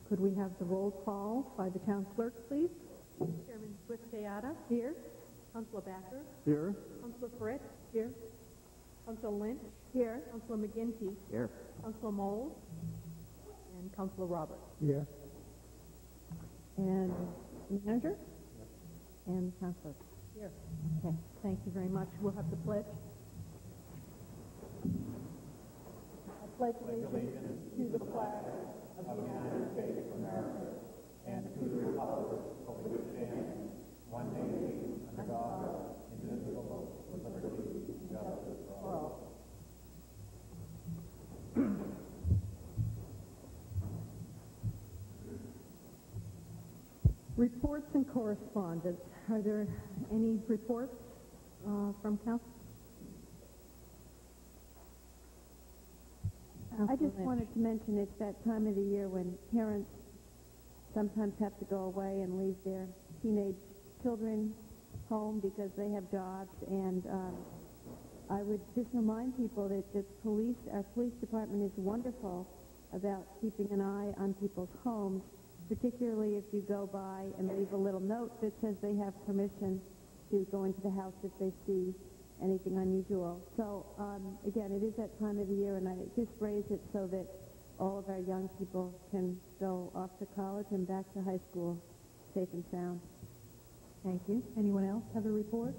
Could we have the roll call by the town clerk, please? Chairman Swift-Kayada. Here. Councilor Backer. Here. Councilor Fritz. Here. Councilor Lynch. Here. Councilor McGinty. Here. Councilor Moles. And Councilor Roberts. Here. And manager? And town clerk? Here. Okay, thank you very much. We'll have the pledge. I pledge allegiance to the flag of the United States of America and to the republic for which it stands, one nation, under God, indivisible, with liberty and justice for all. Reports and correspondence. Are there any reports from council? I just wanted to mention it's that time of the year when parents sometimes have to go away and leave their teenage children home because they have jobs, and I would just remind people that our police department is wonderful about keeping an eye on people's homes, particularly if you go by and leave a little note that says they have permission to go into the house if they see anything unusual. So, again, it is that time of the year, and I just raise it so that all of our young people can go off to college and back to high school safe and sound. Thank you. Anyone else have a report?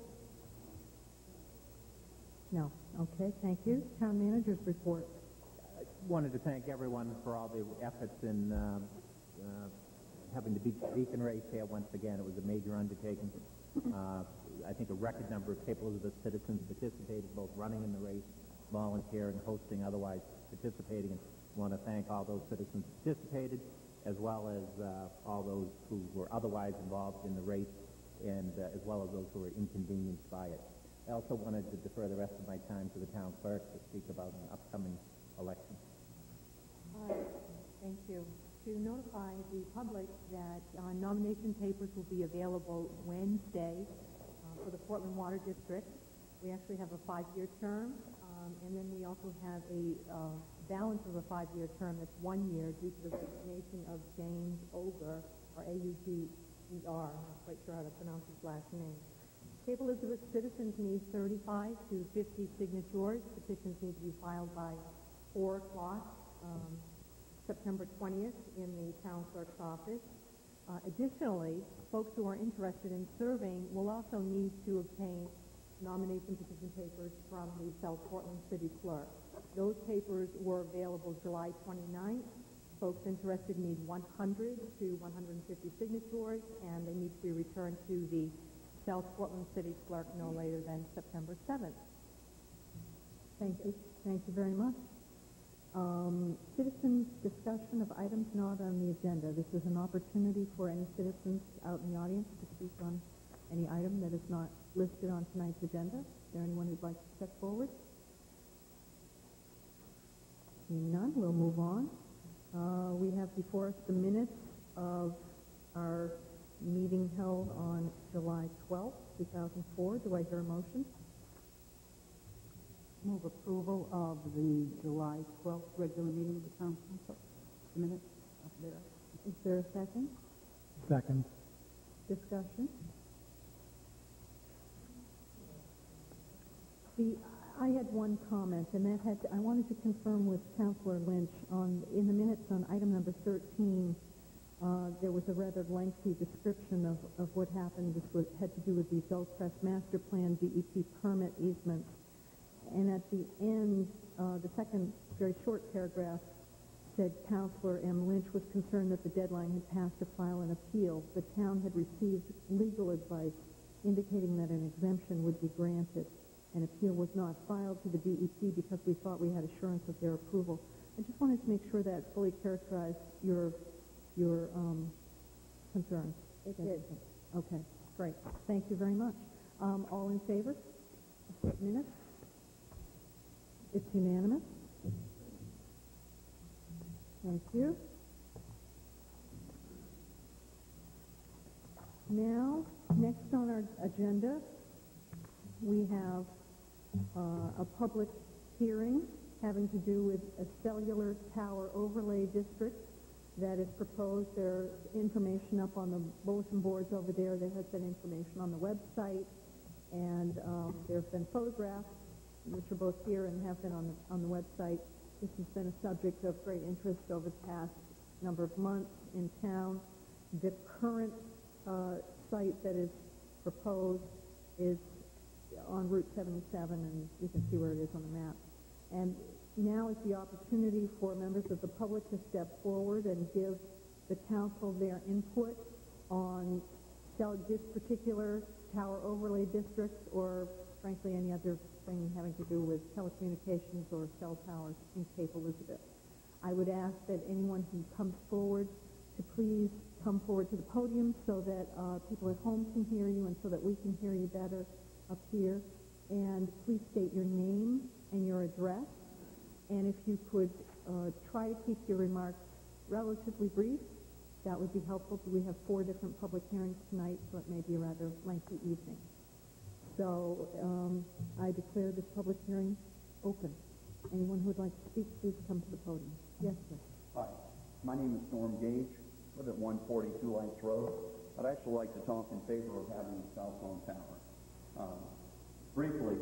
No. Okay, thank you. Town manager's report. I wanted to thank everyone for all the efforts in having the beacon race here once again. It was a major undertaking. I think a record number of Cape Elizabeth citizens participated, both running in the race, volunteering, hosting, otherwise participating. And I want to thank all those citizens who participated, as well as all those who were otherwise involved in the race, and as well as those who were inconvenienced by it. I also wanted to defer the rest of my time to the town clerk to speak about an upcoming election. Thank you. To notify the public that nomination papers will be available Wednesday for the Portland Water District. We actually have a 5-year term, and then we also have a balance of a 5-year term that's 1 year due to the resignation of James Auger, or A-U-G-E-R. I'm not quite sure how to pronounce his last name. Cape Elizabeth citizens need 35 to 50 signatures. Petitions need to be filed by 4 o'clock. September 20th in the town clerk's office. Additionally, folks who are interested in serving will also need to obtain nomination petition papers from the South Portland City Clerk. Those papers were available July 29th. Folks interested need 100 to 150 signatures, and they need to be returned to the South Portland City Clerk no later than September 7th. Thank you. Thank you very much. Citizens' discussion of items not on the agenda. This is an opportunity for any citizens out in the audience to speak on any item that is not listed on tonight's agenda. Is there anyone who'd like to step forward? Seeing none, we'll move on. We have before us the minutes of our meeting held on July 12th, 2004. Do I hear a motion? Move approval of the July 12th regular meeting of the town council. The minutes up there. Is there a second? Second. Discussion? I had one comment, and that I wanted to confirm with Councilor Lynch in the minutes on item number 13. There was a rather lengthy description of what happened. This had to do with the Bellcrest Master Plan DEP permit easements. And at the end, the second very short paragraph said Councilor M. Lynch was concerned that the deadline had passed to file an appeal. The town had received legal advice indicating that an exemption would be granted. An appeal was not filed to the DEP because we thought we had assurance of their approval. I just wanted to make sure that fully characterized your concerns. It did. Okay, great. Thank you very much. All in favor? Minutes? It's unanimous. Thank you. Now, next on our agenda, we have a public hearing having to do with a cellular tower overlay district that is proposed. There's information up on the bulletin boards over there. There has been information on the website, and there have been photographs, which are both here and have been on the website. This has been a subject of great interest over the past number of months in town. The current site that is proposed is on Route 77, and you can see where it is on the map. And now is the opportunity for members of the public to step forward and give the council their input on this particular tower overlay district, or frankly any other thing having to do with telecommunications or cell towers in Cape Elizabeth. I would ask that anyone who comes forward to please come forward to the podium so that people at home can hear you and so that we can hear you better up here. And please state your name and your address. And if you could try to keep your remarks relatively brief, that would be helpful. We have 4 different public hearings tonight, so it may be a rather lengthy evening. So I declare this public hearing open. Anyone who would like to speak, please come to the podium. Yes, sir. Hi, my name is Norm Gage. I live at 142 Lanks Road. I'd actually like to talk in favor of having a cell phone tower. Briefly,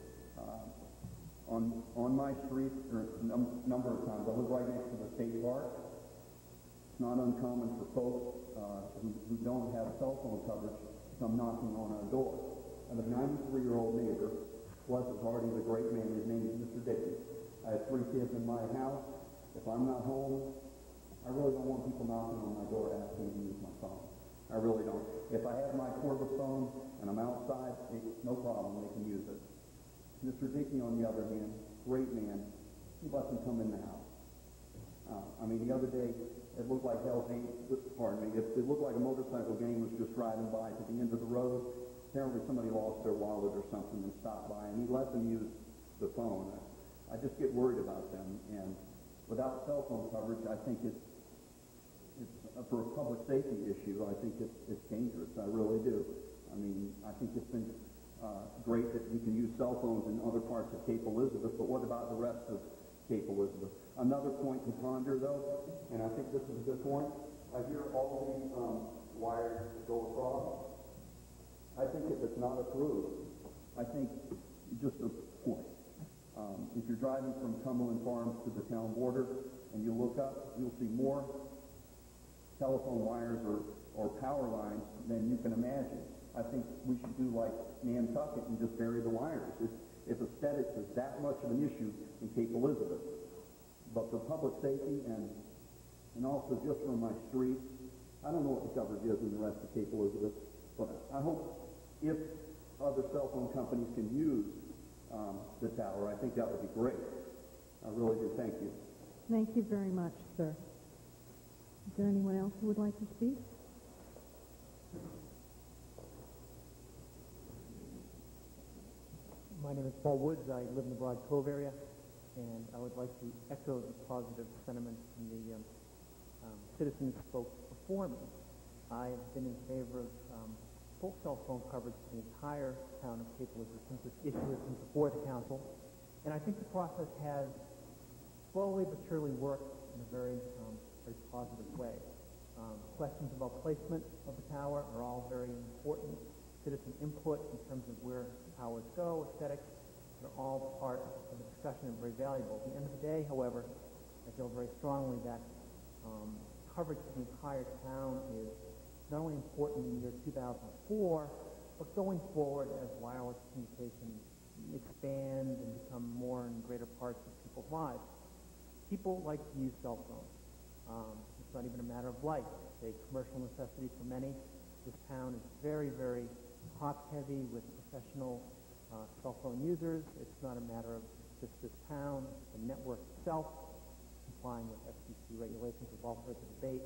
on my street, a number of times, I live right next to the state park. It's not uncommon for folks who don't have cell phone coverage to come knocking on our door. I have a 93-year-old neighbor, bless his heart, he's a great man. His name is Mr. Dickey. I have 3 kids in my house. If I'm not home, I really don't want people knocking on my door asking me to use my phone. I really don't. If I have my cordless phone and I'm outside, no problem, they can use it. Mr. Dickey, on the other hand, great man, he lets them come in the house. The other day, it looked like it looked like a motorcycle gang was just driving by to the end of the road. Apparently somebody lost their wallet or something and stopped by, and he let them use the phone. I just get worried about them, and without cell phone coverage, I think it's for a public safety issue, I think it's dangerous. I really do. I think it's been great that you can use cell phones in other parts of Cape Elizabeth, but what about the rest of Cape Elizabeth? Another point to ponder, though, and I think this is a good point. I hear all these wires that go across. I think if it's not approved, I think just a point. If you're driving from Cumberland Farms to the town border and you look up, you'll see more telephone wires or power lines than you can imagine. I think we should do like Nantucket and just bury the wires. If aesthetics is that much of an issue in Cape Elizabeth, but for public safety and also just for my street, I don't know what the coverage is in the rest of Cape Elizabeth, but I hope if other cell phone companies can use the tower, I think that would be great. I really do. Thank you. Thank you very much, sir. Is there anyone else who would like to speak? My name is Paul Woods. I live in the Broad Cove area, and I would like to echo the positive sentiments from the citizens who spoke before me. I have been in favor of full cell phone coverage for the entire town of Cape Elizabeth since this issue has been before the council, and I think the process has slowly but surely worked in a very positive way. Questions about placement of the tower are all very important. Citizen input in terms of where towers go, aesthetics, are all part of the discussion and very valuable. At the end of the day, however, I feel very strongly that coverage for the entire town is not only important in the year 2004, but going forward as wireless communications expand and become more and greater parts of people's lives. People like to use cell phones. It's not even a matter of like. It's a commercial necessity for many. This town is very, very top-heavy with professional cell phone users. It's not a matter of just this town. The network itself, complying with FCC regulations, is all heard the debate.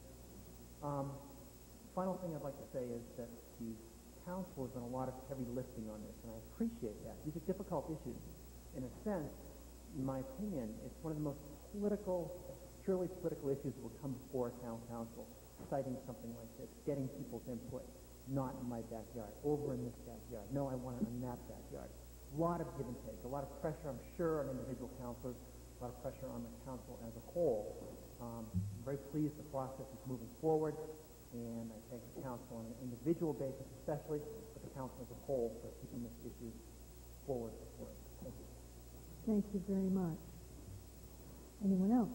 Final thing I'd like to say is that the council has done a lot of heavy lifting on this, and I appreciate that. These are difficult issues. In a sense, in my opinion, it's one of the most purely political issues that will come before a town council, citing something like this, getting people's input. Not in my backyard, over in this backyard. No, I want it in that backyard. A lot of give and take, a lot of pressure, I'm sure, on individual councilors, a lot of pressure on the council as a whole. I'm very pleased the process is moving forward, and I thank the council on an individual basis especially, but the council as a whole for keeping this issue forward. Thank you. Thank you very much. Anyone else?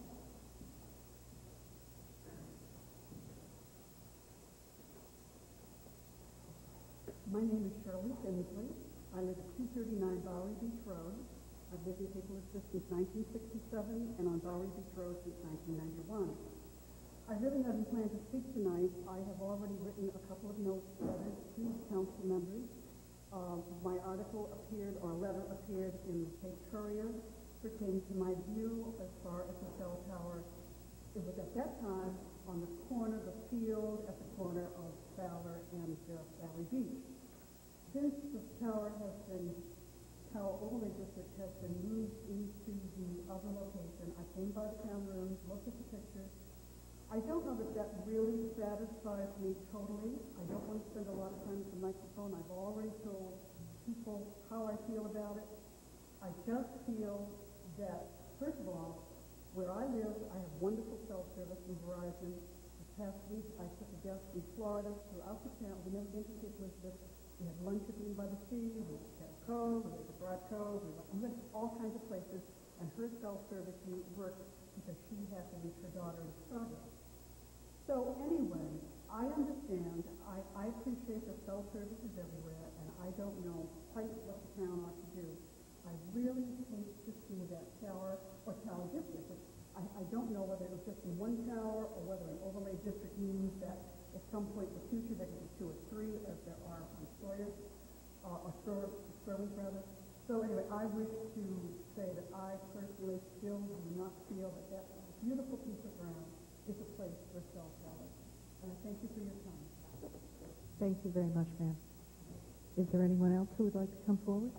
My name is Shirley Finsley. I live at 239 Bowery Beach Road. I've lived in Cape Elizabeth since 1967 and on Bowery Beach Road since 1991. I really hadn't planned to speak tonight. I have already written a couple of notes, letters to council members. My article appeared, or letter appeared in the Cape Courier pertaining to my view as far as the cell tower. It was at that time on the corner, the field at the corner of Fowler and Bowery Beach. Since the tower overlay district has been moved into the other location, I came by the town rooms, looked at the pictures. I don't know that that really satisfies me totally. I don't want to spend a lot of time at the microphone. I've already told people how I feel about it. I just feel that, first of all, where I live, I have wonderful cell service from Verizon. This past week, I took a guest from Florida throughout the town. We never been to Cape Elizabeth. We had lunch at Green by the Sea, we went to Cat Cove, we went to Broad Cove, we went to all kinds of places, and her cell service worked because she had to reach her daughter in Chicago. So anyway, I understand, I appreciate that cell service is everywhere, and I don't know quite what the town ought to do. I really hate to see that tower, or tower district, which I don't know whether it was just in one tower, or whether an overlay district means that at some point in the future there could be 2 or 3, as there are on Sawyer, or Sterling rather. So anyway, I wish to say that I personally still do not feel that that beautiful piece of ground is a place for a cell tower. And I thank you for your time. Thank you very much, ma'am. Is there anyone else who would like to come forward?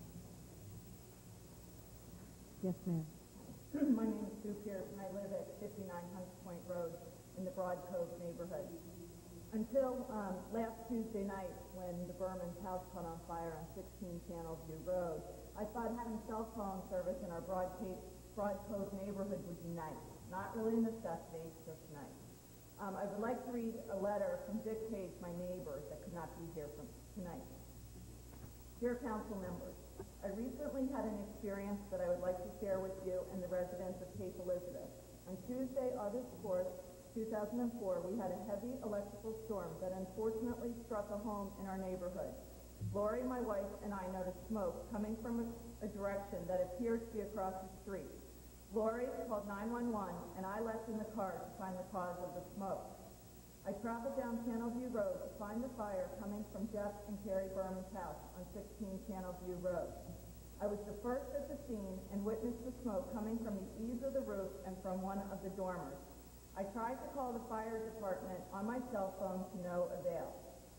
Yes, ma'am. My name is Sue Pierce, and I live at 59 Hunts Point Road in the Broad Cove neighborhood. Until last Tuesday night, when the Berman's house caught on fire on 16 Channel View Road, I thought having cell phone service in our Broad Cove neighborhood would be nice. Not really a necessity, just nice. I would like to read a letter from Dick Page, my neighbor, that could not be here tonight. Dear council members, I recently had an experience that I would like to share with you and the residents of Cape Elizabeth. On Tuesday, August 4th, 2004, we had a heavy electrical storm that unfortunately struck a home in our neighborhood. Lori, my wife, and I noticed smoke coming from a direction that appeared to be across the street. Lori called 911, and I left in the car to find the cause of the smoke. I traveled down Channel View Road to find the fire coming from Jeff and Carrie Berman's house on 16 Channel View Road. I was the first at the scene and witnessed the smoke coming from the eaves of the roof and from one of the dormers. I tried to call the fire department on my cell phone to no avail.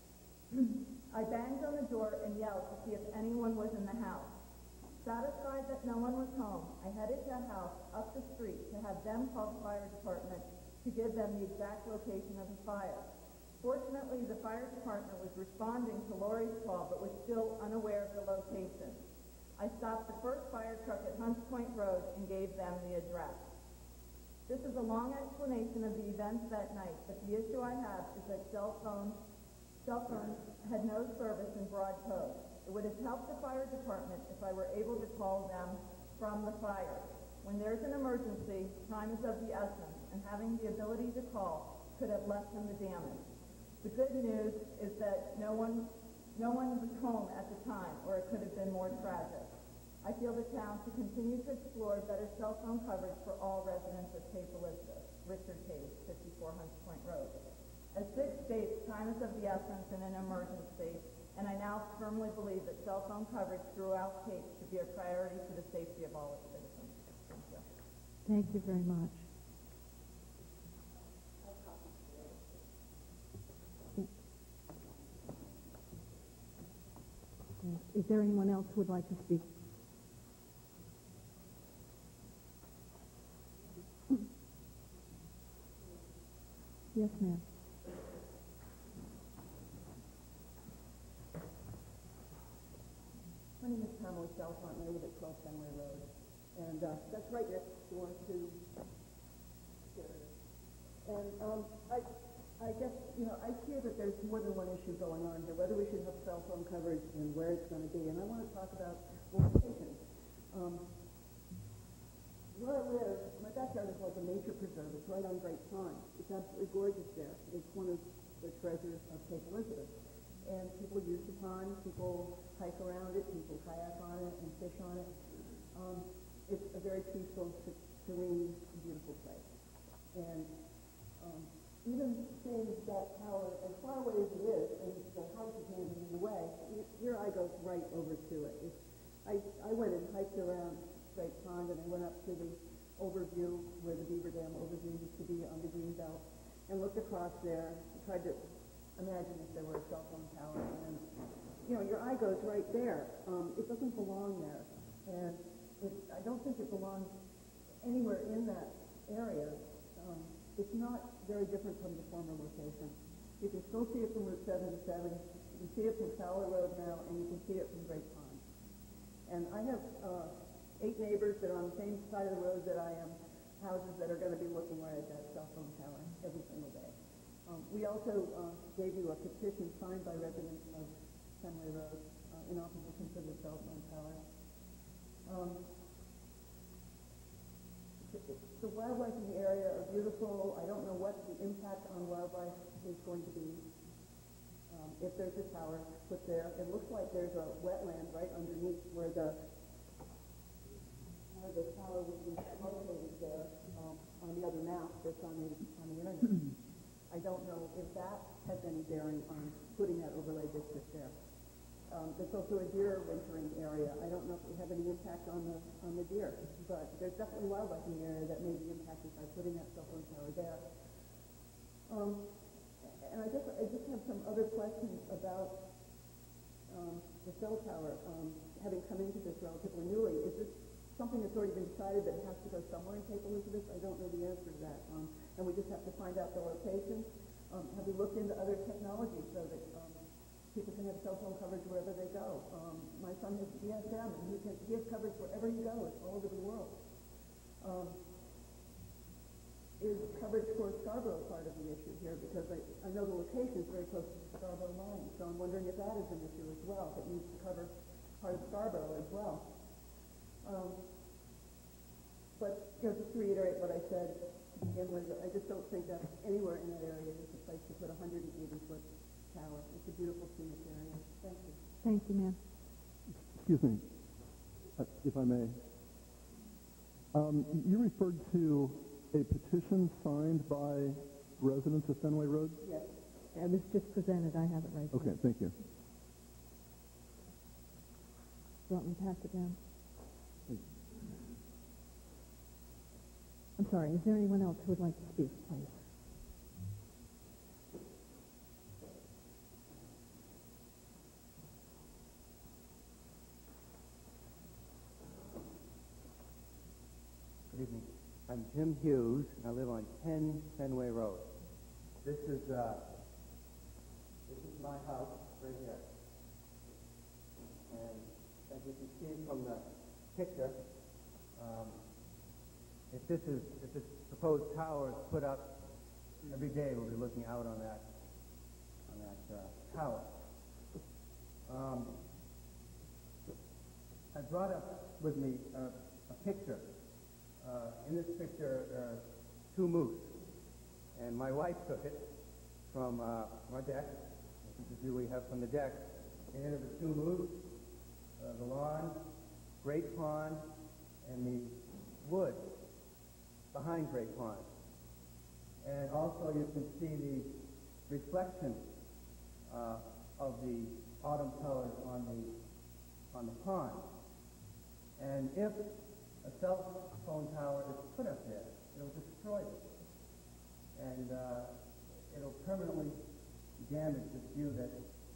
I banged on the door and yelled to see if anyone was in the house. Satisfied that no one was home, I headed to a house up the street to have them call the fire department to give them the exact location of the fire. Fortunately, the fire department was responding to Lori's call but was still unaware of the location. I stopped the first fire truck at Hunts Point Road and gave them the address. This is a long explanation of the events that night, but the issue I have is that cell phones had no service in Broad Cove. It would have helped the fire department if I were able to call them from the fire. When there's an emergency, time is of the essence, and having the ability to call could have lessened the damage. The good news is that no one was home at the time, or it could have been more tragic. I feel the town should continue to explore better cell phone coverage for all residents of Cape Elizabeth. Richard Page, 54 Hunts Point Road. As Dick states, time is of the essence in an emergency, and I now firmly believe that cell phone coverage throughout Cape should be a priority for the safety of all its citizens. Thank you. Thank you very much. Is there anyone else who would like to speak? Yes, ma'am. My name is Pamela Chalfant, and I live at 12 Fenway Road. And that's right next door to And I guess, I hear that there's more than one issue going on here, whether we should have cell phone coverage and where it's going to be. And I want to talk about location. Where I live, my backyard is like a nature preserve. It's right on Great Pond. It's absolutely gorgeous there. It's one of the treasures of Cape Elizabeth. And people use the pond, people hike around it, people kayak on it and fish on it. It's a very peaceful, serene, beautiful place. And even seeing that tower as far away as it is, and the house is maybe in the way, your eye goes right over to it. I went and hiked around Great Pond, and I went up to the overview where the Beaver Dam overview used to be on the green belt, and looked across there, and tried to imagine if there were a cell phone tower, and your eye goes right there. It doesn't belong there, and I don't think it belongs anywhere in that area. It's not very different from the former location. You can still see it from Route 77, you can see it from Fowler Road now, and you can see it from Great Pond. And I have 8 neighbors that are on the same side of the road that I am, houses that are going to be looking right at that cell phone tower every single day. We also gave you a petition signed by residents of Fenway Road in opposition to the cell phone tower. The wildlife in the area are beautiful. I don't know what the impact on wildlife is going to be if there's a tower put there. It looks like there's a wetland right underneath where the tower would be located there on the other map that's on the internet. I don't know if that has any bearing on putting that overlay district there. There's also a deer wintering area. I don't know if we have any impact on the deer, but there's definitely wildlife in the area that may be impacted by putting that cell phone tower there. And I just have some other questions about the cell tower. Having come into this relatively newly, is this something that's already been decided that it has to go somewhere in Cape Elizabeth? I don't know the answer to that. And we just have to find out the location. Have we looked into other technologies so that people can have cell phone coverage wherever they go? My son has GSM, and he has coverage wherever he goes, all over the world. Is coverage for Scarborough part of the issue here? Because I know the location is very close to the Scarborough line, so I'm wondering if that is an issue as well, that needs to cover part of Scarborough as well. But just to reiterate what I said to begin with, I just don't think that anywhere in that area is a place to put a 180-foot tower. It's a beautiful scenic area. Thank you. Thank you, ma'am. Excuse me, if I may. You referred to a petition signed by residents of Fenway Road? Yes. It was just presented. I have it right Okay, here. thank you. You want me to pass it down? I'm sorry, is there anyone else who would like to speak, please? Good evening. I'm Jim Hughes. I live on 10 Fenway Road. This is my house right here. And as you can see from the picture, if this proposed tower is put up, every day we'll be looking out on that tower. I brought up with me a picture. In this picture, there are 2 moose, and my wife took it from our deck. This is the view we have from the deck. And there are the 2 moose, the lawn, Great Pond, and the woods behind Great Pond. And also you can see the reflection of the autumn colors on the pond. And if a cell phone tower is put up there, it'll destroy it. And it'll permanently damage this view that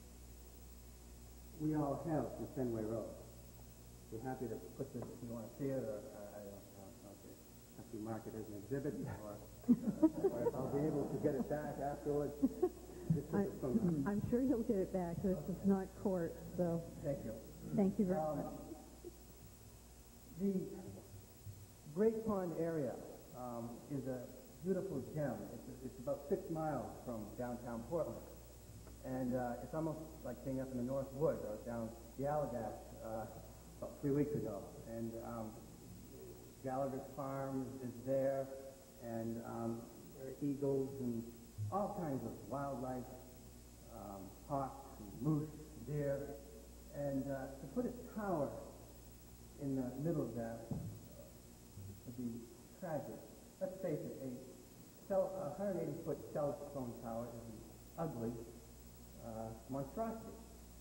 we all have from Fenway Road. We're happy to put this if you want to see it, or I don't know if you mark it as an exhibit, or if I'll be able to get it back afterwards. I'm sure he'll get it back. This is not court, so Thank you. thank you very much. The Great Pond area is beautiful gem. It's about 6 miles from downtown Portland. And it's almost like being up in the North Woods. I was down the Allagash about 3 weeks ago. And Gallagher's Farm is there, and there are eagles and all kinds of wildlife, hawks and moose, deer. And to put a tower in the middle of that would be tragic. Let's face it, a 180-foot cell phone tower is an ugly monstrosity.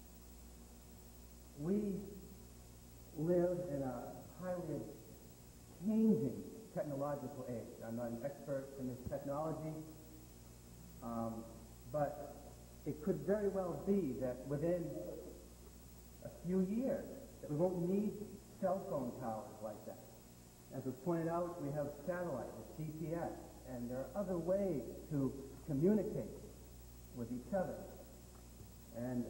We live in a highly changing technological age. I'm not an expert in this technology, but it could very well be that within a few years that we won't need cell phone towers like that. As was pointed out, we have satellite with GPS, and there are other ways to communicate with each other. And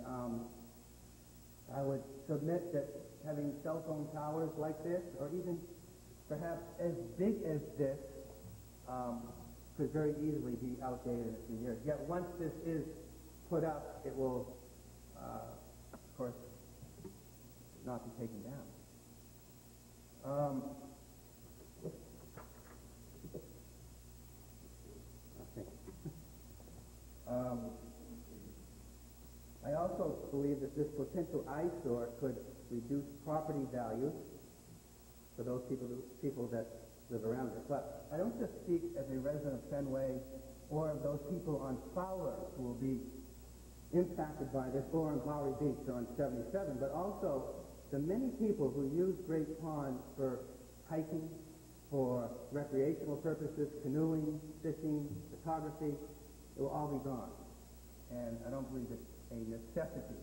I would submit that having cell phone towers like this, or even perhaps as big as this, could very easily be outdated in a few years. Yet once this is put up, it will, of course, not be taken down. I also believe that this potential eyesore could reduce property values for those people that live around it. But I don't just speak as a resident of Fenway or of those people on Fowler who will be impacted by this, or on Bowery Beach or on 77, but also the many people who use Great Pond for hiking, for recreational purposes, canoeing, fishing, photography. It will all be gone. And I don't believe it's a necessity.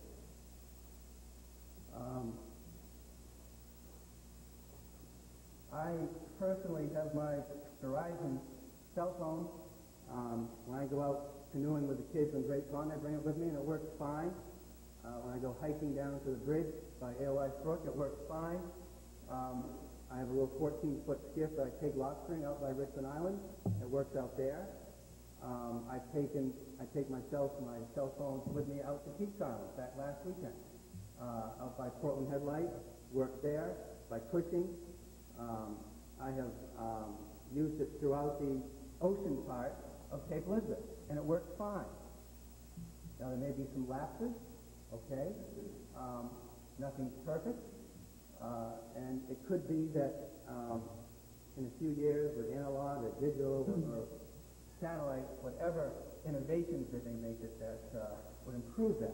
I personally have my Verizon cell phone. When I go out canoeing with the kids in Great Pond, I bring it with me and it works fine. When I go hiking down to the bridge by Alewife Brook, it works fine. I have a little 14-foot skiff that I take lobstering out by Richmond Island. It works out there. I take my cell phone with me out to Peach Island that last weekend. Out by Portland Headlight, worked there. By Cushing, I have used it throughout the ocean part of Cape Elizabeth, and it works fine. Now there may be some lapses, okay? Nothing's perfect, and it could be that in a few years with analog or digital or satellite, whatever innovations that they make it that would improve that.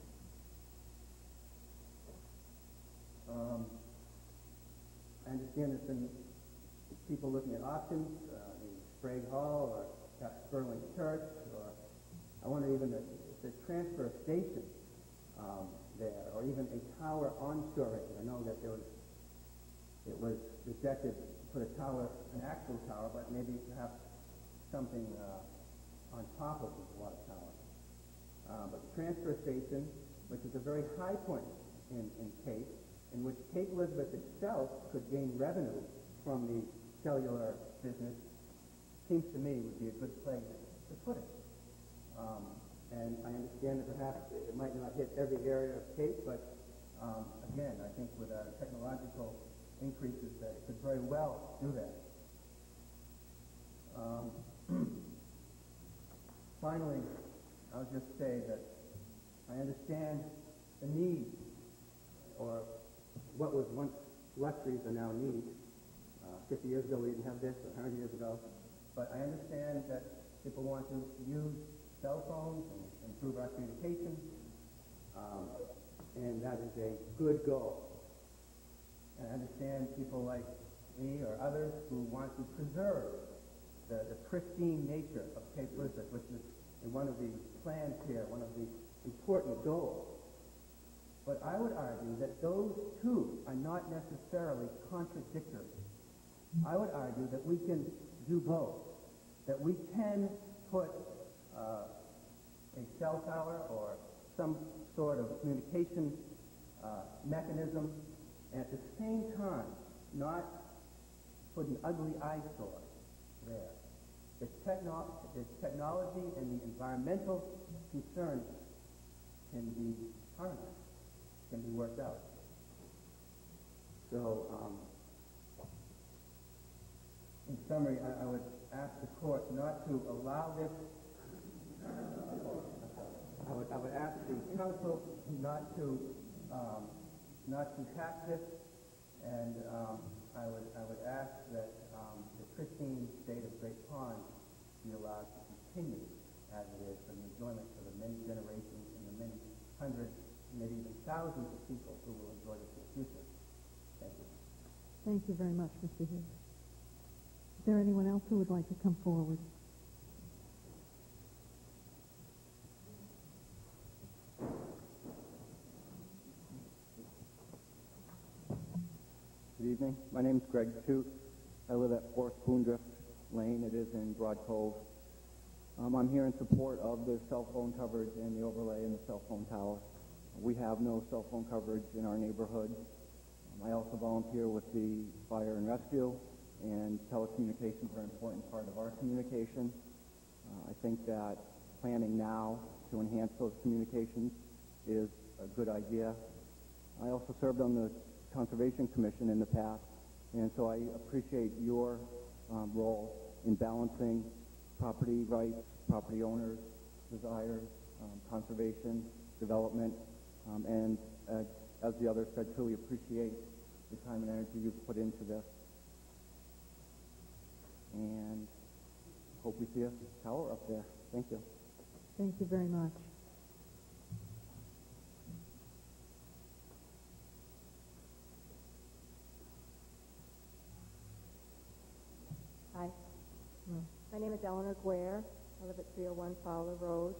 I understand there's been people looking at options, in Sprague Hall or Sperling Church, or I wonder even the transfer station there, or even a tower onshoring. I know that it was rejected to put a tower, an actual tower, but maybe perhaps something on top of the water tower. But the transfer station, which is a very high point in Cape, in which Cape Elizabeth itself could gain revenue from the cellular business, seems to me would be a good place to put it. And I understand that perhaps it might not hit every area of Cape, but again, I think with our technological increases that it could very well do that. Finally, I'll just say that I understand the need, or what was once luxuries are now needs. 50 years ago we didn't have this, or 100 years ago. But I understand that people want to use cell phones and improve our communication, and that is a good goal. And I understand people like me or others who want to preserve the pristine nature of Cape Elizabeth, which is one of the plans here, one of the important goals. But I would argue that those two are not necessarily contradictory. I would argue that we can do both, that we can put a cell tower or some sort of communication mechanism, and at the same time not put an ugly eyesore there. this technology and the environmental concerns can be harnessed, can be worked out. So, in summary, I would ask the court not to allow this. I would ask the council not to tax this, and I would ask that the pristine state of Great Pond be allowed to continue as it is for the enjoyment of the many generations and the many hundreds, maybe even thousands of people who will enjoy this in the future. Thank you. Thank you very much, Mr. Hughes. Is there anyone else who would like to come forward? Good evening. My name is Greg Toot. I live at 4 Spoondrift Lane. It is in Broad Cove. I'm here in support of the cell phone coverage and the overlay in the cell phone tower. We have no cell phone coverage in our neighborhood. I also volunteer with the fire and rescue, and telecommunications are an important part of our communication. I think that planning now to enhance those communications is a good idea. I also served on the Conservation Commission in the past, and so I appreciate your role in balancing property rights, property owners' desires, conservation, development, and as the others said, truly appreciate the time and energy you've put into this. And hope we see a tower up there. Thank you. Thank you very much. Hi. Well, My name is Eleanor Guare. I live at 301 Fowler Road.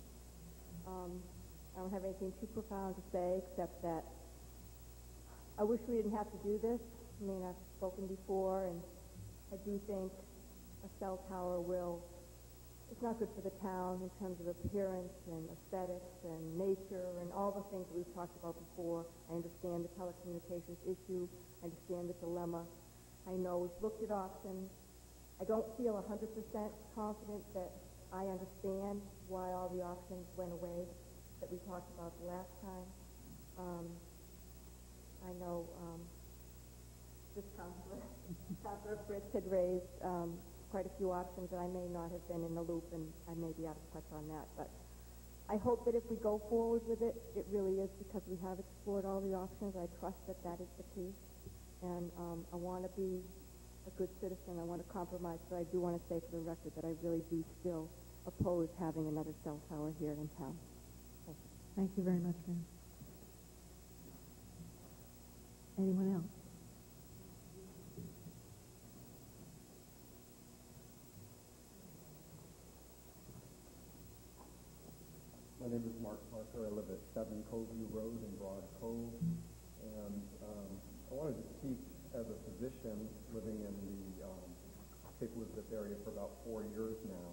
I don't have anything too profound to say except that I wish we didn't have to do this. I mean, I've spoken before, and I do think a cell tower it's not good for the town in terms of appearance and aesthetics and nature and all the things that we've talked about before. I understand the telecommunications issue. I understand the dilemma. I know we've looked at options. I don't feel 100% confident that I understand why all the options went away that we talked about the last time. I know this Councilor Fritz had raised quite a few options, and I may not have been in the loop, and I may be out of touch on that. But I hope that if we go forward with it, it really is because we have explored all the options. I trust that that is the case, and I want to be a good citizen. I want to compromise, but I do want to say for the record that I really do still oppose having another cell tower here in town. Thank you. thank you very much, ma'am. Anyone else? My name is Mark Parker. I live at 7 Coveview Road in Broad Cove, and I wanted to speak as a physician living in the Cape Elizabeth area for about 4 years now.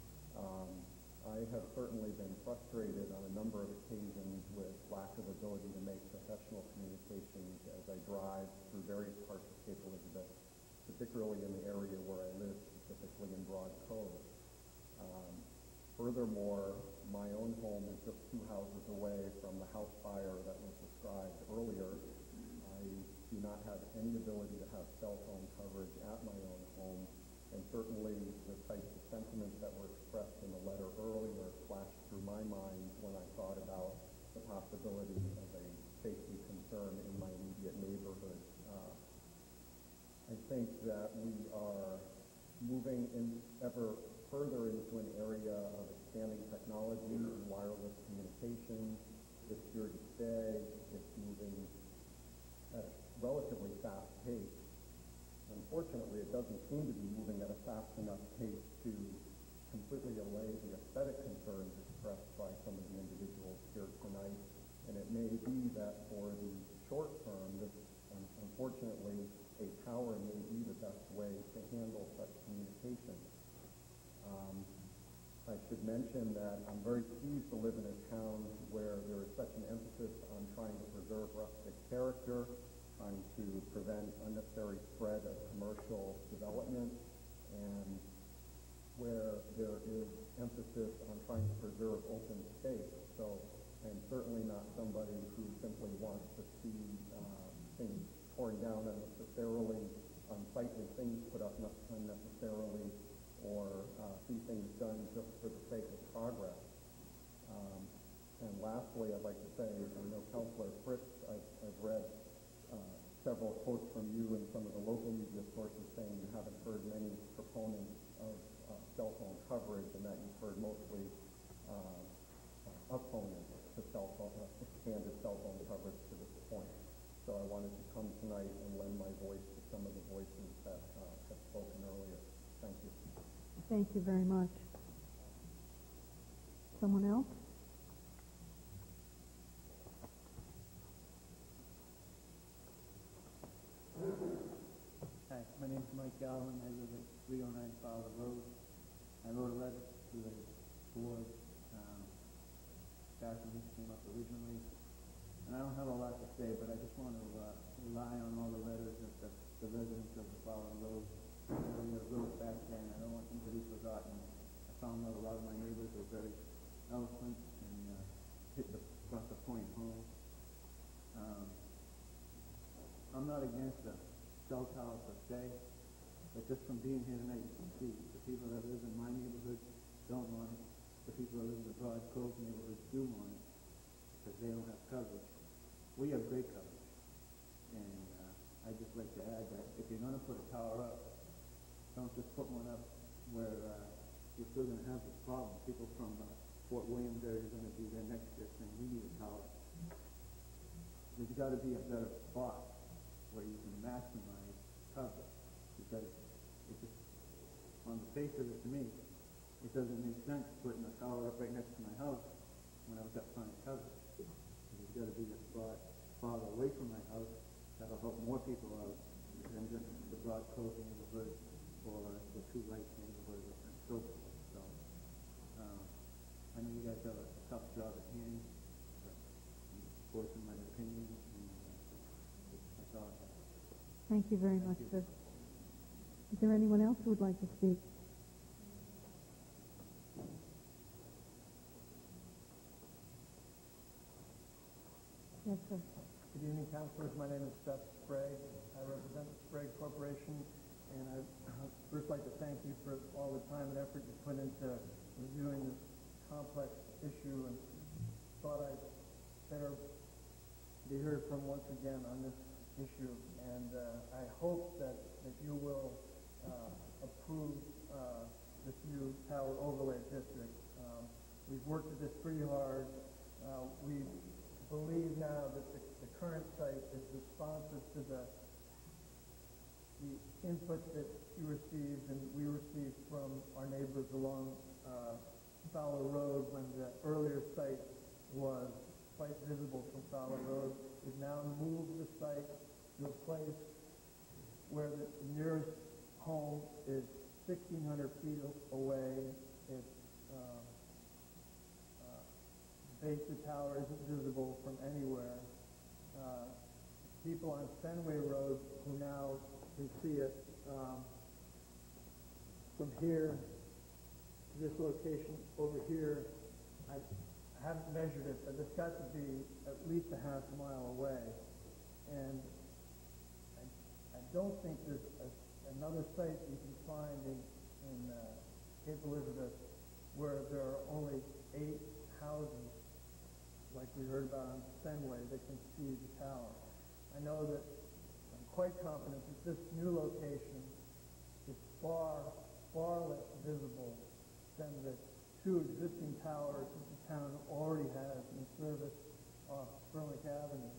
I have certainly been frustrated on a number of occasions with lack of ability to make professional communications as I drive through various parts of Cape Elizabeth, particularly in the area where I live, specifically in Broad Cove. Furthermore, my own home is just 2 houses away from the house fire that was described earlier. I do not have any ability to have cell phone coverage at my own home, and certainly the types of sentiments that were expressed in the letter earlier flashed through my mind when I thought about the possibility of a safety concern in my immediate neighborhood. I think that we are moving in ever further into an area of expanding technology and wireless communications. It's here to stay. It's moving at a relatively fast pace. Unfortunately, it doesn't seem to be moving at a fast enough pace to completely allay the aesthetic concerns expressed by some of the individuals here tonight. And it may be that for the short term, this, unfortunately, a tower may be the best way to handle such communication. I should mention that I'm very pleased to live in a town where there is such an emphasis on trying to preserve rustic character, trying to prevent unnecessary spread of commercial development, and where there is emphasis on trying to preserve open space. So I'm certainly not somebody who simply wants to see things torn down unnecessarily, unsightly things put up unnecessarily, or see things done just for the sake of progress. And lastly, I'd like to say, I know Councilor Fritz, I've read several quotes from you and some of the local media sources saying you haven't heard many proponents of cell phone coverage, and that you've heard mostly opponents to expanded cell phone coverage to this point. So I wanted to come tonight and lend my voice to some of the voices that have spoken earlier. Thank you. Thank you very much. Someone else? Hi, my name is Mike Galvin. I live at 309 Fowler Road. I wrote a letter to the board back when this came up originally. And I don't have a lot to say, but I just want to rely on all the letters that the residents of the Fowler Road area wrote back then. I don't want them to be forgotten. I found out a lot of my neighbors were very eloquent and brought the point home. I'm not against a cell tower per se, but just from being here tonight, you can see the people that live in my neighborhood don't want it. The people that live in the Broad Cove neighborhood do want it because they don't have coverage. We have great coverage, and I'd just like to add that if you're going to put a tower up, don't just put one up where you're still going to have this problem. People from Fort Williams area are going to be there next year saying we need a tower. There's got to be a better spot where you can maximize coverage, because it just, on the face of it to me, it doesn't make sense putting a tower up right next to my house when I've got plenty of coverage. There's got to be a spot farther away from my house that'll help more people out than just the Broad Cove neighborhood or the Two Lights neighborhood and so forth. So I know you guys have a tough job at hand, but I'm just voicing my opinion, and that's all I have. Thank you very much, sir. Is there anyone else who would like to speak? Yes, sir. Good evening, councilors. My name is Seth Sprague. I represent Sprague Corporation, and I'd first like to thank you for all the time and effort you put into reviewing this complex issue, and thought I'd better be heard from once again on this issue. And I hope that you will approve this new tower overlay district. We've worked at this pretty hard. We believe now that the current site is responsive to the input that you received and we received from our neighbors along Fowler Road when the earlier site was quite visible from Fowler Road. We've now moved the site to a place where the nearest home is 1,600 feet away. It's base of the tower isn't visible from anywhere. People on Fenway Road who now can see it from here to this location over here. I haven't measured it, but it's got to be at least a half mile away. And I don't think there's another site you can find in Cape Elizabeth where there are only 8 houses, like we heard about on Fenway, that can see the tower. I know that I'm quite confident that this new location is far, far less visible than the 2 existing towers that the town already has in service off Furlick Avenue.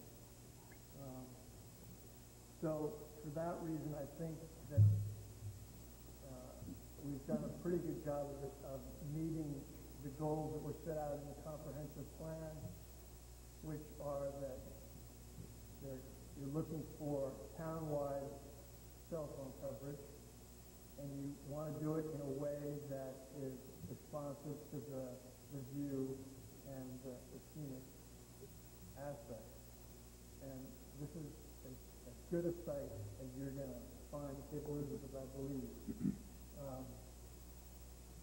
So for that reason, I think that we've done a pretty good job of meeting the goals that were set out in the comprehensive plan, which are that you're looking for town-wide cell phone coverage, and you want to do it in a way that is responsive to the view and the scenic aspect. And this is as good a site as you're going to find in Cape Elizabeth, I believe.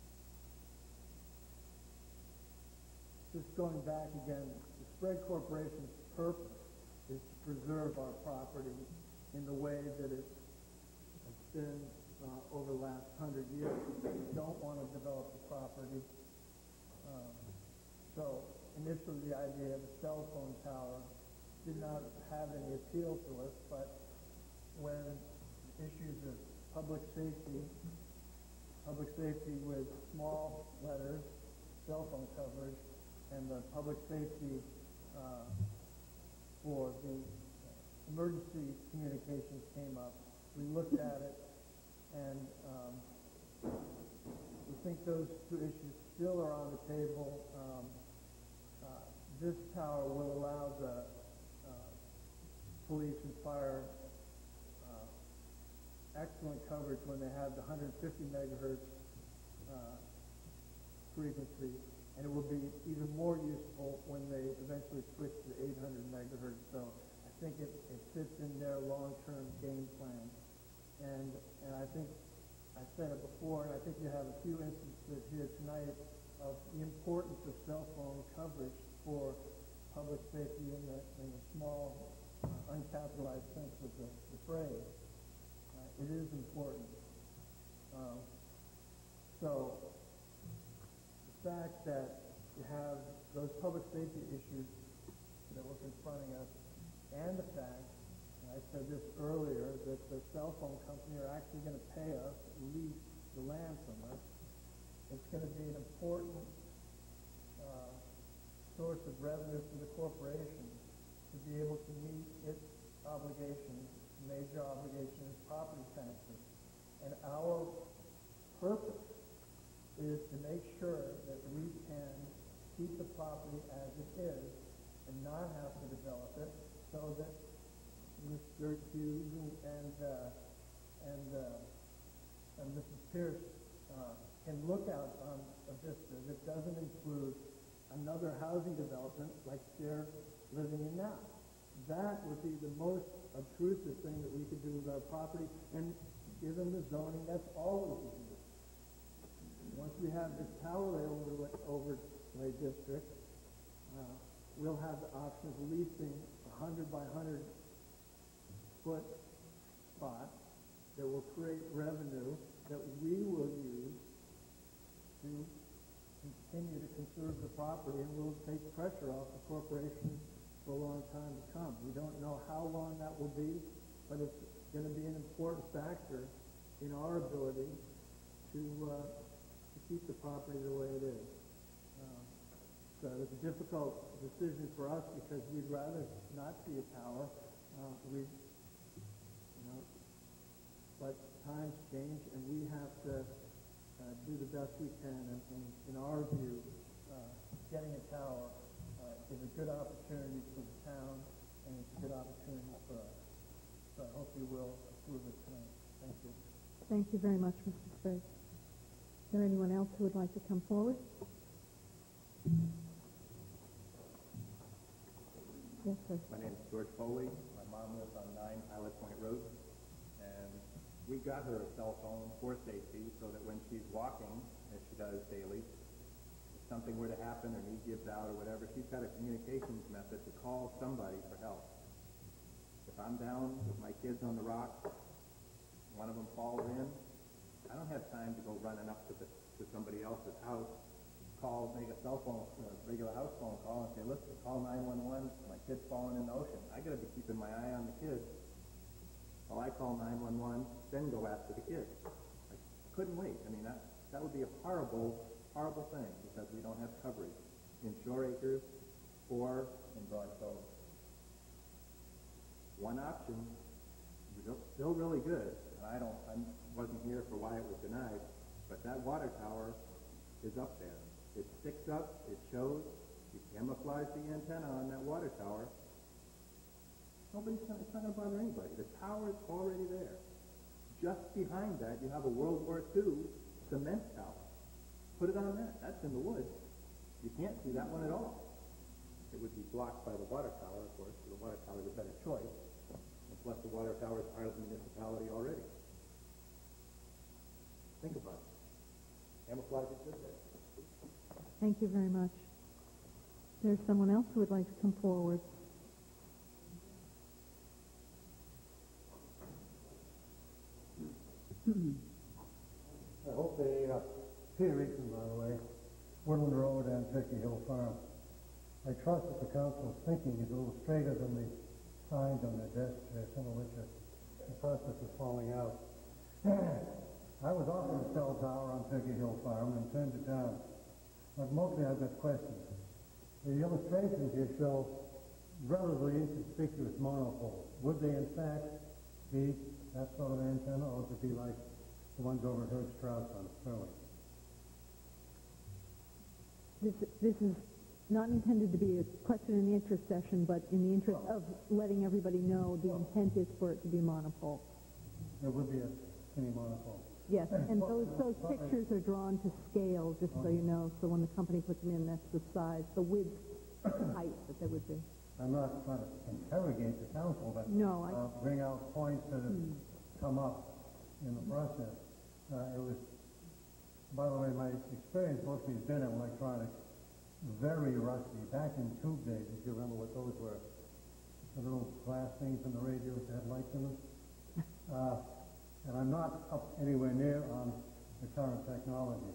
just going back again, the Sprague Corporation's purpose is to preserve our property in the way that it's been over the last 100 years. We don't want to develop the property. So initially the idea of a cell phone tower did not have any appeal to us, but when issues of public safety with small letters, cell phone coverage, and the public safety for the emergency communications came up, we looked at it, and we think those two issues still are on the table. This tower will allow the police and fire excellent coverage when they have the 150 megahertz frequency, and it will be even more useful when they eventually switch to 800 megahertz. So I think it fits in their long-term game plan. And I think I said it before, and I think you have a few instances here tonight of the importance of cell phone coverage for public safety in the small, uncapitalized sense of the phrase. It is important. So the fact that you have those public safety issues that were confronting us, and the fact, and I said this earlier, that the cell phone company are actually going to pay us to lease the land from us, it's going to be an important source of revenue for the corporation to be able to meet its obligations, major obligations, property taxes. And our purpose is to make sure that we can keep the property as it is and not have to develop it, so that Mr. Hughes and Mrs. Pierce can look out on a vista that doesn't include another housing development like they're living in now. That would be the most obtrusive thing that we could do with our property, and given the zoning, that's all we can do. Once we have this tower overlay district, we'll have the option of leasing 100 by 100 foot spot that will create revenue that we will use to continue to conserve the property, and will take pressure off the corporation for a long time to come. We don't know how long that will be, but it's going to be an important factor in our ability to keep the property the way it is. So it's a difficult decision for us because we'd rather not see a tower. But times change, and we have to do the best we can. And in our view, getting a tower is a good opportunity for the town, and it's a good opportunity for us. So I hope you will approve it tonight. Thank you. Thank you very much, Mr. Sprague. Is there anyone else who would like to come forward? Yes, sir. My name is George Foley. My mom lives on 9 Pilot Point Road, and we got her a cell phone for safety so that when she's walking, as she does daily, if something were to happen or knee gives out or whatever, she's got a communications method to call somebody for help. If I'm down with my kids on the rock, one of them falls in, I don't have time to go running up to somebody else's house, make a cell phone, regular house phone call and say, listen, call 911, my kid's falling in the ocean. I got to be keeping my eye on the kids while I call 911, then go after the kids. I couldn't wait. I mean, that would be a horrible, horrible thing because we don't have coverage in Shore Acres or in Broad Cove. One option, still really good, and I wasn't here for why it was denied, but that water tower is up there. It sticks up, it shows, you camouflage the antenna on that water tower. It's not going to bother anybody. The tower is already there. Just behind that, you have a World War II cement tower. Put it on that. That's in the woods. You can't see that one at all. It would be blocked by the water tower, of course, so the water tower is a better choice. And plus, the water tower is part of the municipality already. Think about it. Camouflage is good there. Thank you very much. there someone else who would like to come forward? I hope Peter Eaton, by the way, Woodland Road and Turkey Hill Farm. I trust that the council's thinking is a little straighter than the signs on their desks there, some of which are in the process of falling out. I was offered a cell tower on Turkey Hill Farm and turned it down. But mostly I've got questions. The illustrations here show relatively inconspicuous monopoles. Would they in fact be that sort of antenna, or would it be like the ones over at Herb Strauss on Sterling? This is not intended to be a question and answer session, but in the interest of letting everybody know, the intent is for it to be monopole. There would be a skinny monopole. Yes, and those pictures are drawn to scale, just so you know, so when the company puts them in, that's the size, the width, height that they would be. I'm not trying to interrogate the council, but no, bring out points that have come up in the process. It was, by the way, my experience mostly has been in electronics, very rusty. Back in tube days, if you remember what those were, the little glass things in the radios that had lights in them. And I'm not up anywhere near on the current technology.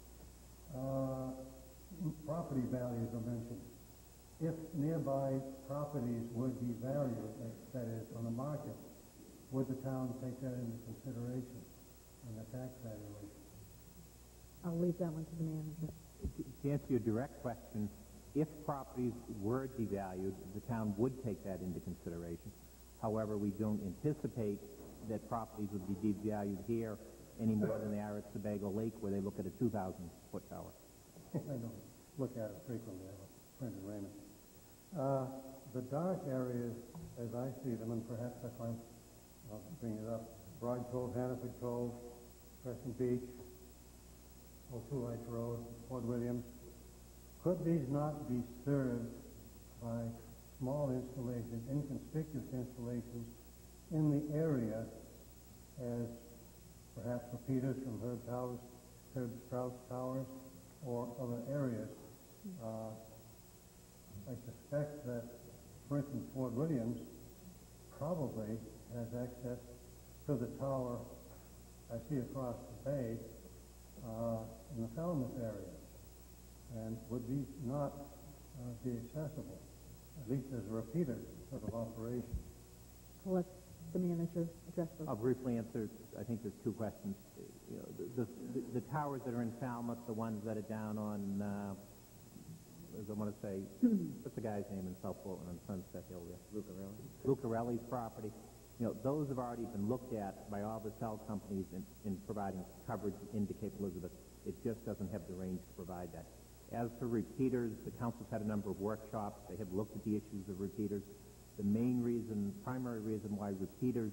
Property values are mentioned. If nearby properties would be valued, that is, on the market, would the town take that into consideration in the tax valuation? I'll leave that one to the manager. To answer your direct question, if properties were devalued, the town would take that into consideration. However, we don't anticipate that properties would be devalued here any more than they are at Sebago Lake, where they look at a 2,000-foot tower. I don't look at it frequently. I have a friend in Raymond. The dark areas, as I see them, and perhaps if I'll bring it up, Broad Cove, Hannaford Cove, Crescent Beach, O'Toole Road, Fort Williams, could these not be served by small installations, inconspicuous installations in the area as perhaps repeaters from Herb Strauss Towers, or other areas? I suspect that, for instance, Fort Williams probably has access to the tower I see across the bay in the Falmouth area. And would these not be accessible, at least as a repeater sort of operation? I'll let the manager address those. I'll briefly answer. I think there's two questions. You know, the towers that are in Falmouth, the ones that are down on, as I want to say, what's the guy's name in South Portland on Sunset Hill there? Lucarelli's property. You know, those have already been looked at by all the cell companies in providing coverage into Cape Elizabeth. It just doesn't have the range to provide that. As for repeaters, the council's had a number of workshops. They have looked at the issues of repeaters. The primary reason why repeaters,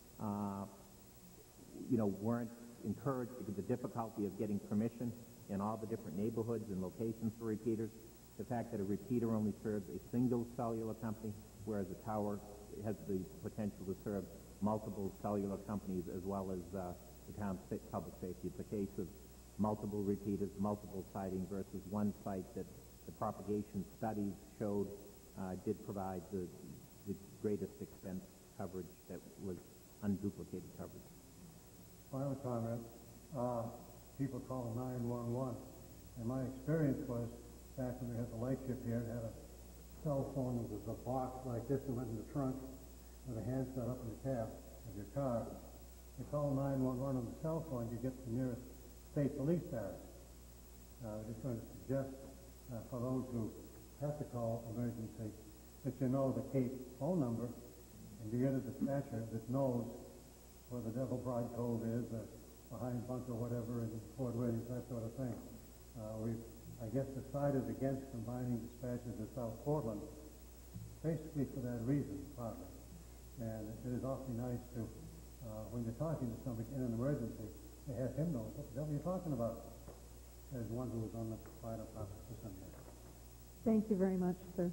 weren't encouraged because of the difficulty of getting permission in all the different neighborhoods and locations for repeaters. The fact that a repeater only serves a single cellular company, whereas a tower has the potential to serve multiple cellular companies as well as the town's public safety. It's a case of multiple repeaters, multiple siting versus one site that the propagation studies showed did provide the greatest extent coverage that was unduplicated coverage. Final comment. People call 911. And my experience was, back when we had the light ship here, it had a cell phone that was a box like this and went in the trunk with a handset up in the cab of your car. You call 911 on the cell phone, you get the nearest state police barracks. I'm just going to suggest for those who have to call emergency that you know the Cape phone number and you get a dispatcher that knows where the Devil Broad Cove is, behind Bunker, whatever, in Fort Williams, that sort of thing. We've, I guess, decided against combining dispatchers in South Portland, basically for that reason, partly. And it is awfully nice to, when you're talking to somebody in an emergency, to have him know what the hell you're talking about. As one who was on the fire department for some years. Thank you very much, sir.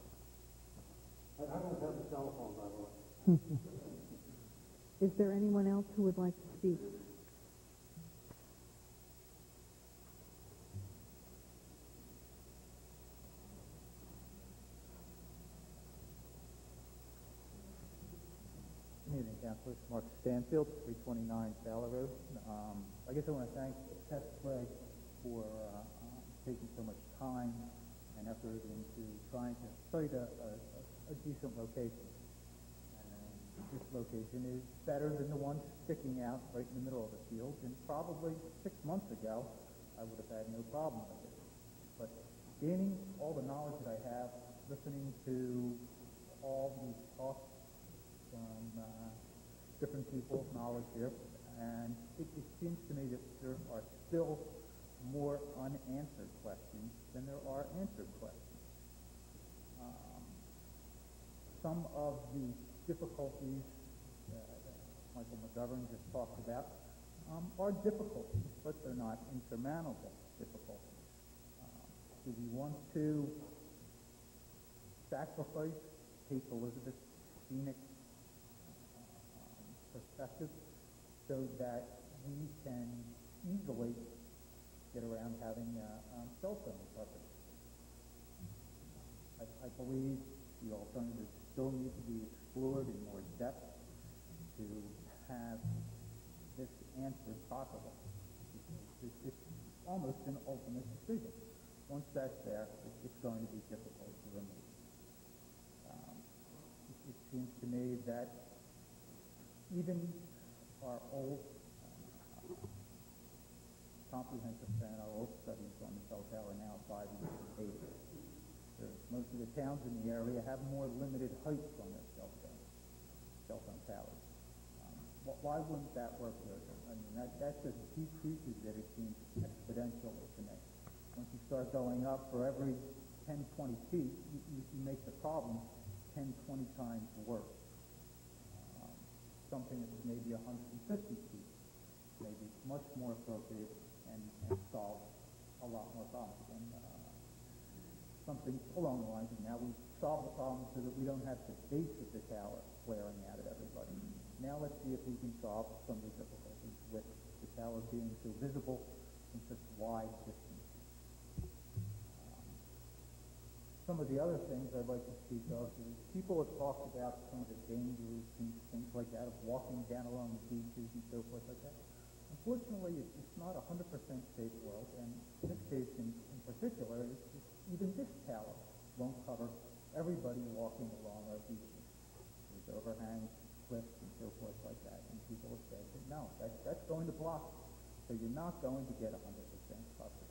I don't have a cell phone, by the way. Is there anyone else who would like to speak? Councilors. Mark Stanfield, 329 Fowler Road. I guess I want to thank Tess Clegg for taking so much time and effort into trying to site a decent location. And this location is better than the one sticking out right in the middle of the field, and probably 6 months ago, I would have had no problem with it. But gaining all the knowledge that I have, listening to all these talks from different people's knowledge here, and it seems to me that there are still more unanswered questions than there are answered questions. Some of the difficulties that Michael McGovern just talked about are difficulties, but they're not insurmountable difficulties. Do we want to sacrifice Cape Elizabeth scenic perspective so that we can easily get around having cell phone coverage? I believe the alternatives still need to be explored in more depth to have this answered properly. It's almost an ultimate decision. Once that's there, it's going to be difficult to remove. It seems to me that even our old comprehensive plan, our old studies on the cell tower now 5 years later, most of the towns in the area have more limited heights on their cell phone towers. Why wouldn't that work here? I mean, that just decreases it, it seems, exponentially to me. Once you start going up for every 10, 20 feet, you make the problem 10, 20 times worse. Something that was maybe 150 feet may be much more appropriate and solve a lot more problems. And something along the lines of now we've solved the problem so that we don't have the base of the tower flaring out at everybody. Now let's see if we can solve some of the difficulties with the tower being so visible in such wide distances. Some of the other things I'd like to speak of is people have talked about some of the dangers and things like that of walking down along the beaches and so forth like that. Unfortunately, it's not a 100% safe world, and in this case in particular, even this tower won't cover everybody walking along our beaches. There's overhangs, cliffs, and so forth like that, and people have said that no, that's going to block it, so you're not going to get 100% coverage.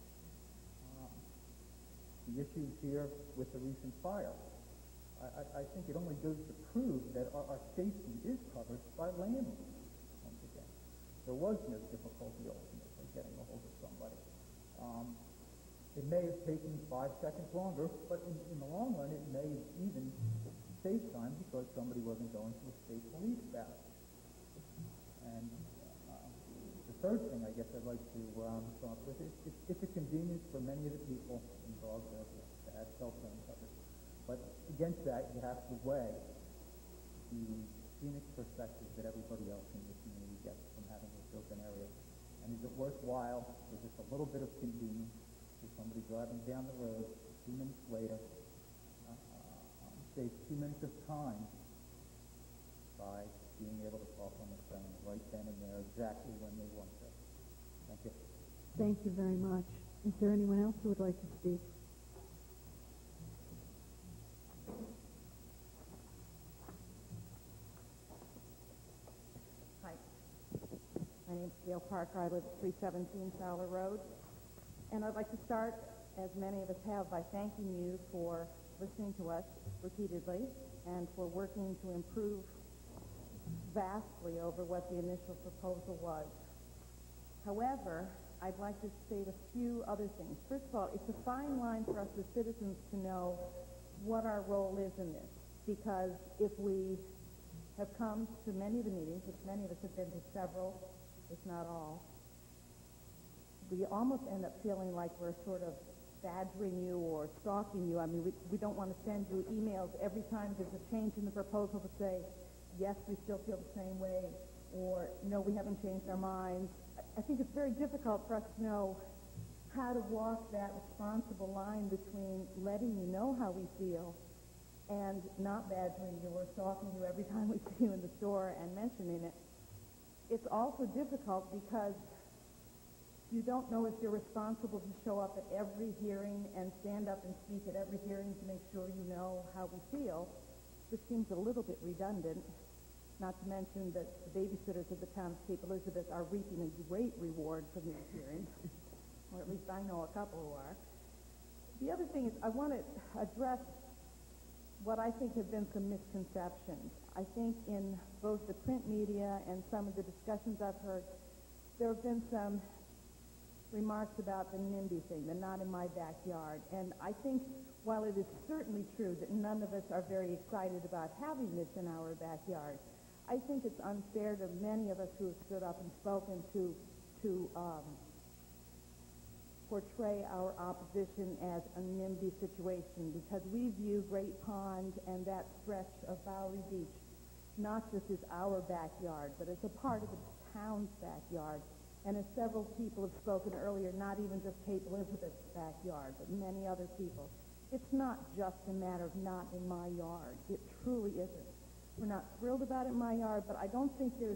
The issues here with the recent fire, I think it only goes to prove that our safety is covered by landlords. Once again, there was no difficulty ultimately getting a hold of somebody. It may have taken 5 seconds longer, but in the long run, it may even save time because somebody wasn't going to a state police barracks. And the third thing I guess I'd like to talk with is it's a convenience for many of the people involved to have cell phone coverage. But against that, you have to weigh the scenic perspective that everybody else in the community gets from having this open area. And is it worthwhile for just a little bit of convenience for somebody driving down the road 2 minutes later, save 2 minutes of time by being able to talk on the phone right then and there exactly when they want to. Thank you. Thank you very much. Is there anyone else who would like to speak? Hi. My name's Gail Parker. I live at 317 Fowler Road. And I'd like to start, as many of us have, by thanking you for listening to us repeatedly and for working to improve vastly over what the initial proposal was. However, I'd like to state a few other things. First of all, it's a fine line for us as citizens to know what our role is in this, because if we have come to many of the meetings, which many of us have been to several, if not all, we almost end up feeling like we're sort of badgering you or stalking you. I mean, we don't want to send you emails every time there's a change in the proposal to say, yes, we still feel the same way, or no, we haven't changed our minds. I think it's very difficult for us to know how to walk that responsible line between letting you know how we feel and not badgering you or stalking you every time we see you in the store and mentioning it. It's also difficult because you don't know if you're responsible to show up at every hearing and stand up and speak at every hearing to make sure you know how we feel, which seems a little bit redundant, not to mention that the babysitters of the town of Cape Elizabeth are reaping a great reward from these hearings, or at least I know a couple who are. The other thing is I want to address what I think have been some misconceptions. I think in both the print media and some of the discussions I've heard, there have been some remarks about the NIMBY thing, the not in my backyard. And I think while it is certainly true that none of us are very excited about having this in our backyard, I think it's unfair to many of us who have stood up and spoken to portray our opposition as a NIMBY situation, because we view Great Pond and that stretch of Bowery Beach not just as our backyard, but as a part of the town's backyard. And as several people have spoken earlier, not even just Cape Elizabeth's backyard, but many other people. It's not just a matter of not in my yard. It truly isn't. We're not thrilled about it in my yard, but I don't think there's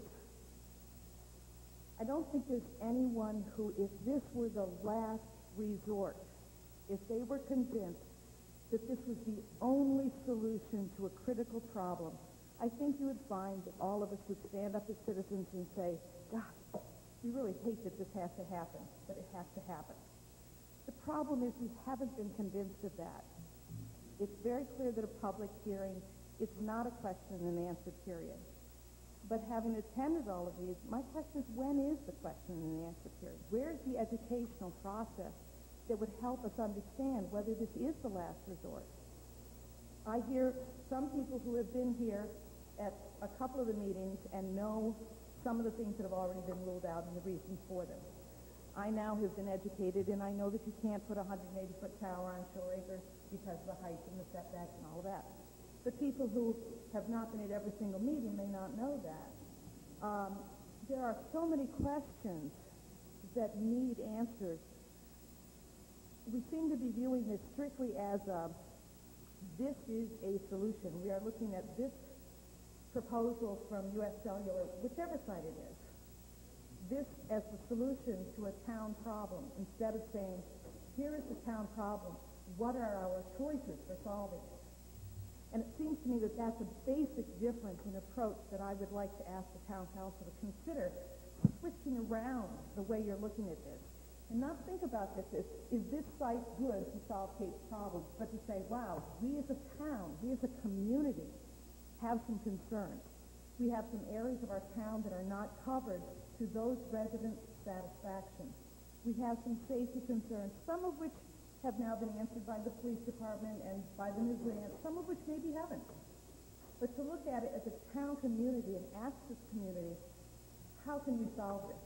anyone who, if this were the last resort, if they were convinced that this was the only solution to a critical problem, I think you would find that all of us would stand up as citizens and say, gosh, we really hate that this has to happen, but it has to happen. The problem is we haven't been convinced of that. It's very clear that a public hearing is not a question and answer period. But having attended all of these, my question is, when is the question and answer period? Where is the educational process that would help us understand whether this is the last resort? I hear some people who have been here at a couple of the meetings and know some of the things that have already been ruled out and the reasons for them. I now have been educated, and I know that you can't put a 180-foot tower on Shore Acres because of the height and the setbacks and all of that. But people who have not been at every single meeting may not know that. There are so many questions that need answers. We seem to be viewing this strictly as this is a solution. We are looking at this proposal from U.S. Cellular, whichever side it is, this as the solution to a town problem, instead of saying, here is the town problem, what are our choices for solving it? And it seems to me that that's a basic difference in approach that I would like to ask the town council to consider, switching around the way you're looking at this. And not think about this as, is this site good to solve Cape's problems, but to say, wow, we as a town, we as a community have some concerns. We have some areas of our town that are not covered to those residents' satisfaction. We have some safety concerns, some of which have now been answered by the police department and by the new grant, some of which maybe haven't. But to look at it as a town community and ask this community, how can we solve this?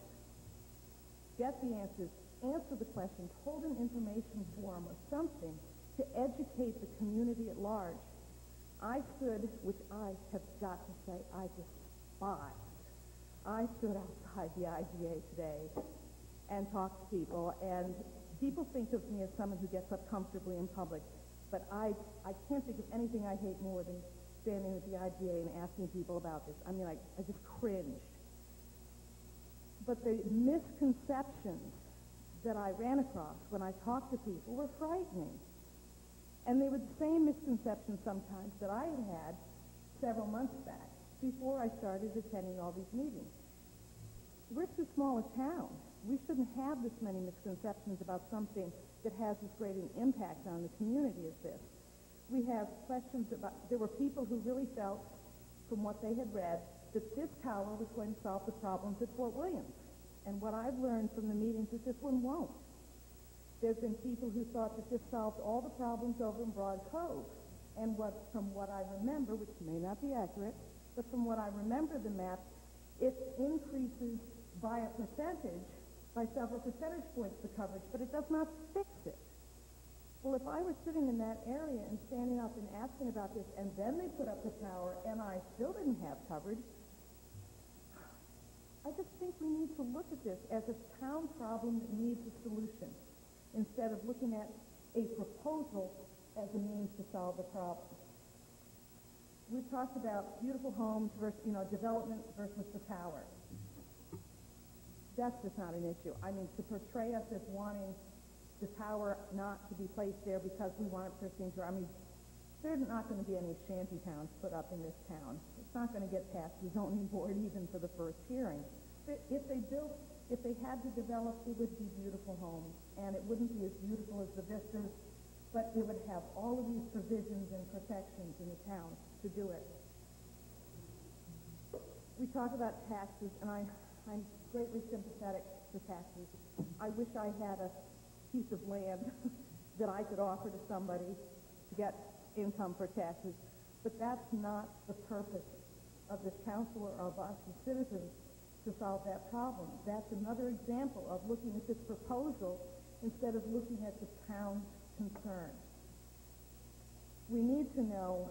Get the answers, answer the questions, hold an information forum or something to educate the community at large. I stood, which I have got to say I despise, I stood outside the IGA today and talked to people, and people think of me as someone who gets up comfortably in public, but I can't think of anything I hate more than standing at the IGA and asking people about this. I mean, I just cringed. But the misconceptions that I ran across when I talked to people were frightening. And they were the same misconceptions sometimes that I had several months back before I started attending all these meetings. We're too small a town. We shouldn't have this many misconceptions about something that has as great an impact on the community as this. We have questions about, there were people who really felt, from what they had read, that this tower was going to solve the problems at Fort Williams. And what I've learned from the meetings is this one won't. There's been people who thought that this solved all the problems over in Broad Cove. And from what I remember, which may not be accurate, but from what I remember the map, it increases by a percentage, by several percentage points the coverage, but it does not fix it. Well, if I were sitting in that area and standing up and asking about this, and then they put up the tower, and I still didn't have coverage, I just think we need to look at this as a town problem that needs a solution, instead of looking at a proposal as a means to solve the problem. We've talked about beautiful homes versus, development versus the tower. That's just not an issue. I mean, to portray us as wanting the tower not to be placed there because we want it pristine. I mean, there's not going to be any shanty towns put up in this town. It's not going to get past the zoning board even for the first hearing. If they had to develop, it would be beautiful homes, and it wouldn't be as beautiful as the vistas, but it would have all of these provisions and protections in the town to do it. We talk about taxes, and I'm greatly sympathetic to taxes. I wish I had a piece of land that I could offer to somebody to get income for taxes, but that's not the purpose of this council or of us as citizens to solve that problem. That's another example of looking at this proposal instead of looking at the town's concern. We need to know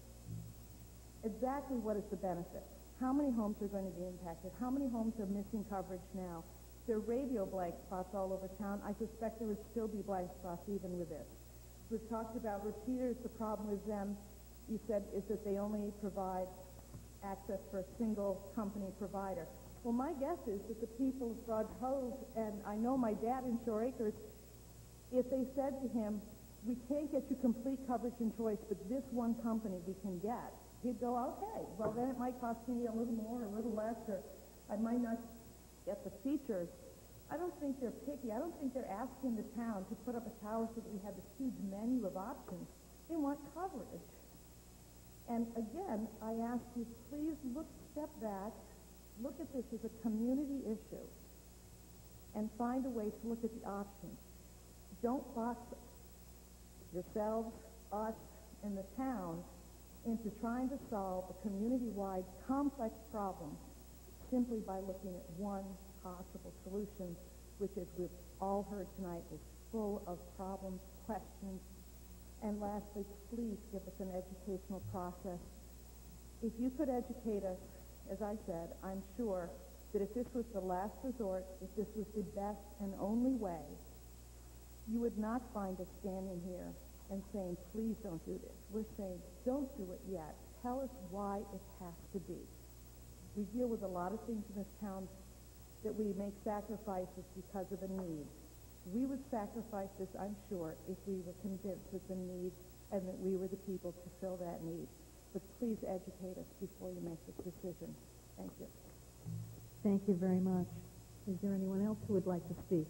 exactly what is the benefit. How many homes are going to be impacted? How many homes are missing coverage now? There are radio blank spots all over town. I suspect there would still be blank spots even with this. We've talked about repeaters. The problem with them, you said, is that they only provide access for a single company provider. Well, my guess is that the people of Broad Cove, and I know my dad in Shore Acres, if they said to him, we can't get you complete coverage and choice, but this one company we can get, he'd go, okay, well then it might cost me a little more, a little less, or I might not get the features. I don't think they're picky. I don't think they're asking the town to put up a tower so that we have this huge menu of options. They want coverage. And again, I ask you, please step back, look at this as a community issue, and find a way to look at the options. Don't box yourselves, us, and the town into trying to solve a community-wide complex problem simply by looking at one possible solution, which, as we've all heard tonight, is full of problems, questions. And lastly, please give us an educational process. If you could educate us, as I said, I'm sure that if this was the last resort, if this was the best and only way, you would not find us standing here and saying, please don't do this. We're saying, don't do it yet. Tell us why it has to be. We deal with a lot of things in this town that we make sacrifices because of a need. We would sacrifice this, I'm sure, if we were convinced that the need and that we were the people to fill that need. But please educate us before you make this decision. Thank you. Thank you very much. Is there anyone else who would like to speak?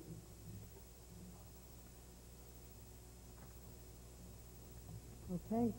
Okay.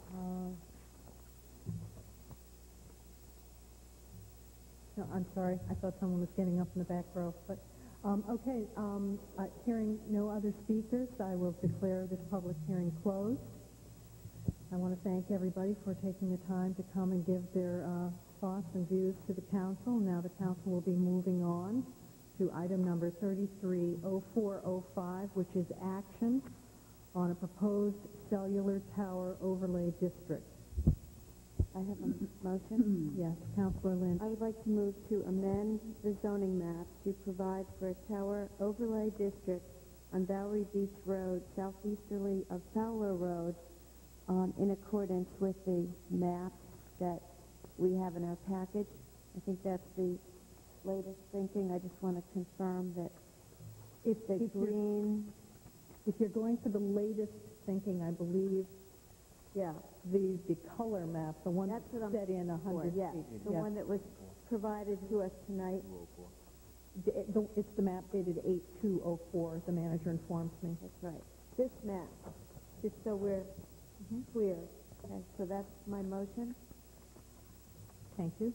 No, I'm sorry. I thought someone was getting up in the back row. But okay. Hearing no other speakers, I will declare this public hearing closed. I want to thank everybody for taking the time to come and give their thoughts and views to the council. Now the council will be moving on to item number 330405, which is action on a proposed cellular tower overlay district. I have a motion. Yes, Councilor Lynch. I would like to move to amend the zoning map to provide for a tower overlay district on Bowery Beach Road, southeasterly of Fowler Road, in accordance with the map that we have in our package. I think that's the latest thinking. I just want to confirm that if you're going for the latest thinking, I believe, yeah, the color map, the one that's set in 100 yes, feet. The one that was provided to us tonight. It's the map dated 8/2/04, the manager informs me. That's right. This map, just so we're clear. Okay, so that's my motion. Thank you.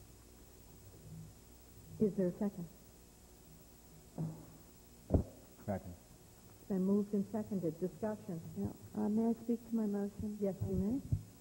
Is there a second? Second. It's been moved and seconded. Discussion. Yeah. May I speak to my motion? Yes, you may.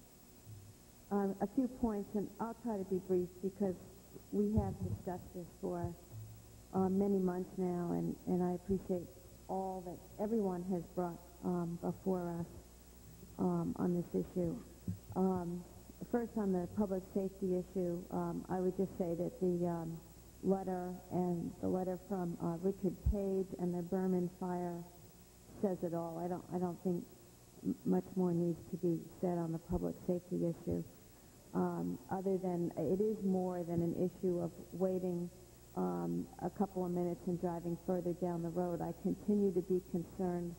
A few points, and I'll try to be brief because we have discussed this for many months now, and I appreciate all that everyone has brought before us on this issue. First, on the public safety issue, I would just say that the letter from Richard Page and the Berman fire says it all. I don't think much more needs to be said on the public safety issue. other than it is more than an issue of waiting a couple of minutes and driving further down the road. I continue to be concerned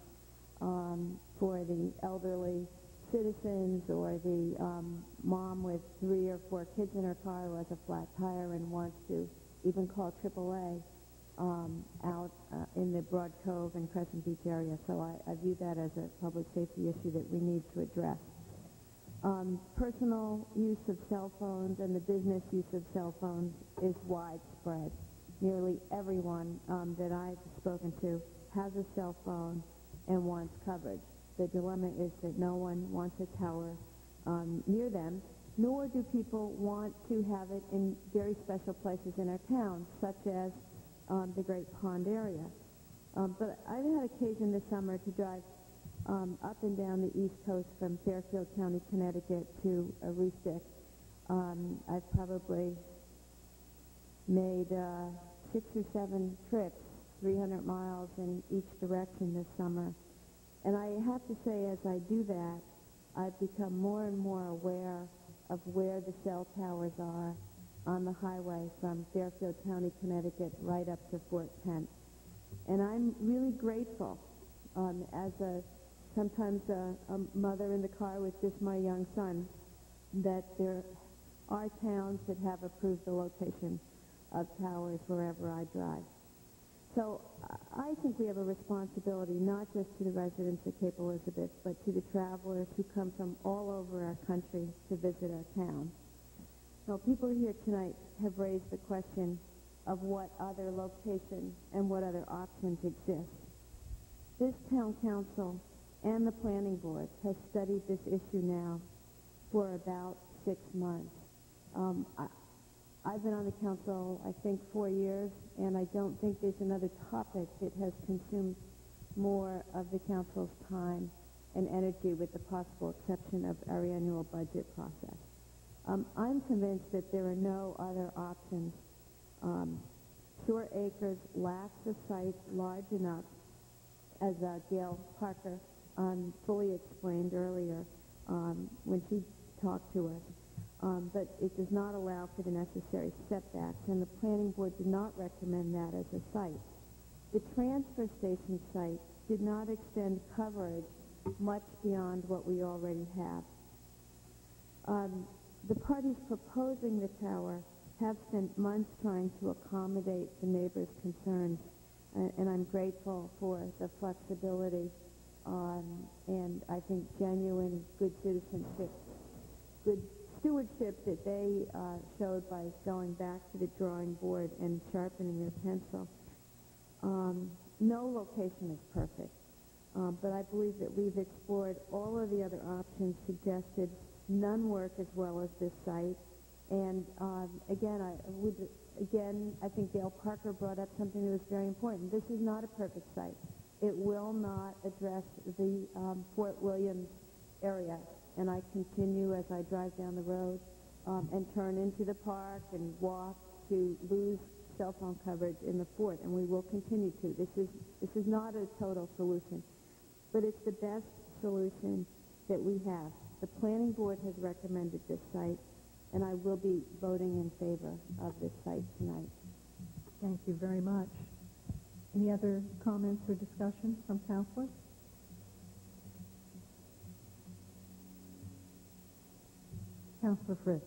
for the elderly citizens or the mom with 3 or 4 kids in her car who has a flat tire and wants to even call AAA out in the Broad Cove and Crescent Beach area. So I view that as a public safety issue that we need to address. Personal use of cell phones and the business use of cell phones is widespread. Nearly everyone that I've spoken to has a cell phone and wants coverage. The dilemma is that no one wants a tower near them, nor do people want to have it in very special places in our town, such as the Great Pond area. But I've had occasion this summer to drive up and down the East Coast from Fairfield County, Connecticut to Aroostook. I've probably made 6 or 7 trips, 300 miles in each direction this summer. And I have to say, as I do that, I've become more and more aware of where the cell towers are on the highway from Fairfield County, Connecticut, right up to Fort Kent. And I'm really grateful as sometimes a mother in the car with just my young son, that there are towns that have approved the location of towers wherever I drive. So I think we have a responsibility not just to the residents of Cape Elizabeth, but to the travelers who come from all over our country to visit our town. Now, people here tonight have raised the question of what other locations and what other options exist. This town council and the planning board has studied this issue now for about 6 months. I've been on the council, I think, 4 years, and I don't think there's another topic that has consumed more of the council's time and energy, with the possible exception of our annual budget process. I'm convinced that there are no other options. Shore Acres lacks a site large enough, as Gail Parker fully explained earlier when she talked to us. But it does not allow for the necessary setbacks, and the planning board did not recommend that as a site. The transfer station site did not extend coverage much beyond what we already have. The parties proposing the tower have spent months trying to accommodate the neighbors' concerns, and I'm grateful for the flexibility and I think genuine good citizenship, good stewardship that they showed by going back to the drawing board and sharpening their pencil. No location is perfect, but I believe that we've explored all of the other options suggested. None work as well as this site. And I think Gail Parker brought up something that was very important. This is not a perfect site. It will not address the Fort Williams area. And I continue as I drive down the road and turn into the park and walk to lose cell phone coverage in the fort, and we will continue to. This is not a total solution, but it's the best solution that we have. The planning board has recommended this site, and I will be voting in favor of this site tonight. Thank you very much. Any other comments or discussion from councilors? Councilor Fritz.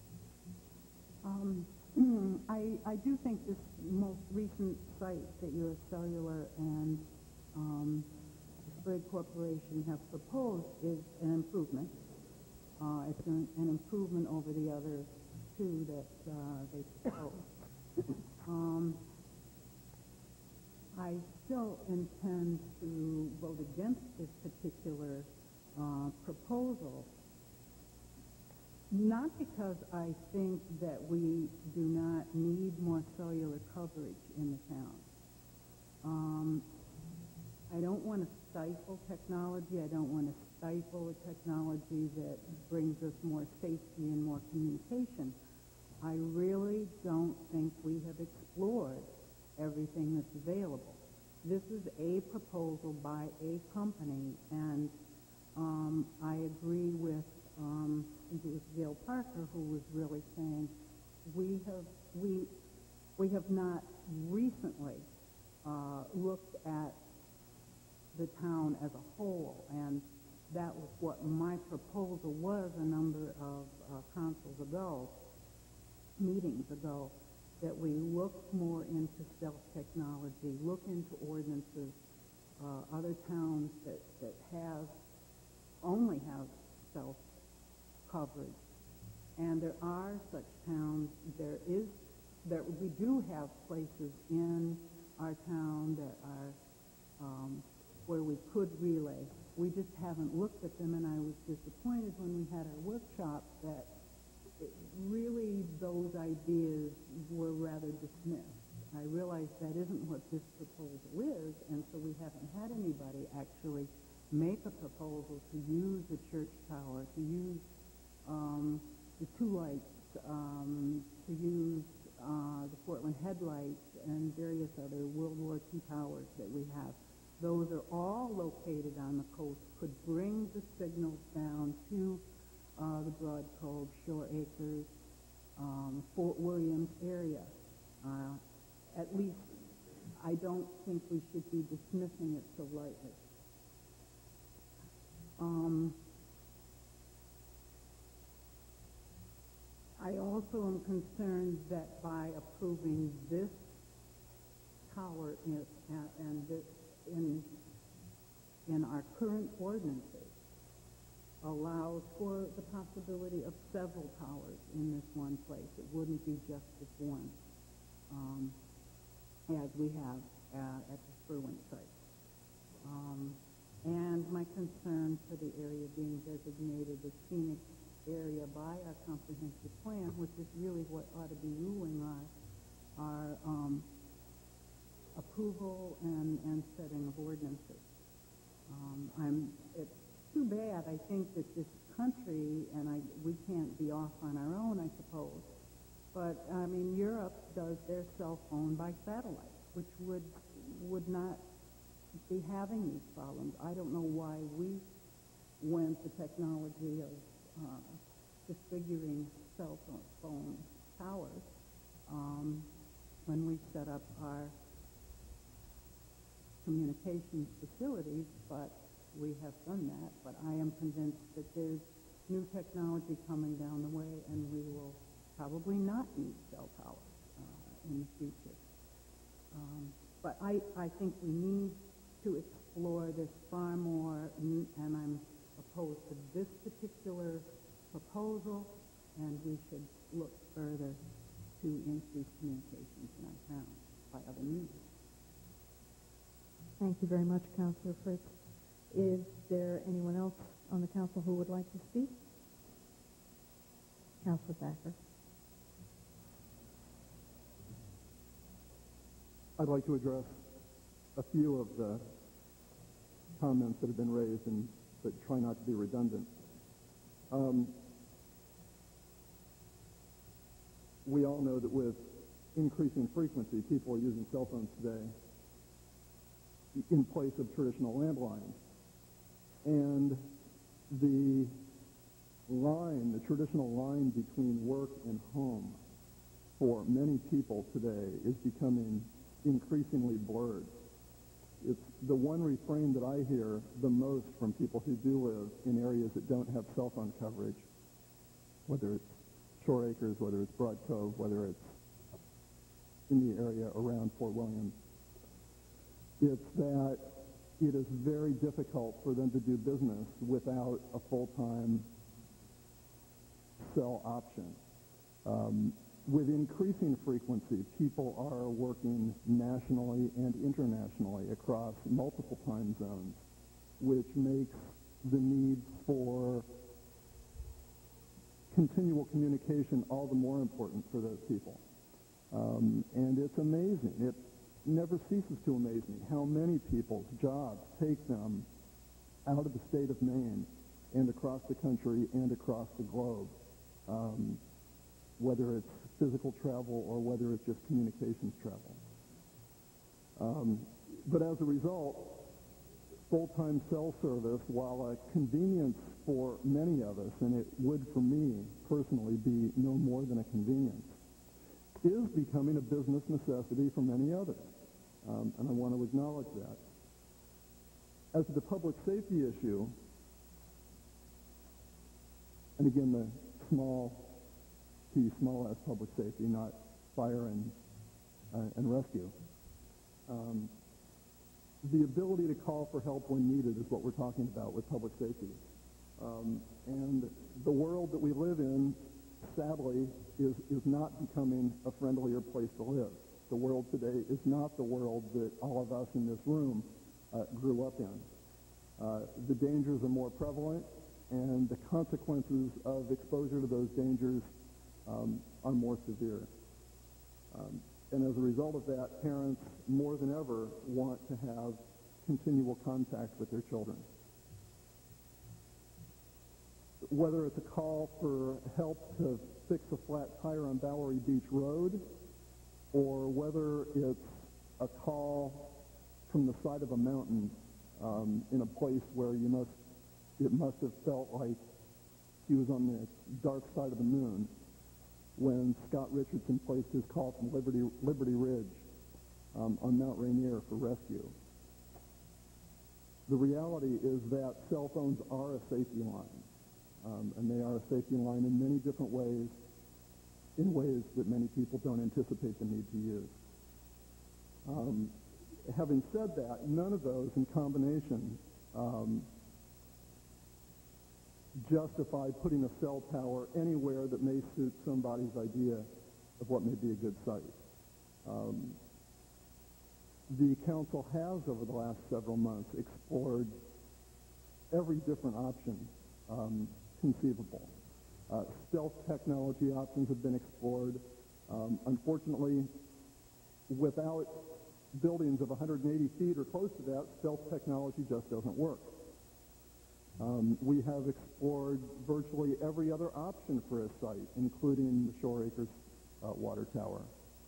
I do think this most recent site that your cellular and Sprague Corporation have proposed is an improvement. It's an improvement over the other two that they proposed. I still intend to vote against this particular proposal, not because I think that we do not need more cellular coverage in the town. I don't want to stifle technology. I don't want to stifle a technology that brings us more safety and more communication. I really don't think we have explored everything that's available. This is a proposal by a company, and I agree with I think it was Gail Parker, Parker who was really saying we have not recently looked at the town as a whole, and that was what my proposal was a number of councils ago, meetings ago, that we look more into self-technology, look into ordinances, other towns that only have self-coverage. And there are such towns, we do have places in our town that are where we could relay. We just haven't looked at them, and I was disappointed when we had our workshop that really those ideas were rather dismissed. I realize that isn't what this proposal is, and so we haven't had anybody actually make a proposal to use the church tower, to use the two lights, to use the Portland headlights and various other World War II towers that we have. Those are all located on the coast, could bring the signals down to the Broad Cove, Shore Acres, Fort Williams area. At least I don't think we should be dismissing it so lightly. I also am concerned that by approving this tower and this in our current ordinances allows for the possibility of several towers in this one place. It wouldn't be just this one, as we have at the Spurwink site. And my concern for the area being designated a scenic area by our comprehensive plan, which is really what ought to be ruling our approval and setting of ordinances. It's too bad, I think, that this country, and we can't be off on our own, I suppose, but, I mean, Europe does their cell phone by satellite, which would not be having these problems. I don't know why we went the technology of disfiguring cell phone towers when we set up our communications facilities, but we have done that. But I am convinced that there's new technology coming down the way, and we will probably not need cell towers in the future. But I think we need to explore this far more, and I'm opposed to this particular proposal, and we should look further to increase communications in our town by other means. Thank you very much, Councilor Fritz. Is there anyone else on the council who would like to speak? Councilor Thacker. I'd like to address a few of the comments that have been raised, but try not to be redundant. We all know that with increasing frequency, people are using cell phones today in place of traditional landlines. And the traditional line between work and home for many people today is becoming increasingly blurred. It's the one refrain that I hear the most from people who do live in areas that don't have cell phone coverage, whether it's Shore Acres, whether it's Broad Cove, whether it's in the area around Fort Williams. It's that it is very difficult for them to do business without a full-time cell option. With increasing frequency, people are working nationally and internationally across multiple time zones, which makes the need for continual communication all the more important for those people. And it's amazing. It never ceases to amaze me how many people's jobs take them out of the state of Maine and across the country and across the globe, whether it's physical travel or whether it's just communications travel. But as a result, full-time cell service, while a convenience for many of us, and it would for me personally be no more than a convenience, is becoming a business necessity for many others. And I want to acknowledge that. As to the public safety issue, and again, the small s public safety, not fire and rescue, the ability to call for help when needed is what we're talking about with public safety. And the world that we live in, sadly, is not becoming a friendlier place to live. The world today is not the world that all of us in this room grew up in. The dangers are more prevalent, and the consequences of exposure to those dangers are more severe. And as a result of that, parents more than ever want to have continual contact with their children. Whether it's a call for help to fix a flat tire on Bowery Beach Road, or whether it's a call from the side of a mountain in a place where it must have felt like he was on the dark side of the moon when Scott Richardson placed his call from Liberty Ridge on Mount Rainier for rescue. The reality is that cell phones are a safety line, and they are a safety line in many different ways, in ways that many people don't anticipate the need to use. Having said that, none of those in combination justify putting a cell tower anywhere that may suit somebody's idea of what may be a good site. The council has, over the last several months, explored every different option conceivable. Stealth technology options have been explored. Unfortunately, without buildings of 180 feet or close to that, stealth technology just doesn't work. We have explored virtually every other option for a site, including the Shore Acres water tower.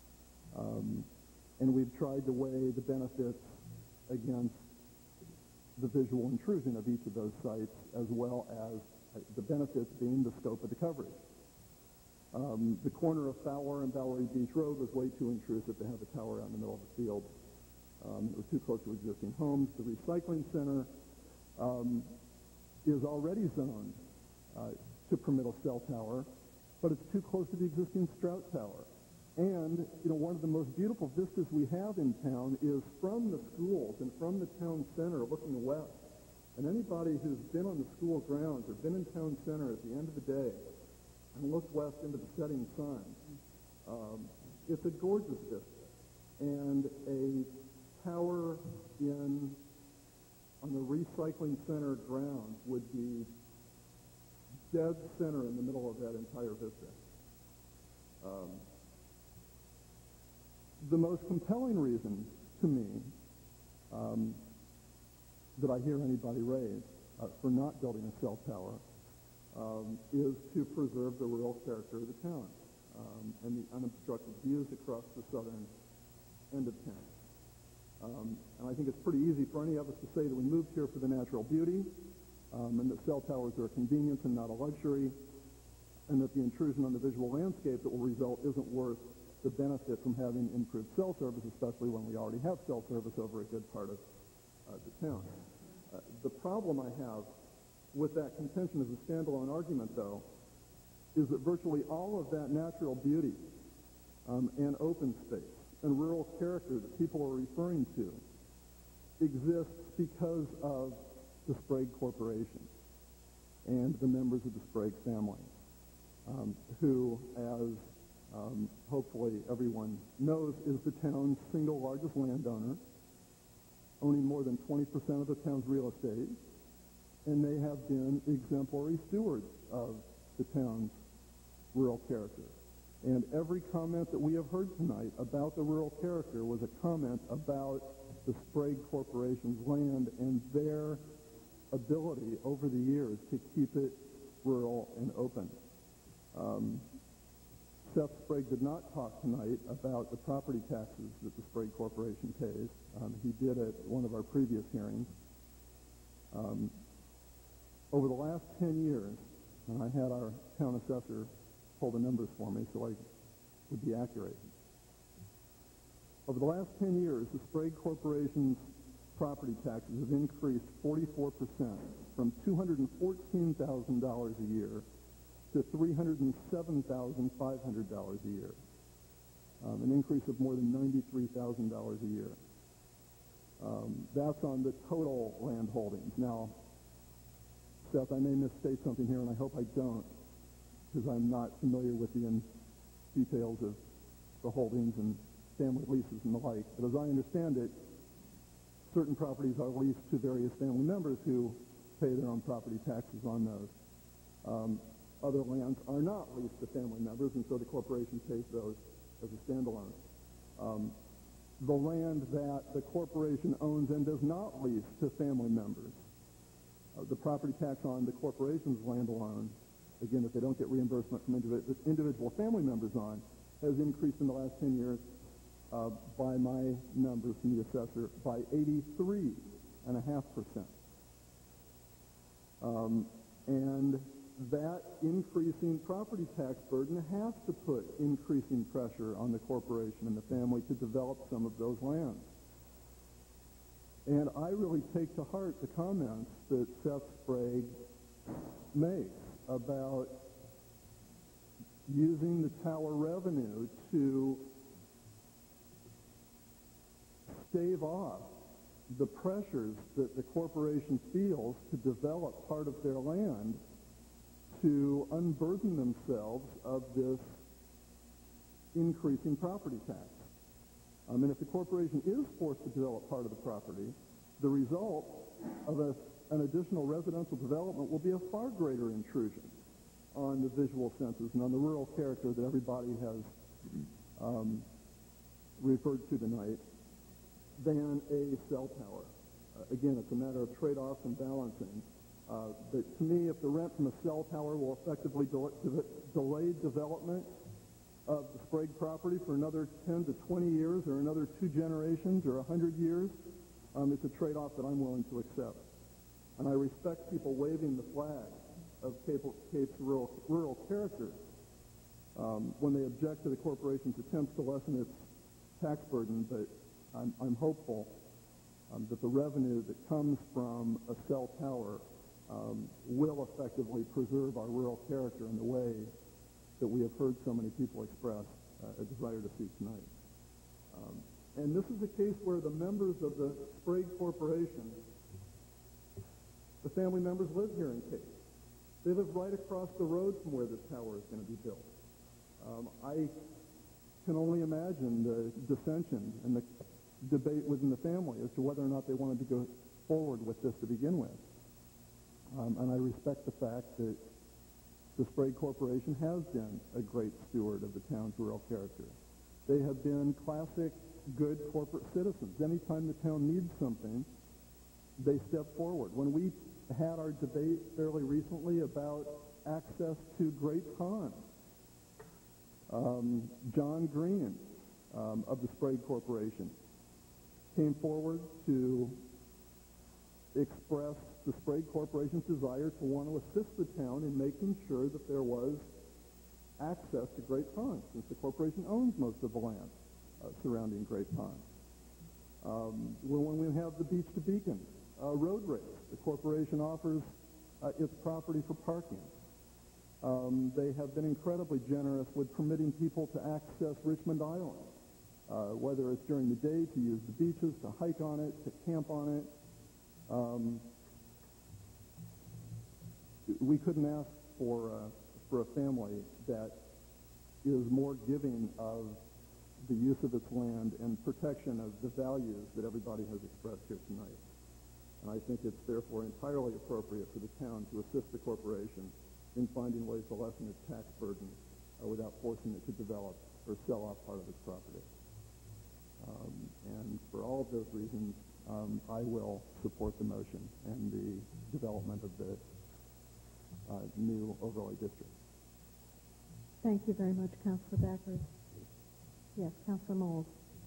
And we've tried to weigh the benefits against the visual intrusion of each of those sites, as well as the benefits being the scope of the coverage. The corner of Fowler and Bowery Beach Road was way too intrusive to have a tower out in the middle of the field. It was too close to existing homes. The recycling center is already zoned to permit a cell tower, but it's too close to the existing Strout Tower. And, one of the most beautiful vistas we have in town is from the schools and from the town center looking west. And anybody who's been on the school grounds or been in town center at the end of the day and looked west into the setting sun, it's a gorgeous vista. And a tower on the recycling center grounds would be dead center in the middle of that entire vista. The most compelling reason to me that I hear anybody raise for not building a cell tower is to preserve the rural character of the town and the unobstructed views across the southern end of town. And I think it's pretty easy for any of us to say that we moved here for the natural beauty, and that cell towers are a convenience and not a luxury, and that the intrusion on the visual landscape that will result isn't worth the benefit from having improved cell service, especially when we already have cell service over a good part of the town. The problem I have with that contention as a standalone argument, though, is that virtually all of that natural beauty and open space and rural character that people are referring to exists because of the Sprague Corporation and the members of the Sprague family, who, as hopefully everyone knows, is the town's single largest landowner, owning more than 20% of the town's real estate, and they have been exemplary stewards of the town's rural character. And every comment that we have heard tonight about the rural character was a comment about the Sprague Corporation's land and their ability over the years to keep it rural and open. Seth Sprague did not talk tonight about the property taxes that the Sprague Corporation pays. He did at one of our previous hearings. Over the last 10 years, and I had our town assessor pull the numbers for me so I would be accurate. Over the last 10 years, the Sprague Corporation's property taxes have increased 44%, from $214,000 a year to $307,500 a year, an increase of more than $93,000 a year. That's on the total land holdings. Now, Seth, I may misstate something here, and I hope I don't, because I'm not familiar with the details of the holdings and family leases and the like. But as I understand it, certain properties are leased to various family members who pay their own property taxes on those. Other lands are not leased to family members, and so the corporation pays those as a standalone. The land that the corporation owns and does not lease to family members, the property tax on the corporation's land alone, again, if they don't get reimbursement from individual family members on, has increased in the last 10 years by my numbers from the assessor by 83.5%. And that increasing property tax burden has to put increasing pressure on the corporation and the family to develop some of those lands. And I really take to heart the comments that Seth Sprague makes about using the tower revenue to stave off the pressures that the corporation feels to develop part of their land, to unburden themselves of this increasing property tax. And if the corporation is forced to develop part of the property, the result of an additional residential development will be a far greater intrusion on the visual senses and on the rural character that everybody has referred to tonight than a cell tower. Again, it's a matter of trade-offs and balancing. But to me, if the rent from a cell tower will effectively delay development of the Sprague property for another 10 to 20 years or another 2 generations or 100 years, it's a trade-off that I'm willing to accept. And I respect people waving the flag of Cape's rural character when they object to the corporation's attempts to lessen its tax burden, but I'm hopeful that the revenue that comes from a cell tower will effectively preserve our rural character in the way that we have heard so many people express a desire to see tonight. And this is a case where the members of the Sprague Corporation, the family members, live here in Cape. They live right across the road from where this tower is going to be built. I can only imagine the dissension and the debate within the family as to whether or not they wanted to go forward with this to begin with. And I respect the fact that the Sprague Corporation has been a great steward of the town's rural character. They have been classic, good corporate citizens. Anytime the town needs something, they step forward. When we had our debate fairly recently about access to Great Pond, John Green of the Sprague Corporation came forward to express the Sprague Corporation's desire to want to assist the town in making sure that there was access to Great Pond, since the corporation owns most of the land surrounding Great Pond. When we have the Beach to Beacon road race, the corporation offers its property for parking. They have been incredibly generous with permitting people to access Richmond Island, whether it's during the day to use the beaches, to hike on it, to camp on it. We couldn't ask for a family that is more giving of the use of its land and protection of the values that everybody has expressed here tonight. And I think it's therefore entirely appropriate for the town to assist the corporation in finding ways to lessen its tax burden without forcing it to develop or sell off part of its property. And for all of those reasons, I will support the motion and the development of the new overlay district. Thank you very much, Councilor Backers. Yes, Councilor Mold.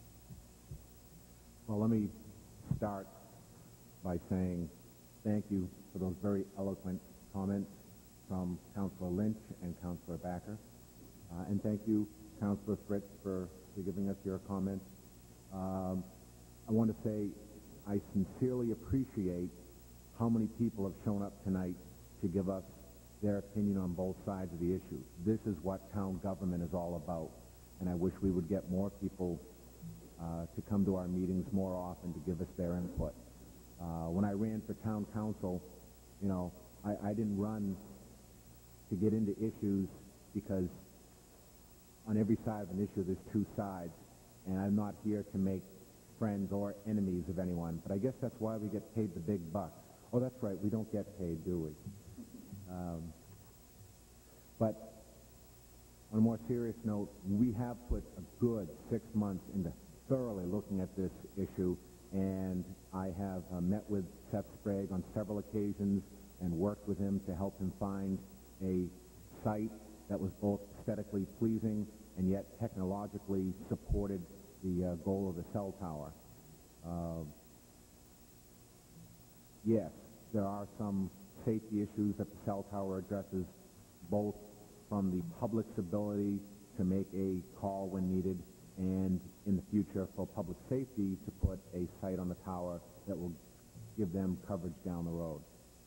Well, let me start by saying thank you for those very eloquent comments from Councillor Lynch and Councillor Backer. And thank you, Councillor Fritz, for giving us your comments. I want to say I sincerely appreciate how many people have shown up tonight to give us their opinion on both sides of the issue. This is what town government is all about, and I wish we would get more people to come to our meetings more often to give us their input. When I ran for town council, you know, I didn't run to get into issues because on every side of an issue there's two sides, and I'm not here to make friends or enemies of anyone, but I guess that's why we get paid the big bucks. Oh, that's right, we don't get paid, do we? But on a more serious note, we have put a good 6 months into thoroughly looking at this issue, and I have met with Seth Sprague on several occasions and worked with him to help him find a site that was both aesthetically pleasing and yet technologically supported the goal of the cell tower. Yes, there are some safety issues that the cell tower addresses, both from the public's ability to make a call when needed and in the future for public safety to put a site on the tower that will give them coverage down the road.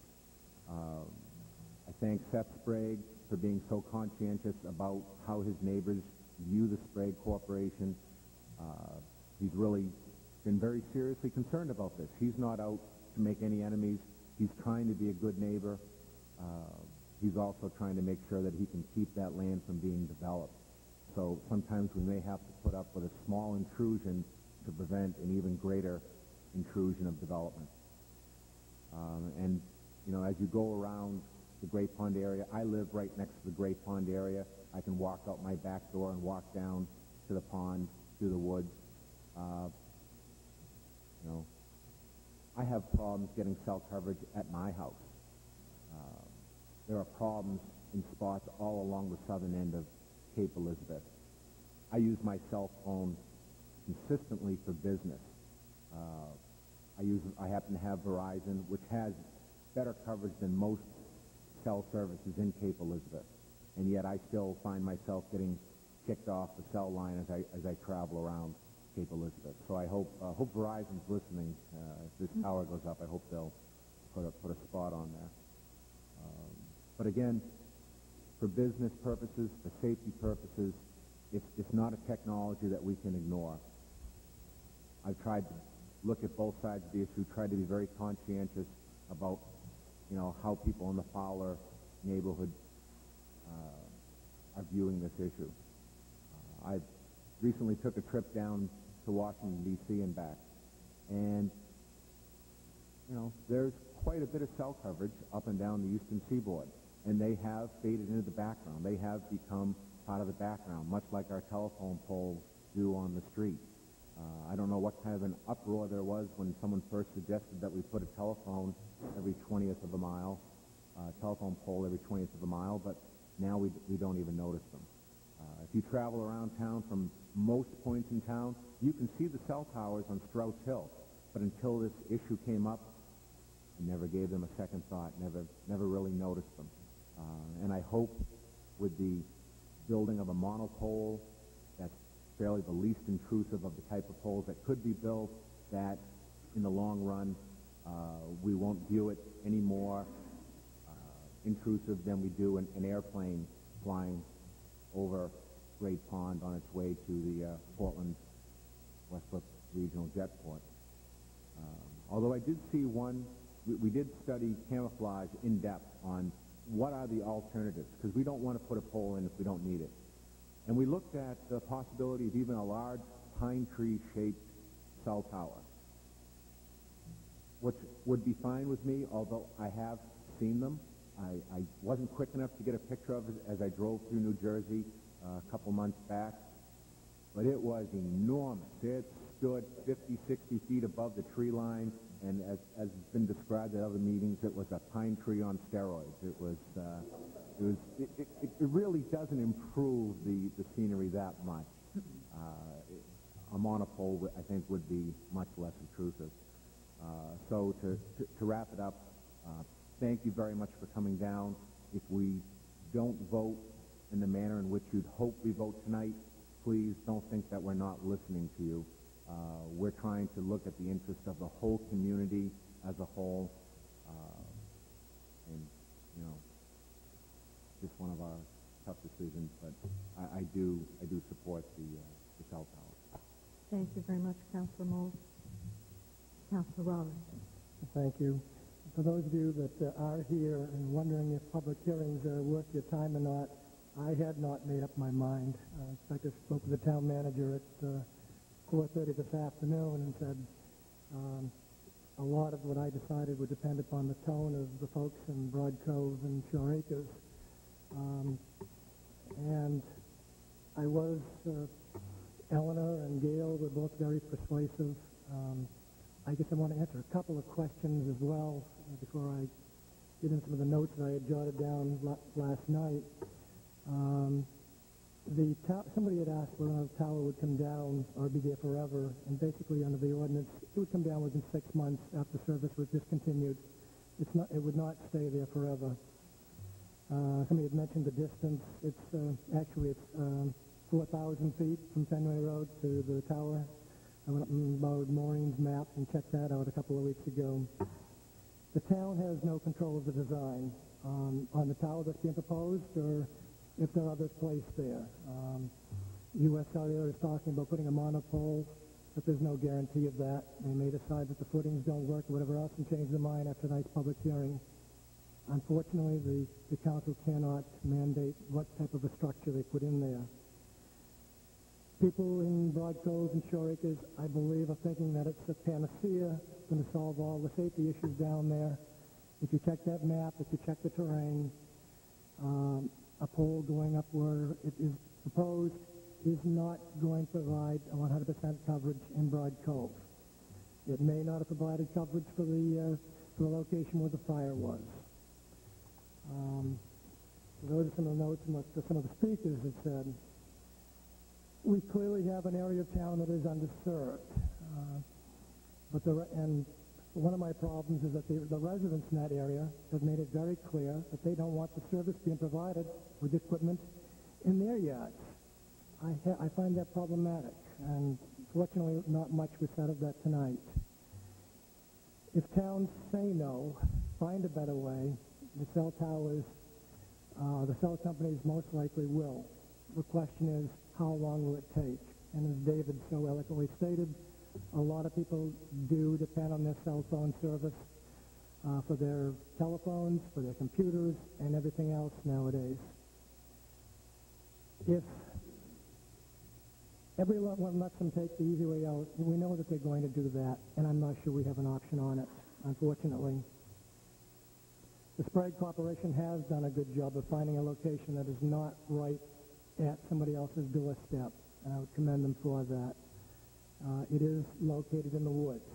I thank Seth Sprague for being so conscientious about how his neighbors view the Sprague Corporation. He's really been very seriously concerned about this. He's not out to make any enemies. He's trying to be a good neighbor. He's also trying to make sure that he can keep that land from being developed. So sometimes we may have to put up with a small intrusion to prevent an even greater intrusion of development. And, you know, as you go around the Great Pond area, I live right next to the Great Pond area. I can walk out my back door and walk down to the pond, through the woods. You know, I have problems getting cell coverage at my house. There are problems in spots all along the southern end of Cape Elizabeth. I use my cell phone consistently for business. I happen to have Verizon, which has better coverage than most cell services in Cape Elizabeth, and yet I still find myself getting kicked off the cell line as I travel around Cape Elizabeth. So I hope Verizon's listening. If this tower goes up, I hope they'll put a spot on there. But again, for business purposes, for safety purposes, it's not a technology that we can ignore. I've tried to look at both sides of the issue, tried to be very conscientious about, you know, how people in the Fowler neighborhood are viewing this issue. I recently took a trip down to Washington, D.C. and back, and, you know, there's quite a bit of cell coverage up and down the eastern seaboard, and they have faded into the background. They have become part of the background, much like our telephone poles do on the street. I don't know what kind of an uproar there was when someone first suggested that we put a telephone every 20th of a mile, telephone pole every 20th of a mile, but now we don't even notice them. If you travel around town from most points in town, you can see the cell towers on Strauss Hill, but until this issue came up, I never gave them a second thought, never really noticed them. And I hope with the building of a monopole that's fairly the least intrusive of the type of poles that could be built, that in the long run we won't view it any more intrusive than we do an airplane flying over Great Pond on its way to the Portland Westbrook Regional Jetport. Although I did see one, we did study camouflage in depth on what are the alternatives, because we don't want to put a pole in if we don't need it. And we looked at the possibility of even a large pine tree-shaped cell tower, which would be fine with me, although I have seen them. I wasn't quick enough to get a picture of it as I drove through New Jersey a couple months back, but it was enormous. It stood 50, 60 feet above the tree line, and as has been described at other meetings, it was a pine tree on steroids. It really doesn't improve the scenery that much. A monopole, I think, would be much less intrusive. So to wrap it up, thank you very much for coming down. If we don't vote in the manner in which you'd hope we vote tonight, please don't think that we're not listening to you. We're trying to look at the interest of the whole community as a whole, and, you know, just one of our tough decisions, but I do support the cell tower. Thank you very much, Councilor Mould. Councilor Roberts. Thank you. For those of you that are here and wondering if public hearings are worth your time or not, I had not made up my mind. In fact, I spoke to the town manager at 4:30 this afternoon and said a lot of what I decided would depend upon the tone of the folks in Broad Cove and Shore Acres. And I was, Eleanor and Gail were both very persuasive. I guess I want to answer a couple of questions as well before I get into some of the notes that I had jotted down last night. Somebody had asked whether the tower would come down or be there forever, and basically under the ordinance, it would come down within 6 months after service was discontinued. It would not stay there forever. Somebody had mentioned the distance. It's 4,000 feet from Fenway Road to the tower. I went up and borrowed Maureen's map and checked that out a couple of weeks ago. The town has no control of the design on the tower that's being proposed, or if there are others placed there. U.S. Cellular is talking about putting a monopole, but there's no guarantee of that. They may decide that the footings don't work or whatever else and change their mind after tonight's public hearing. Unfortunately, the council cannot mandate what type of a structure they put in there. People in Broad Cove and Shore Acres, I believe, are thinking that it's a panacea, going to solve all the safety issues down there. If you check that map, if you check the terrain, a pole going up where it is proposed is not going to provide 100% coverage in Broad Cove. It may not have provided coverage for the location where the fire was. Those are some of the notes and what some of the speakers have said. We clearly have an area of town that is underserved. And one of my problems is that the residents in that area have made it very clear that they don't want the service being provided with equipment in their yards. I find that problematic, and fortunately not much was said of that tonight. If towns say no, find a better way. The cell towers, the cell companies most likely will. The question is, how long will it take? And as David so eloquently stated, a lot of people do depend on their cell phone service for their telephones, for their computers, and everything else nowadays. If everyone lets them take the easy way out, we know that they're going to do that, and I'm not sure we have an option on it, unfortunately. The Sprague Corporation has done a good job of finding a location that is not right at somebody else's doorstep, and I would commend them for that. It is located in the woods.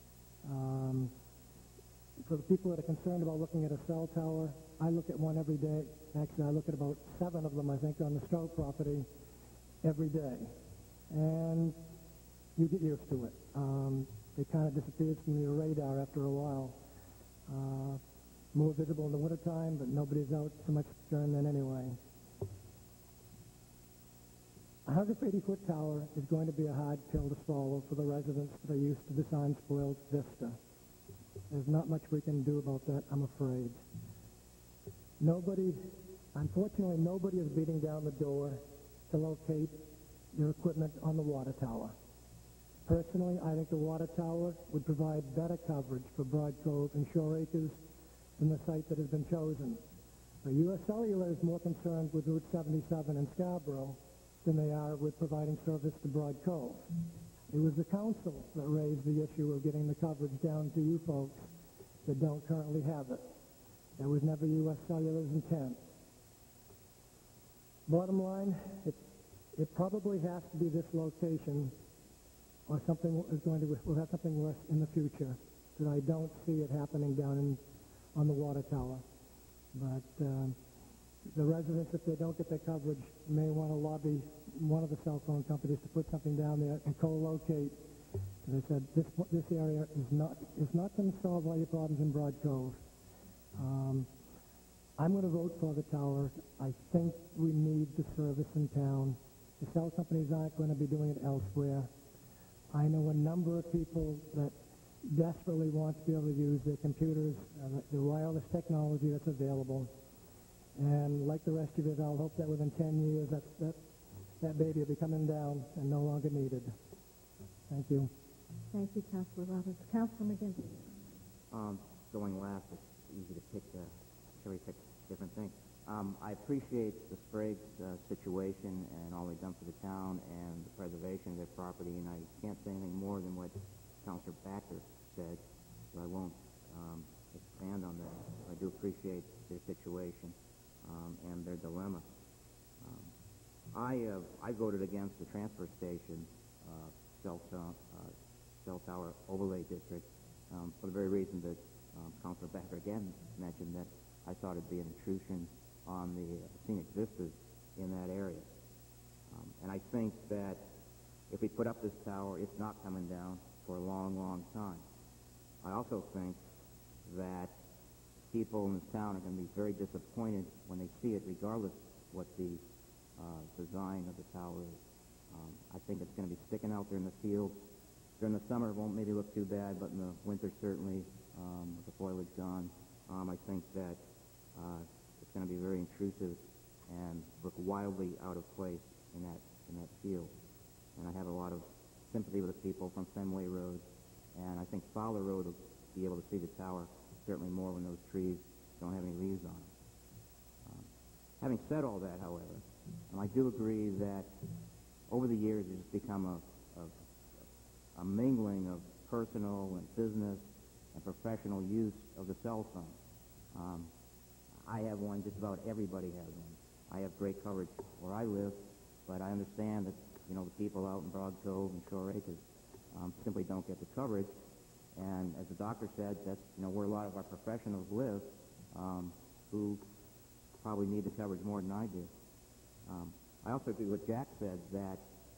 For the people that are concerned about looking at a cell tower, I look at one every day. Actually, I look at about 7 of them, I think, on the Stroh property every day. And you get used to it. They kind of disappears from your radar after a while. More visible in the wintertime, but nobody's out so much during then anyway. A 180-foot tower is going to be a hard pill to swallow for the residents that are used to this unspoiled vista. There's not much we can do about that, I'm afraid. Unfortunately, nobody is beating down the door to locate your equipment on the water tower. Personally, I think the water tower would provide better coverage for Broad Cove and Shore Acres than the site that has been chosen. The U.S. Cellular is more concerned with Route 77 in Scarborough than they are with providing service to Broad Cove. It was the council that raised the issue of getting the coverage down to you folks that don't currently have it. That was never U.S. Cellular's intent. Bottom line, it probably has to be this location, or something will have something worse in the future, that I don't see it happening down on the water tower. But the residents, if they don't get their coverage, may want to lobby one of the cell phone companies to put something down there and co-locate. And they said this area is not going to solve all your problems in Broad Cove. I'm going to vote for the tower. I think we need the service in town. The cell companies aren't going to be doing it elsewhere. I know a number of people that desperately want to be able to use their computers, the wireless technology that's available. And like the rest of you, I'll hope that within 10 years that baby will be coming down and no longer needed. Thank you. Thank you, Councilor Roberts. Councilor McGinty. Going last, it's easy to pick, cherry pick different things. I appreciate the Sprague's situation and all they've done for the town and the preservation of their property, and I can't say anything more than what Councilor Backer said, so I won't expand on that. I do appreciate their situation and their dilemma. I voted against the transfer station cell tower overlay district for the very reason that Councilor Backer again mentioned, that I thought it'd be an intrusion on the scenic vistas in that area. And I think that if we put up this tower, it's not coming down for a long, long time. I also think that people in this town are going to be very disappointed when they see it, regardless what the design of the tower is. I think it's going to be sticking out there in the field. During the summer, it won't maybe look too bad, but in the winter, certainly, with the foliage gone, I think that it's going to be very intrusive and look wildly out of place in that field. And I have a lot of sympathy with the people from Fenway Road, and I think Fowler Road will be able to see the tower certainly more when those trees don't have any leaves on them. Having said all that, however, I do agree that over the years it's become a mingling of personal and business and professional use of the cell phone. I have one, just about everybody has one. I have great coverage where I live, but I understand that, you know, the people out in Broad Cove and Shore Acres simply don't get the coverage. And as the doctor said, that's, you know, where a lot of our professionals live, who probably need the coverage more than I do. I also agree with what Jack said, that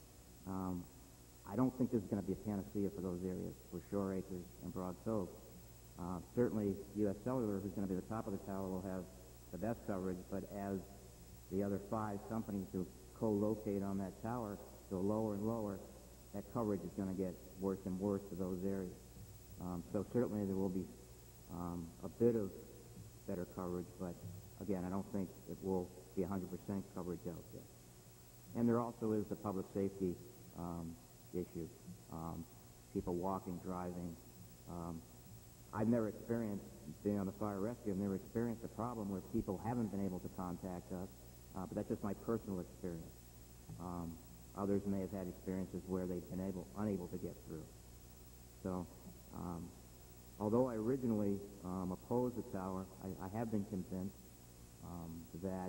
I don't think this is going to be a panacea for those areas, for Shore Acres and Broad Cove. Certainly, U.S. Cellular, who's going to be the top of the tower, will have the best coverage, but as the other 5 companies who co-locate on that tower go lower and lower, that coverage is going to get worse and worse for those areas. So certainly there will be a bit of better coverage, but again, I don't think it will be 100% coverage out there. And there also is the public safety issue. People walking, driving. I've never experienced, being on the fire rescue, I've never experienced a problem where people haven't been able to contact us, but that's just my personal experience. Others may have had experiences where they've been unable to get through. So, although I originally opposed the tower, I have been convinced that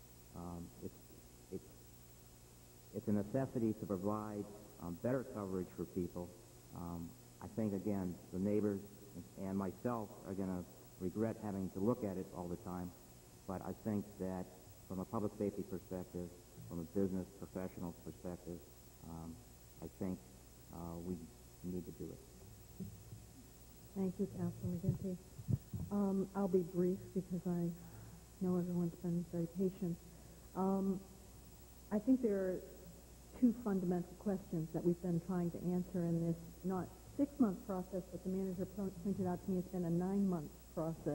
it's a necessity to provide better coverage for people. I think, again, the neighbors and myself are going to regret having to look at it all the time, but I think that from a public safety perspective, from a business professional's perspective, I think we need to do it. Thank you, Councilor McGinty. I'll be brief because I know everyone's been very patient. I think there are 2 fundamental questions that we've been trying to answer in this not 6-month process, but the manager pointed out to me it's been a 9-month process.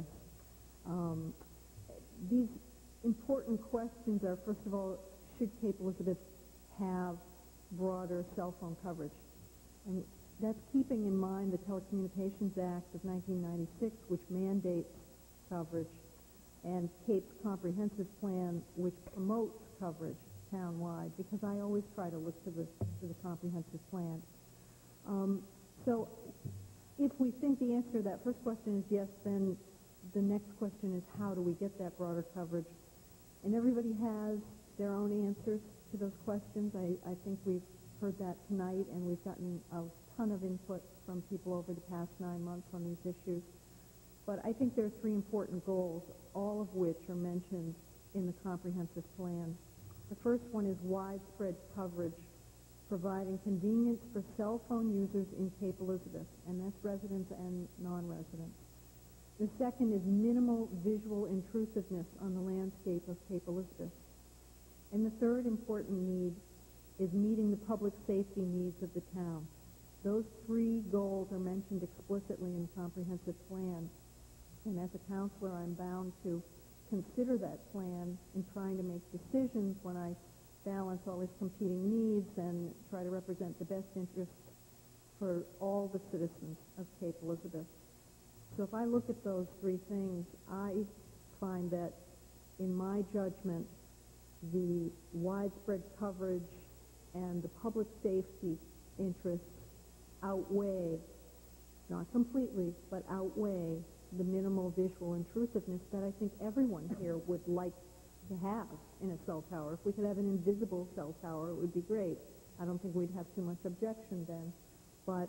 These important questions are, first of all, should Cape Elizabeth have broader cell phone coverage? And that's keeping in mind the Telecommunications Act of 1996, which mandates coverage, and Cape's comprehensive plan, which promotes coverage townwide, because I always try to look to the comprehensive plan. So if we think the answer to that first question is yes, then the next question is how do we get that broader coverage? And everybody has their own answers to those questions. I think we've heard that tonight, and we've gotten a ton of input from people over the past 9 months on these issues. But I think there are 3 important goals, all of which are mentioned in the comprehensive plan. The first one is widespread coverage, providing convenience for cell phone users in Cape Elizabeth, and that's residents and non-residents. The second is minimal visual intrusiveness on the landscape of Cape Elizabeth. And the third important need is meeting the public safety needs of the town. Those three goals are mentioned explicitly in the comprehensive plan. And as a counselor, I'm bound to consider that plan in trying to make decisions when I balance all these competing needs and try to represent the best interests for all the citizens of Cape Elizabeth. So if I look at those three things, I find that, in my judgment, the widespread coverage and the public safety interests outweigh, not completely, but outweigh the minimal visual intrusiveness that I think everyone here would like to have in a cell tower. If we could have an invisible cell tower, it would be great. I don't think we'd have too much objection then. But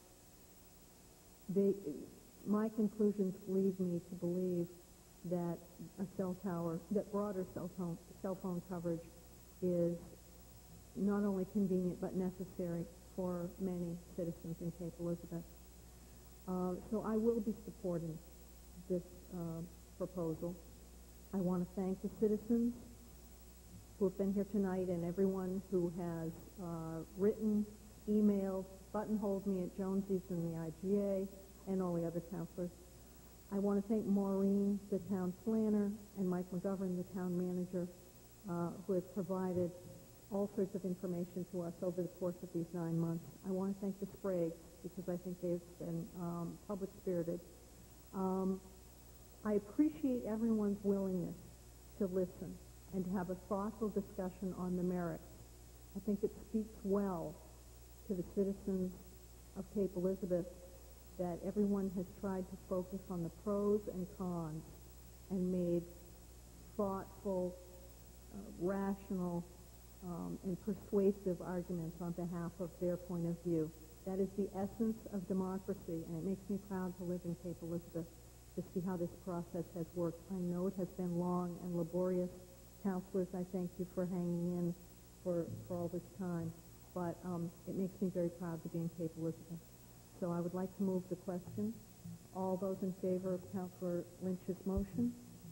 my conclusions lead me to believe that a cell tower, that broader cell phone coverage is not only convenient but necessary for many citizens in Cape Elizabeth. So I will be supporting this proposal. I want to thank the citizens who have been here tonight and everyone who has written, emailed, buttonholed me at Jonesy's and the IGA and all the other counselors. I want to thank Maureen, the town planner, and Mike McGovern, the town manager, who has provided all sorts of information to us over the course of these 9 months. I want to thank the Spragues because I think they've been public-spirited. I appreciate everyone's willingness to listen and to have a thoughtful discussion on the merits. I think it speaks well to the citizens of Cape Elizabeth that everyone has tried to focus on the pros and cons and made thoughtful, rational, and persuasive arguments on behalf of their point of view. That is the essence of democracy, and it makes me proud to live in Cape Elizabeth to see how this process has worked. I know it has been long and laborious. Counselors, I thank you for hanging in for all this time, but it makes me very proud to be in Cape Elizabeth. So I would like to move the question. All those in favor of Councilor Lynch's motion?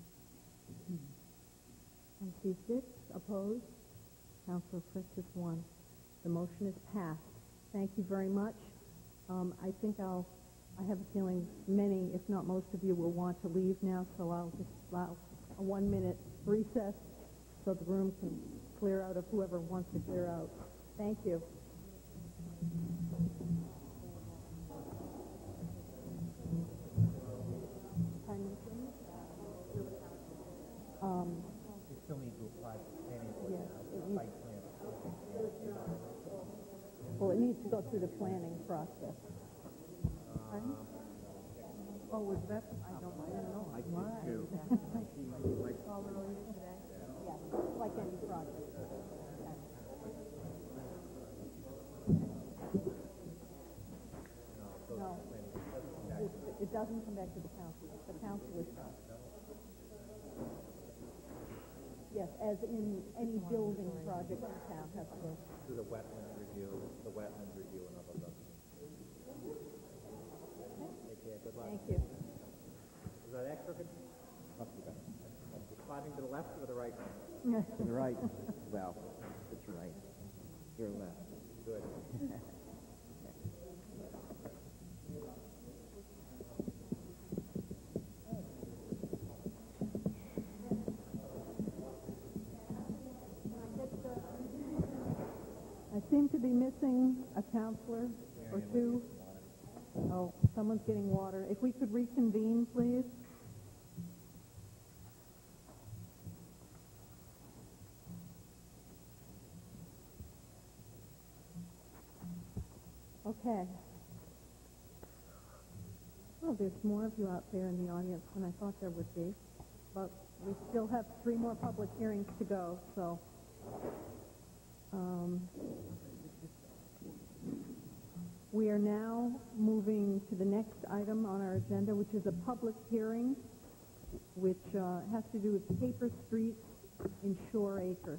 I see 6. Opposed? Councilor Fritz is 1. The motion is passed. Thank you very much. I think I have a feeling many, if not most of you, will want to leave now, so I'll just allow a 1-minute recess so the room can clear out of whoever wants to clear out. Thank you. You still need to apply for planning board site plan. Well, it needs to go through the planning process. Pardon? Oh, was that? I don't know. I think too. All earlier today? Yeah, like any project. No, it doesn't come back to the council. The council is yes, as in any building project in town has to go through the wetland review, and all those other things. Take care. Good luck. Thank you. Is that extra good? Sliding to the left or the right? To the right. Well, it's right. Your left. Good. I seem to be missing a counselor or two. Oh, someone's getting water. If we could reconvene, please. Okay. Well, there's more of you out there in the audience than I thought there would be. But we still have 3 more public hearings to go, so... we are now moving to the next item on our agenda, which is a public hearing, which has to do with paper streets in Shore Acres.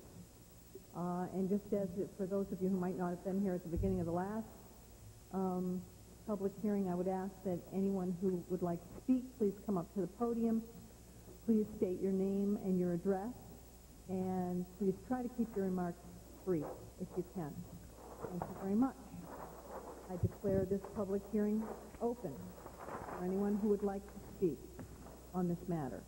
And just as for those of you who might not have been here at the beginning of the last public hearing. I would ask that anyone who would like to speak, please come up to the podium. Please state your name and your address, and please try to keep your remarks brief if you can. Thank you very much. I declare this public hearing open for anyone who would like to speak on this matter.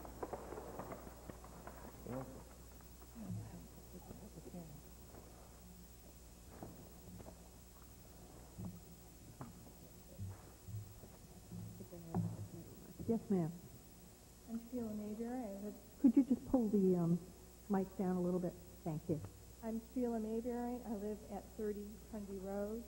Yes, ma'am. I'm Sheila Mayberry. Could you just pull the mic down a little bit? Thank you. I'm Sheila Mayberry. I live at 30 Hundy Road.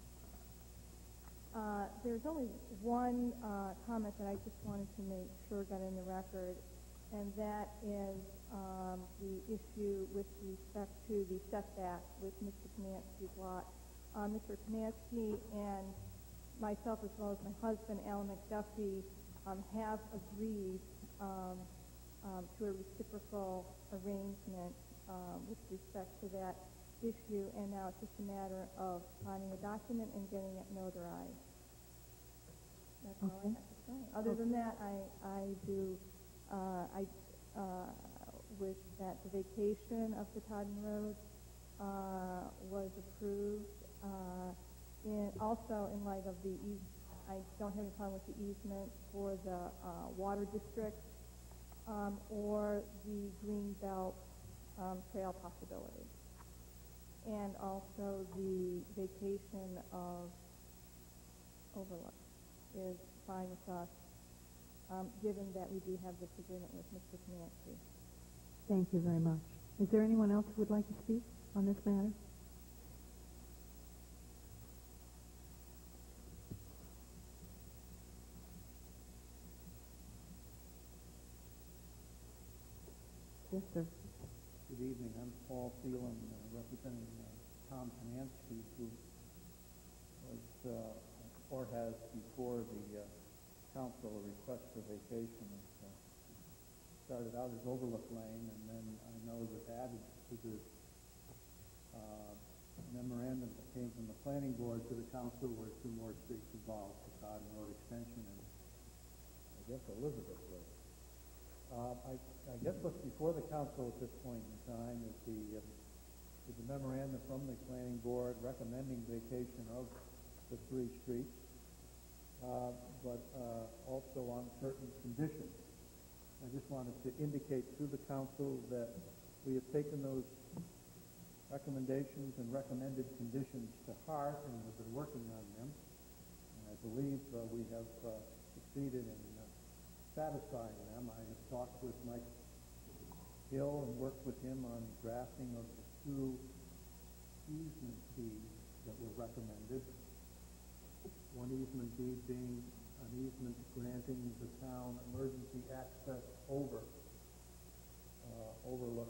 There's only one comment that I just wanted to make sure got in the record, and that is the issue with respect to the setback with Mr. Pinansky's lot. Mr. Pinansky and myself, as well as my husband, Alan McDuffie, have agreed to a reciprocal arrangement with respect to that issue, and now it's just a matter of signing a document and getting it notarized. That's all I have to say. Other than that, I wish that the vacation of Katahdin Road was approved. Also, in light of the I don't have any problem with the easement for the water district or the green belt trail possibility, and also the vacation of Overlook is fine with us, given that we do have this agreement with Mr. Pinansky. Thank you very much. Is there anyone else who would like to speak on this matter? Yes, sir. Good evening. I'm Paul Phelan, representing Tom Pinansky, who was or has before the council a request for vacation. It started out as Overlook Lane, and then I know that added to the memorandum that came from the planning board to the council were two more streets involved, the Katahdin Road extension and I guess Elizabeth Road. I guess what's before the council at this point in time is the memorandum from the planning board recommending vacation of the three streets, but also on certain conditions. I just wanted to indicate to the council that we have taken those recommendations and recommended conditions to heart and have been working on them. And I believe we have succeeded in satisfying them. I have talked with Mike Hill and worked with him on drafting of the two easement deeds that were recommended. One easement deed being an easement granting the town emergency access over Overlook,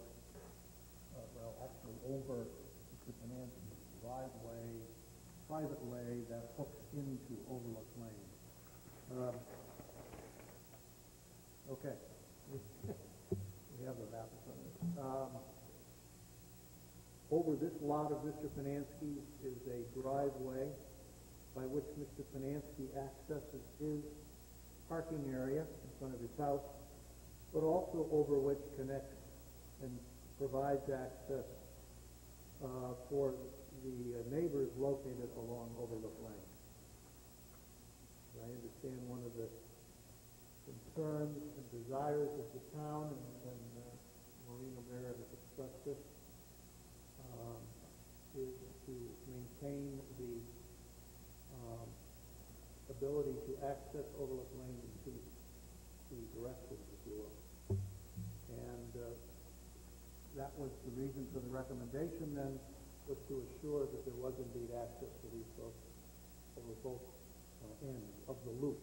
over Mr. Pinansky's driveway, private way that hooks into Overlook Lane. Okay. We have the map in front of us. Over this lot of Mr. Pinansky's is a driveway by which Mr. Pinansky accesses his parking area in front of his house, but also over which connects and provides access for the neighbors located along Overlook Lane. I understand one of the concerns and desires of the town, and Maureen O'Meara has expressed this, is to maintain the ability to access Overlook Lane in two directions, if you will. And that was the reason for the recommendation then, was to assure that there was indeed access to these folks over both ends of the loop.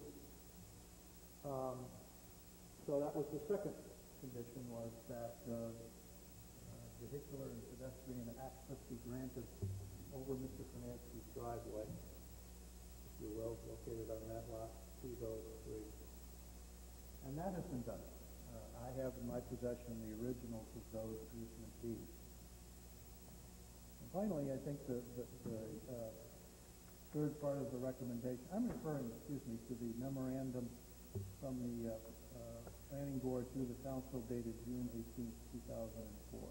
So that was the second condition, was that vehicular and pedestrian access be granted over Mr. Pinansky's driveway, if you will, located on that lot, to those three. And that has been done. I have in my possession the originals of those easement deeds. And finally, I think the third part of the recommendation, I'm referring, to the memorandum from the Planning Board to the Council dated June 18th, 2004.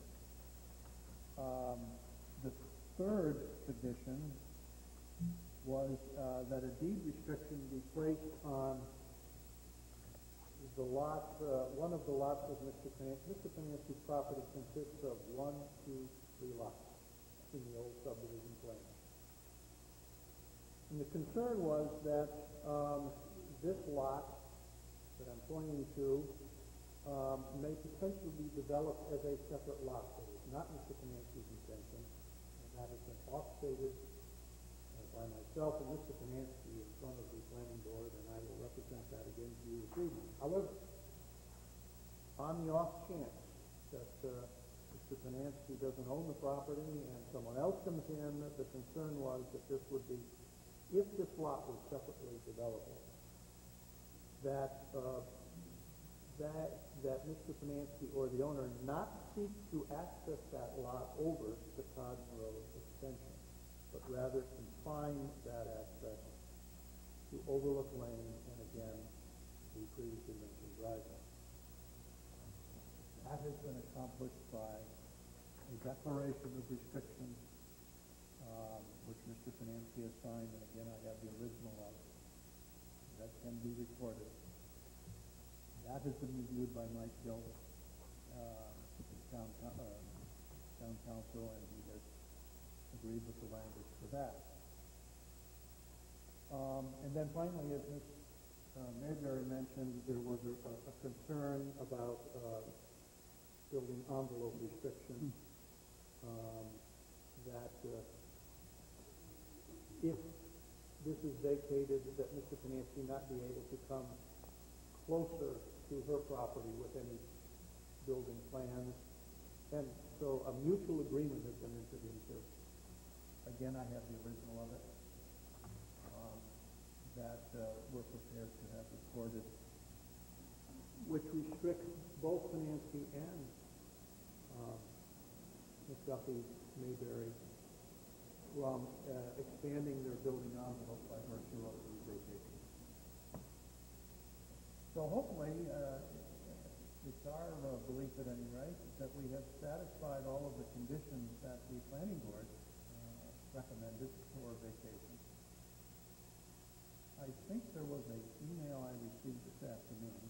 The third condition was that a deed restriction be placed on the lot, one of the lots of Mr. Financial. Mr. Financial's property consists of 1, 2, 3 lots in the old subdivision plan. And the concern was that this lot that I'm pointing to may potentially be developed as a separate lot. It is not Mr. Financial's intention, and that has been off-stated by myself and Mr. Finansky in front of the Planning Board, and I will represent that again to you this evening. However, on the off chance that Mr. Finansky doesn't own the property and someone else comes in, the concern was that this would be, if this lot was separately developable, that Mr. Finansky or the owner not seek to access that lot over the Todd Road extension, but rather confine that access to Overlook Lane and again the previously mentioned driveway. That has been accomplished by a declaration of restriction, which Mr. Finansky has signed, and again I have the original of it. That can be recorded. That has been reviewed by Mike Gill, town council, and he has agreed with the language for that. And then finally, as Ms. Mayberry mentioned, there was a concern about building envelope restriction, that if this is vacated, that Mr. Finansky not be able to come closer to her property with any building plans. And so a mutual agreement has been entered into. Again, I have the original of it, that we're prepared to have recorded, which restricts both Finansky and Ms. Duffy Mayberry from expanding their building envelope by virtue of the vacation. So hopefully, it's our belief at any rate that we have satisfied all of the conditions that the Planning Board recommended for vacation. I think there was an email I received this afternoon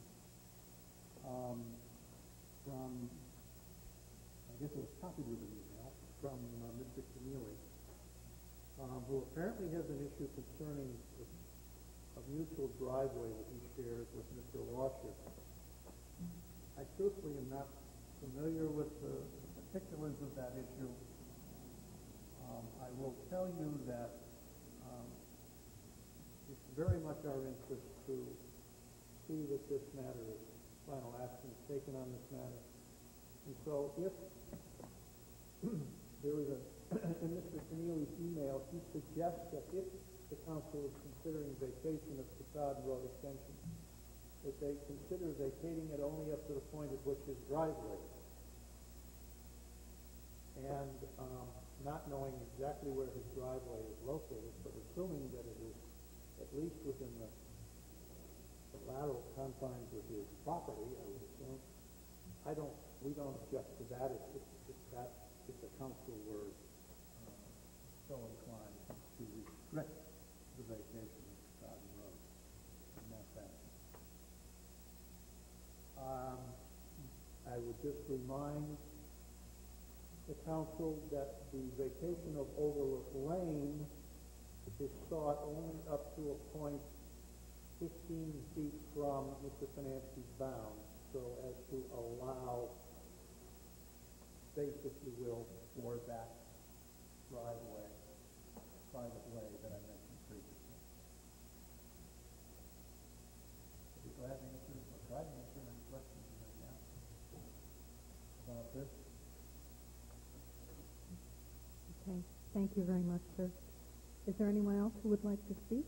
from, I guess it was copied with an email, from Mr. Keneally, who apparently has an issue concerning a mutual driveway that he shares with Mr. Washer. I truthfully am not familiar with the particulars of that issue. I will tell you that it's very much our interest to see that this matter is, final action is taken on this matter. And so if there is in Mr. Keneally's email, he suggests that if the council is considering vacation of Facade Road extension, that they consider vacating it only up to the point at which his driveway is. And not knowing exactly where his driveway is located, but assuming that it is at least within the lateral confines of his property, I would assume. We don't object to that if the council were so inclined to restrict the vacation of Facade Road in that fashion. I would just remind the council that the vacation of Overlook Lane is sought only up to a point 15 feet from Mr. Finansky's bound, so as to allow space, if you will, for that driveway, private way that I mentioned previously. I'd be glad to answer any questions you may have about this. Okay, thank you very much, sir. Is there anyone else who would like to speak?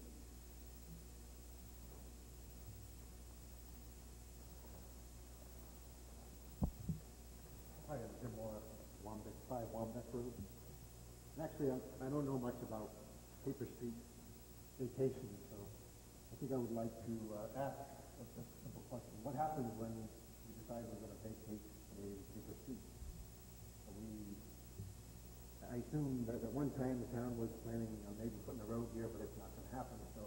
Hi, I'm Jim Moore, 5 Wambeck Road. And actually, I don't know much about Paper Street vacation, so I think I would like to ask a simple question. What happens when we decide we're going to vacate a particular street? I assume that at one time the town was planning on maybe putting a road here, but it's not going to happen, so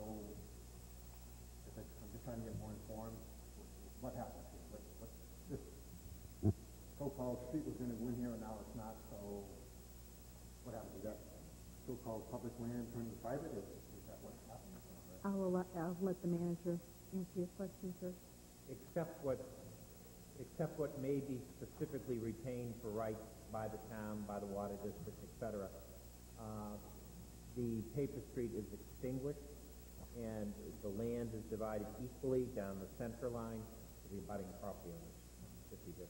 I'm just trying to get more informed. What happens here? This so-called street was going to go in here, and now it's not, so what happens? Is that so-called public land turning private? Is that what's happening? I'll let the manager answer your question, sir. Except what may be specifically retained for rights by the town, by the water district, etc. The paper street is extinguished, and the land is divided equally down the center line to the abutting property owners, 50-50.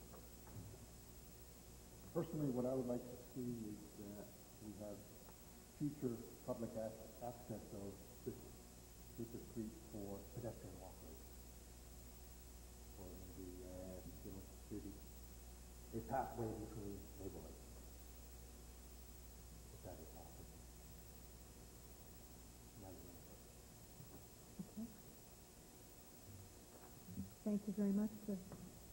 Personally, what I would like to see is that we have future public access of this paper street for pedestrian walkways. Or maybe, maybe a pathway between neighborhoods. If that is possible. Okay. Thank you very much, sir.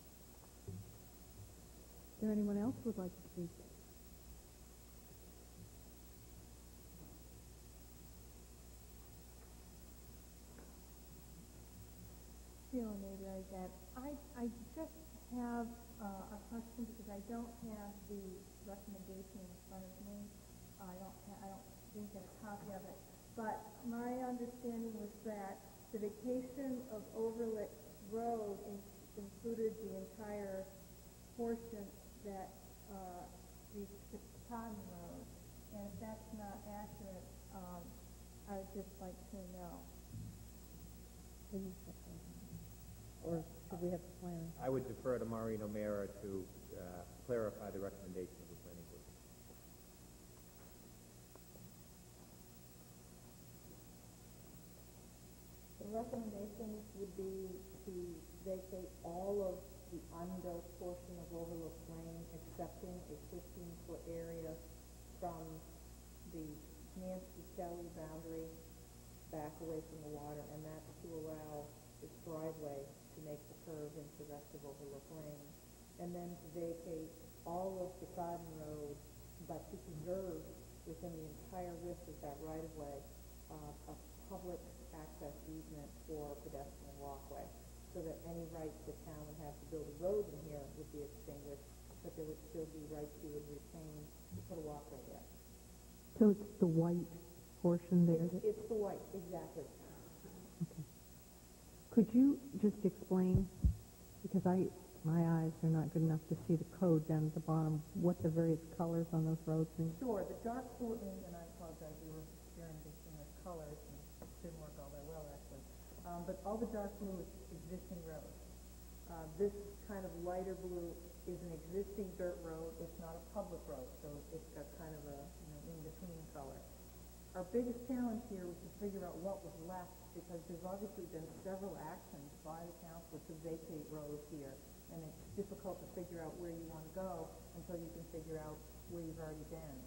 Is there anyone else who would like to speak? Sheila Nader again. I just have a question because I don't have the recommendation in front of me. Didn't get a copy of it. But my understanding was that the vacation of Overlook Road included the entire portion that reached Cotton Road. And if that's not accurate, I would just like to know. Or should we have the planner? I would defer to Maureen O'Meara to clarify the recommendation of the planning board. The recommendation would be to vacate all of the unbuilt portion of Overlook Lane, excepting a 15-foot area from the Nancy Kelly boundary back away from the water, and that's to allow this driveway to make the curve into the rest of Overlook Lane, and then to vacate all of the Cotton Road, but to preserve within the entire width of that right-of-way a public access easement for a pedestrian walkway, so that any rights the town would have to build a road in here would be extinguished, but there would still be rights you would retain to put a walkway there. So it's the white portion there? It's the white, exactly. Okay. Could you just explain, because my eyes are not good enough to see the code down at the bottom, what the various colors on those roads mean? Sure. The dark blue, and I apologize, we were sharing the colors, and it didn't work all that well, actually. But all the dark blue is existing roads. This kind of lighter blue is an existing dirt road. It's not a public road, so it's got kind of a in-between color. Our biggest challenge here was to figure out what was left, because there's obviously been several actions by the council to vacate roads here, and it's difficult to figure out where you want to go until you can figure out where you've already been.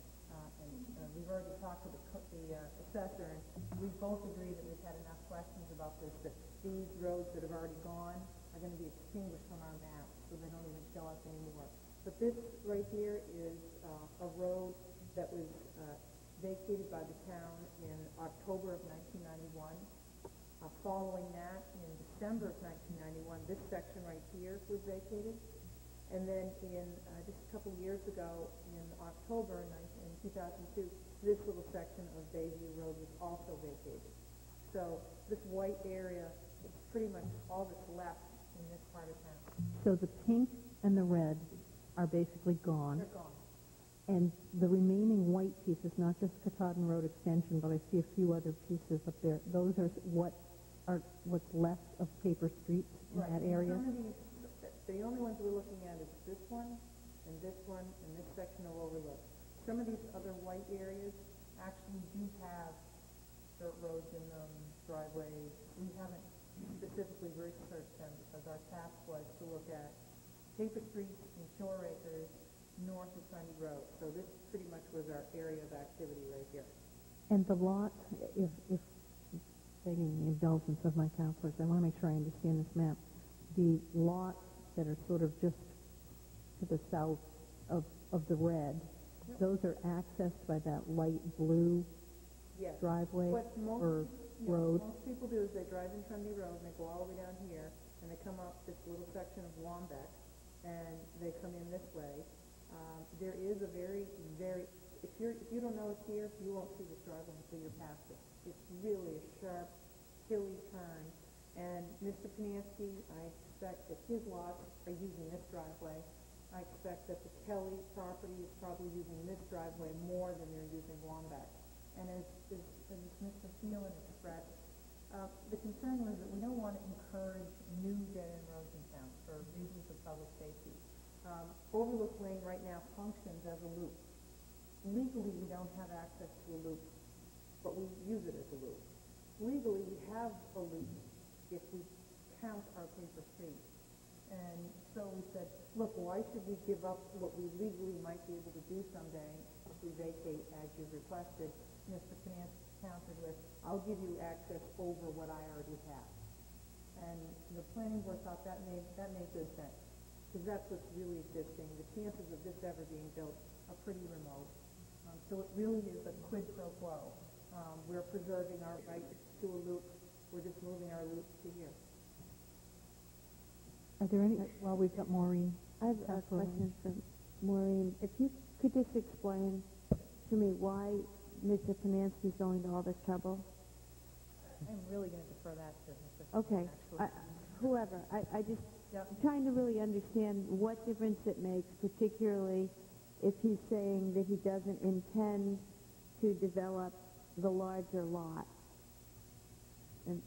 We've already talked to the assessor, and we both agree that we've had enough questions about this, that these roads that have already gone are going to be extinguished from our map, so they don't even show us anymore. But this right here is a road that was vacated by the town in October of 1991. Following that, in December of 1991, this section right here was vacated. And then in just a couple years ago, in October in 2002, this little section of Bayview Road was also vacated. So this white area is pretty much all that's left in this part of town. So the pink and the red are basically gone. They're gone. And the remaining white pieces, not just Katahdin Road extension, but I see a few other pieces up there. Those are what's left of paper streets in that area? Some of these, the only ones we're looking at is this one, and this section of Overlook. Some of these other white areas actually do have dirt roads in them, driveways. We haven't specifically researched them because our task was to look at paper streets and shore acres north of Sunny Road. So this pretty much was our area of activity right here. And the lot, if begging the indulgence of my counselors, I want to make sure I understand this map. The lots that are sort of just to the south of the red, those are accessed by that light blue Yes. driveway What most, or yeah, road? most people do is they drive in Trinity Road and they go all the way down here and they come up this little section of Wambeck and they come in this way. There is a very, if you don't know it's here, you won't see this driveway until you're past it. It's really a sharp, hilly turn. And Mr. Pinansky, I expect that his lots are using this driveway. I expect that the Kelly property is probably using this driveway more than they're using Wambeck. And as Mr. Phelan expressed, the concern was that we don't want to encourage new dead-end roads in town for reasons of public safety. Overlook Lane right now functions as a loop. Legally, we don't have access to a loop, but we use it as a loop. Legally, we have a loop if we count our paper streets. And so we said, look, why should we give up what we legally might be able to do someday if we vacate as you requested? Mr. Finance countered with, I'll give you access over what I already have. And the planning board thought that made good sense, because that's what's really existing. The chances of this ever being built are pretty remote. So it really is a quid pro quo. We're preserving our right to a loop. We're just moving our loop to here. Are there any, well, we've got Maureen. I have a question for Maureen. If you could just explain to me why Mr. Pinansky is going to all this trouble? I'm really going to defer that to Mr. Okay. Whoever. I just, I'm trying to really understand what difference it makes, particularly if he's saying that he doesn't intend to develop the larger lot. And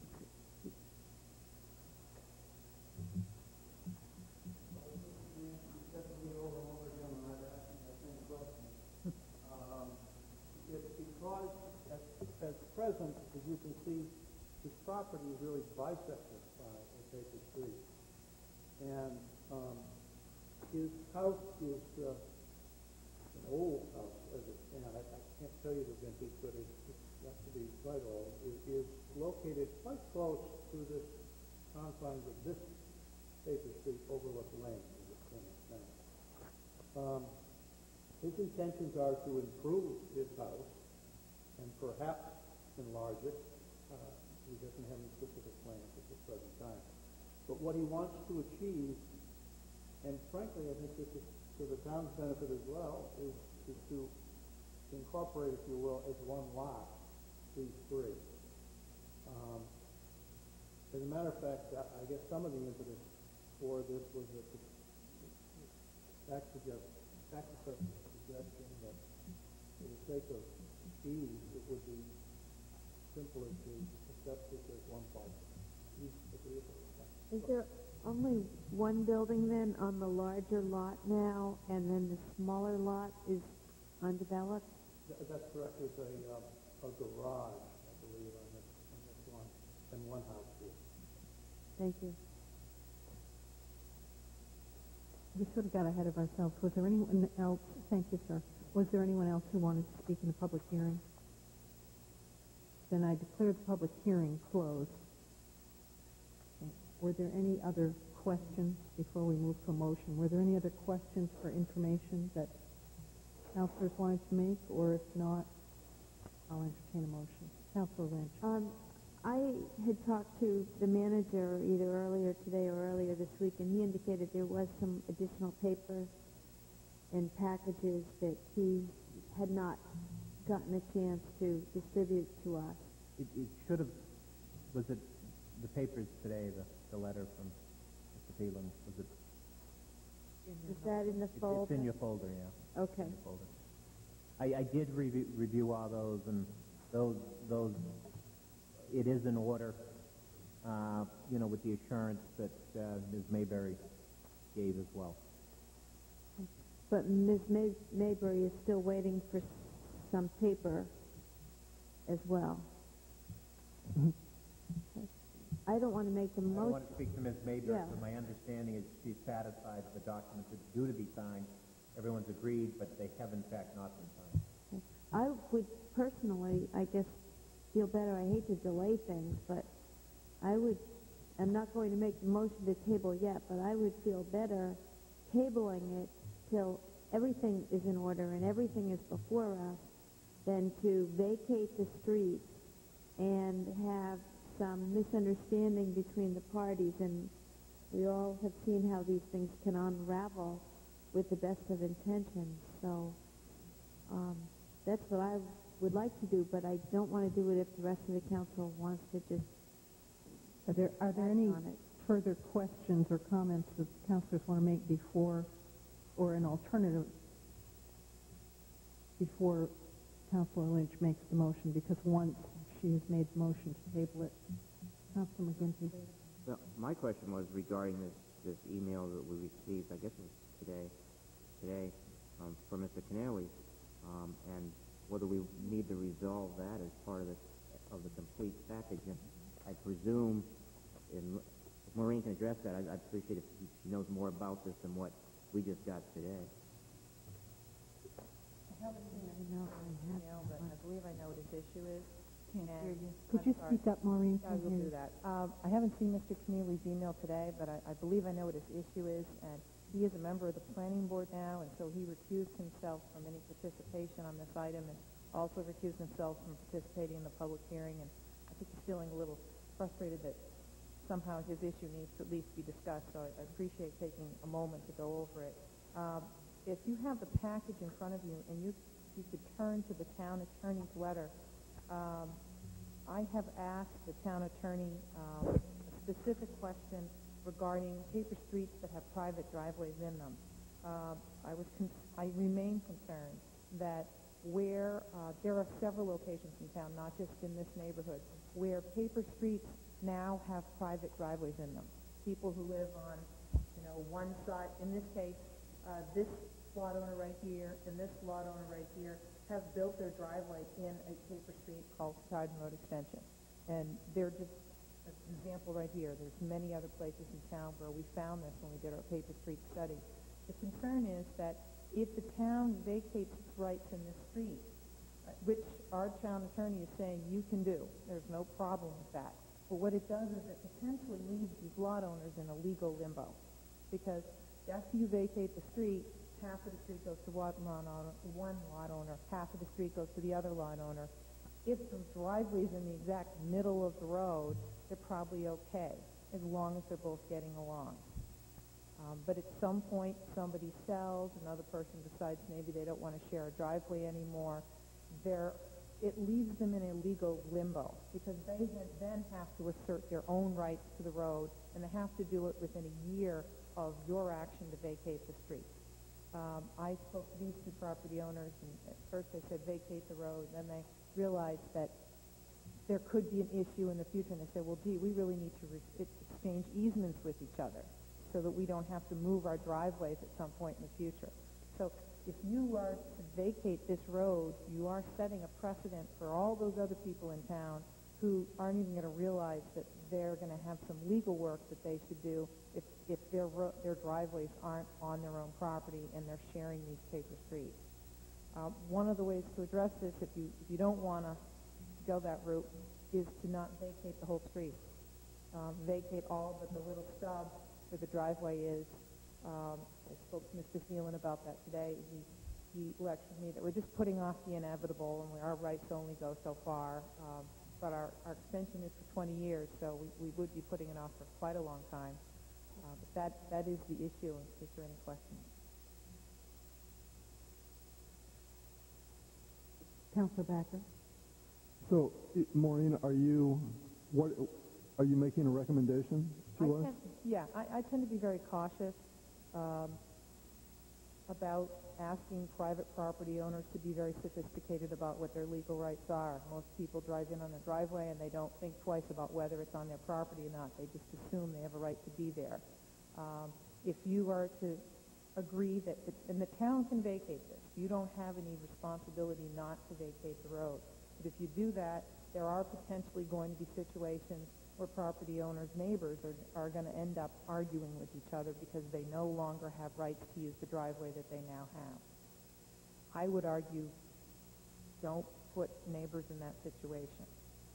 It's because at present, as you can see, his property is really bisected by a paper street. And his house is an old house as it stands. I can't tell you the vintage, but it's got to be quite old. It is located quite close to this confines of this paper street, Overlook Lane, as it's now. His intentions are to improve his house and perhaps enlarge it. He doesn't have any specific plans at this present time. But what he wants to achieve, and frankly I think this is to the town's benefit as well, is to incorporate, if you will, as one lot, these three. As a matter of fact, I guess some of the impetus for this was that the tax assessment suggestion that for the sake of ease, it would be simpler to accept this as one parcel. is there only one building then on the larger lot now, and then the smaller lot is undeveloped? That's correct. There's a garage, I believe, on this one, and one house here. Thank you. We sort of got ahead of ourselves. Was there anyone else? Thank you, sir. Was there anyone else who wanted to speak in the public hearing? Then I declare the public hearing closed. Okay. Were there any other questions before we move to a motion? Were there any other questions or information that councilors wanted to make? Or if not, I'll entertain a motion. Councilor Lynch. I had talked to the manager either earlier today or earlier this week, and he indicated there was some additional paper and packages that he had not gotten a chance to distribute to us. It should have, was it the papers today, the letter from Mr. Phelan, was it? Is that in the folder? It's in your folder, yeah. Okay. In your folder. I did review all those, and those it is in order, with the assurance that Ms. Mayberry gave as well. But Ms. Mayberry is still waiting for some paper as well. I don't want to make the I motion. don't want to speak to Ms. Mayberry, Yeah. but my understanding is she's satisfied the documents are due to be signed. Everyone's agreed, but they have in fact not been signed. I would personally, I guess, feel better. I hate to delay things, but I'm not going to make the motion to table yet, but I would feel better tabling it till everything is in order and everything is before us than to vacate the street and have some misunderstanding between the parties. And we all have seen how these things can unravel with the best of intentions. So that's what I would like to do, but I don't want to do it if the rest of the council wants to just Are there any further questions or comments that councilors want to make before, or an alternative, before Councilor Lynch makes the motion? Because once she has made the motion to table it, Councilor McGinty. Well, my question was regarding this email that we received, I guess it was today, from Mr. Canelli, and whether we need to resolve that as part of the complete package. And I presume, if Maureen can address that, I'd appreciate if she knows more about this than what we just got today. I haven't seen an email, but I believe I know what his issue is. Can't hear you. Could you speak up, Maureen? I will do that. I haven't seen Mr. Keneally's email today, but I believe I know what his issue is, and he is a member of the planning board now, and so he recused himself from any participation on this item and also recused himself from participating in the public hearing, and I think he's feeling a little frustrated that somehow his issue needs to at least be discussed, so I appreciate taking a moment to go over it. If you have the package in front of you and you could turn to the town attorney's letter, I have asked the town attorney a specific question regarding paper streets that have private driveways in them. I remain concerned that where there are several locations in town, not just in this neighborhood, where paper streets now have private driveways in them. People who live on, one side, in this case, this lot owner right here and this lot owner right here have built their driveway in a paper street called Katahdin Road Extension. And they're just an example right here. There's many other places in town where we found this when we did our paper street study. The concern is that if the town vacates its rights in this street, which our town attorney is saying you can do, there's no problem with that. But what it does is it potentially leaves these lot owners in a legal limbo. Because after you vacate the street, half of the street goes to one lot owner, half of the street goes to the other lot owner. If the driveway's in the exact middle of the road, they're probably okay, as long as they're both getting along. But at some point, somebody sells, another person decides maybe they don't want to share a driveway anymore. It leaves them in a legal limbo, because they then have to assert their own rights to the road, and they have to do it within a year of your action to vacate the street. I spoke to these two property owners, and at first they said vacate the road, and then they realized that there could be an issue in the future, and they said, well, gee, we really need to exchange easements with each other so that we don't have to move our driveways at some point in the future. So if you are to vacate this road, you are setting a precedent for all those other people in town who aren't even going to realize that they're going to have some legal work that they should do if their driveways aren't on their own property and they're sharing these paper streets. One of the ways to address this, if you don't want to go that route, is to not vacate the whole street. Vacate all but the little stub where the driveway is. I spoke to Mr. Thielen about that today. He lectured me that we're just putting off the inevitable, and our rights only go so far. But our extension is for 20 years, so we would be putting it off for quite a long time. But that is the issue, in case there are any questions. Councilor Backer. So, Maureen, are you making a recommendation to us? I tend to be very cautious about asking private property owners to be very sophisticated about what their legal rights are. Most people drive in on their driveway and they don't think twice about whether it's on their property or not. They just assume they have a right to be there. If you are to agree that, and the town can vacate this, you don't have any responsibility not to vacate the road. But if you do that, there are potentially going to be situations where property owners' neighbors are going to end up arguing with each other because they no longer have rights to use the driveway that they now have. I would argue, don't put neighbors in that situation.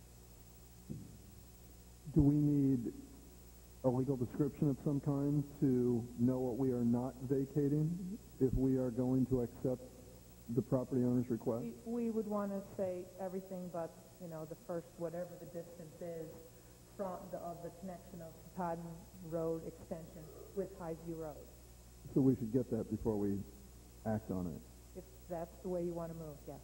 do we need a legal description of some kind to know what we are not vacating if we are going to accept the property owner's request? We would want to say everything but, the first, whatever the distance is of the connection of Katahdin Road extension with Highview Road. So we should get that before we act on it. If that's the way you want to move, yes.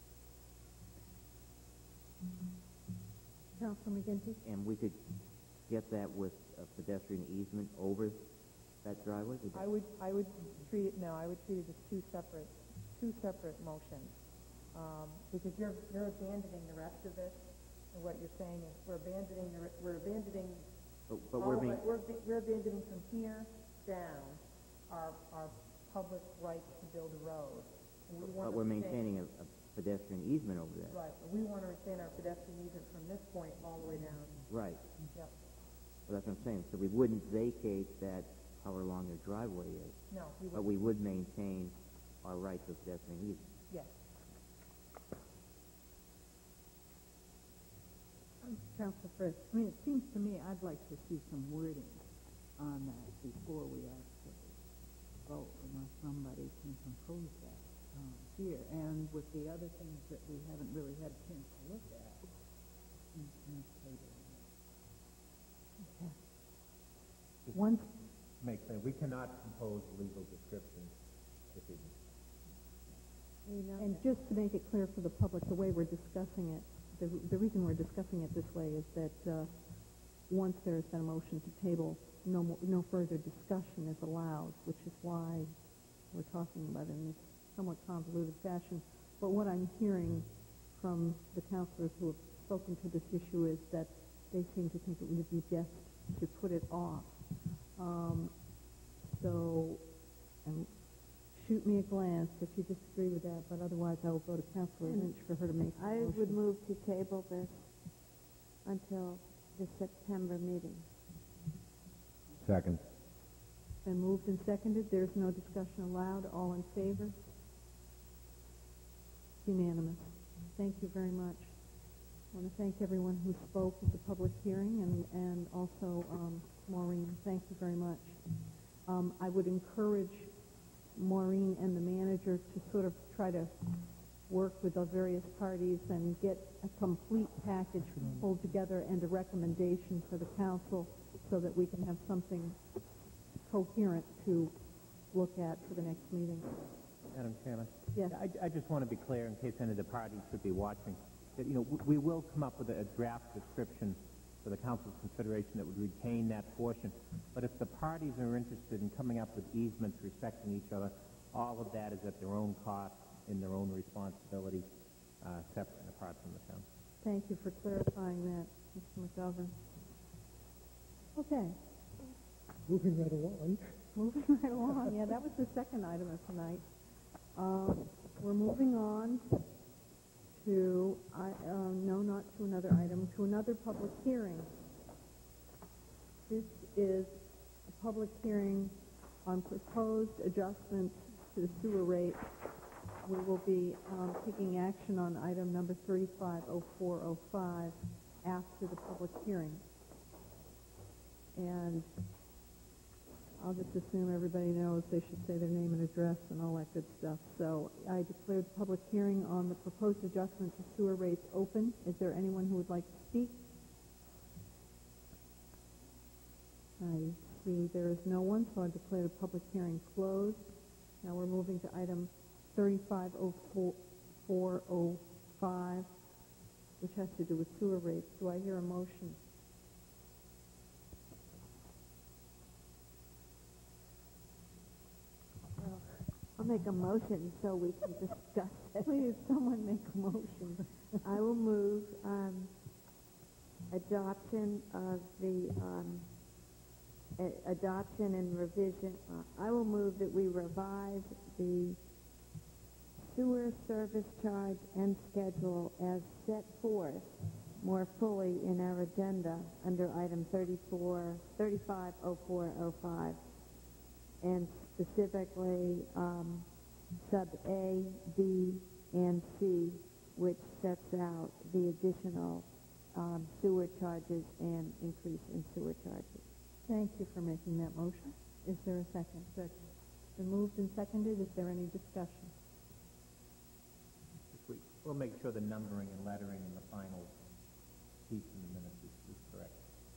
Councilor McGinty? And we could get that with a pedestrian easement over that driveway? I would treat it as two separate motions. Because you're abandoning the rest of this, and what you're saying is we're abandoning we're abandoning from here down our public rights to build a road. And we're maintaining a pedestrian easement over there. Right. We want to retain our pedestrian easement from this point all the way down. Right. Yep. Well, that's what I'm saying. So we wouldn't vacate that however long the driveway is. No, we wouldn't. But we would maintain our right to pedestrian easement. Yes. Councilor Frist, it seems to me I'd like to see some wording on that before we actually vote, unless somebody can compose that here. And with the other things that we haven't really had a chance to look at. Once Make clear, we cannot compose legal descriptions this evening. And just to make it clear for the public, the way we're discussing it, the reason we're discussing it this way is that once there has been a motion to table, no further discussion is allowed, which is why we're talking about it in this somewhat convoluted fashion. But what I'm hearing from the councilors who have spoken to this issue is that they seem to think it would be best to put it off. And shoot me a glance if you disagree with that, but otherwise I will go to Councilor Lynch for her to make the I motion. would move to table this until the September meeting. Second. Been moved and seconded. There's no discussion allowed. All in favor? Unanimous. Thank you very much. I want to thank everyone who spoke at the public hearing and also Maureen. Thank you very much. I would encourage Maureen and the manager to sort of try to work with the various parties and get a complete package pulled together and a recommendation for the council so that we can have something coherent to look at for the next meeting. Madam Chairman? Yes. I just want to be clear in case any of the parties should be watching that, we will come up with a draft description for the council's consideration that would retain that portion. But if the parties are interested in coming up with easements respecting each other, all of that is at their own cost, in their own responsibility, separate and apart from the council. Thank you for clarifying that, Mr. McGovern. Okay. Moving right along. Moving right along. Yeah, that was the second item of tonight. We're moving on to, no, not to another item, to another public hearing. This is a public hearing on proposed adjustments to the sewer rate. We will be taking action on item number 350405 after the public hearing. And I'll just assume everybody knows they should say their name and address and all that good stuff. So I declare the public hearing on the proposed adjustment to sewer rates open. Is there anyone who would like to speak? I see there is no one, so I declare the public hearing closed. Now we're moving to item 350405, which has to do with sewer rates. Do I hear a motion? I'll make a motion so we can discuss it. Please, someone make a motion. I will move adoption of the adoption and revision. I will move that we revise the sewer service charge and schedule as set forth more fully in our agenda under item 350405, and specifically sub A, B, and C, which sets out the additional sewer charges and increase in sewer charges. Thank you for making that motion. Is there a second? Second. Been moved and seconded. Is there any discussion? We'll make sure the numbering and lettering in the final piece in the minutes is correct.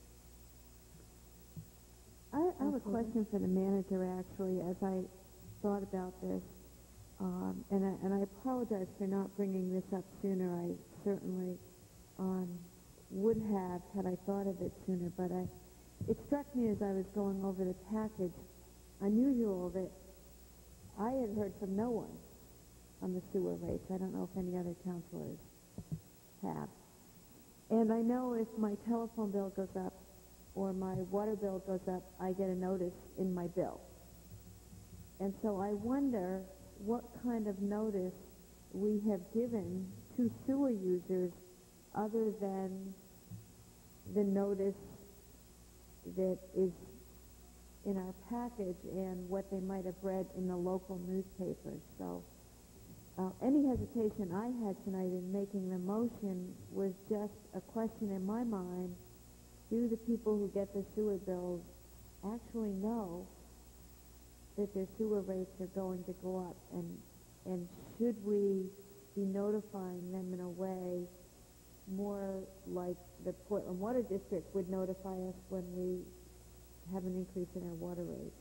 I have a question for the manager, actually, as I thought about this. And I apologize for not bringing this up sooner. I certainly would have had I thought of it sooner, but it struck me as I was going over the package, unusual that I had heard from no one on the sewer rates. I don't know if any other councilors have. And I know if my telephone bill goes up or my water bill goes up, I get a notice in my bill. And so I wonder what kind of notice we have given to sewer users other than the notice that is in our package and what they might have read in the local newspapers. So any hesitation I had tonight in making the motion was just a question in my mind: do the people who get the sewer bills actually know that their sewer rates are going to go up, and should we be notifying them in a way more like the Portland Water District would notify us when we have an increase in our water rates?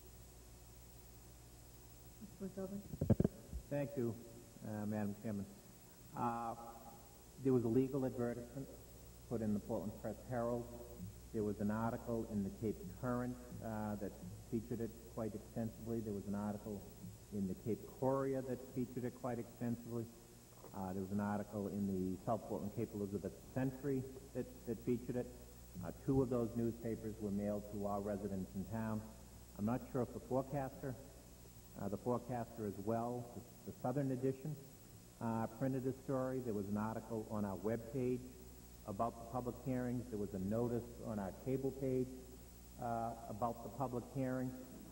Mr. McGovern? Thank you, Madam Chairman. There was a legal advertisement put in the Portland Press Herald. There was an article in the Cape Current that featured it quite extensively. There was an article in the Cape Courier that featured it quite extensively. There was an article in the South Portland Cape Elizabeth Century that featured it. Two of those newspapers were mailed to all residents in town. I'm not sure if the Forecaster as well, the Southern edition, printed a story. There was an article on our webpage about the public hearings. There was a notice on our cable page about the public hearing.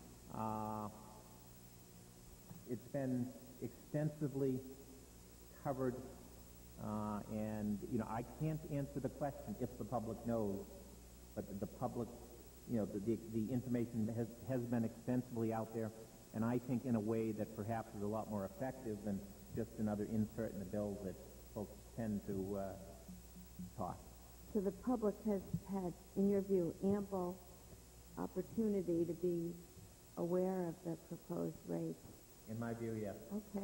It's been extensively covered, and I can't answer the question if the public knows, but the public, the information has been extensively out there, and I think in a way that perhaps is a lot more effective than just another insert in the bill that folks tend to talk. So the public has had, in your view, ample opportunity to be aware of the proposed rates? In my view, yes. Okay.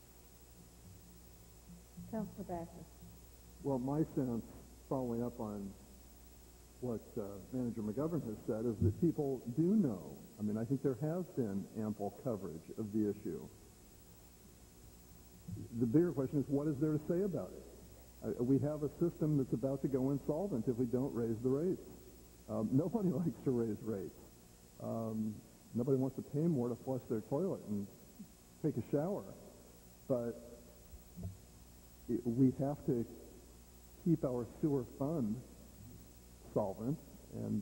Councilor Backer. Well, my sense, following up on what Manager McGovern has said, is that people do know. I mean, I think there has been ample coverage of the issue. The bigger question is, what is there to say about it? We have a system that's about to go insolvent if we don't raise the rates. Nobody likes to raise rates. Nobody wants to pay more to flush their toilet and take a shower. But we have to keep our sewer fund solvent, and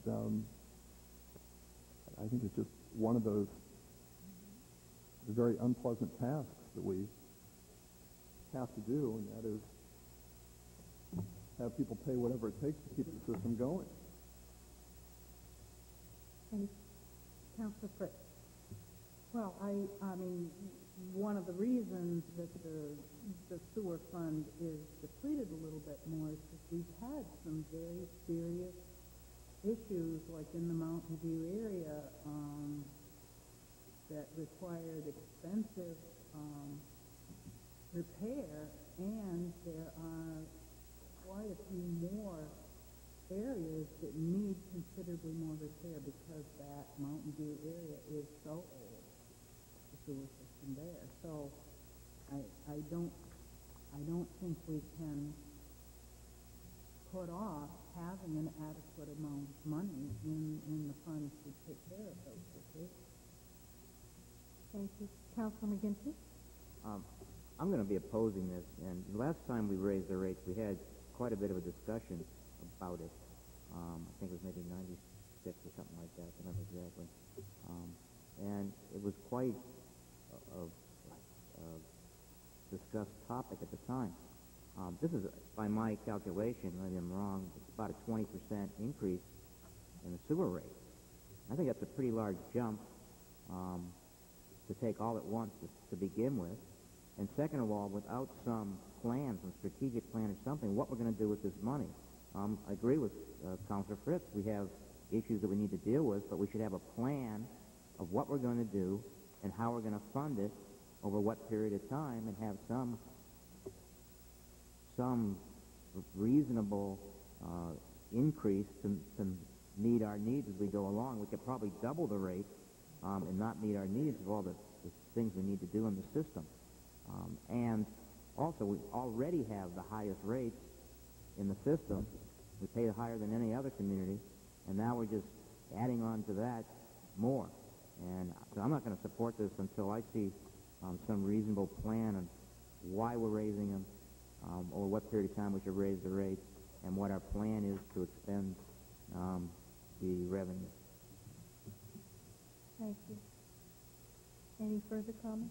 I think it's just one of those very unpleasant tasks that we have to do, and that is have people pay whatever it takes to keep the system going. And Councilor Fritz. Well, I mean, one of the reasons that the sewer fund is depleted a little bit more is because we've had some very serious issues, like in the Mountain View area, that required expensive repair, and there are quite a few more areas that need considerably more repair because that Mountain View area is so old, the sewer system there. So I don't think we can put off having an adequate amount of money in the funds to take care of those issues. Thank you. Councilor McGinty? I'm going to be opposing this, and the last time we raised the rates, we had quite a bit of a discussion about it. I think it was maybe 96 or something like that, I don't remember exactly. And it was quite a discussed topic at the time. This is, by my calculation, maybe I'm wrong, it's about a 20% increase in the sewer rate. I think that's a pretty large jump to take all at once to begin with. And second of all, without some plan, some strategic plan or something, what we're going to do with this money. I agree with Councilor Fritz. We have issues that we need to deal with, but we should have a plan of what we're going to do and how we're going to fund it over what period of time, and have some reasonable increase to meet our needs as we go along. We could probably double the rate and not meet our needs of all the things we need to do in the system. And also, we already have the highest rates in the system. We pay higher than any other community, and now we're just adding on to that more. And so I'm not going to support this until I see some reasonable plan on why we're raising them, or what period of time we should raise the rates, and what our plan is to expend the revenue. Thank you. Any further comments?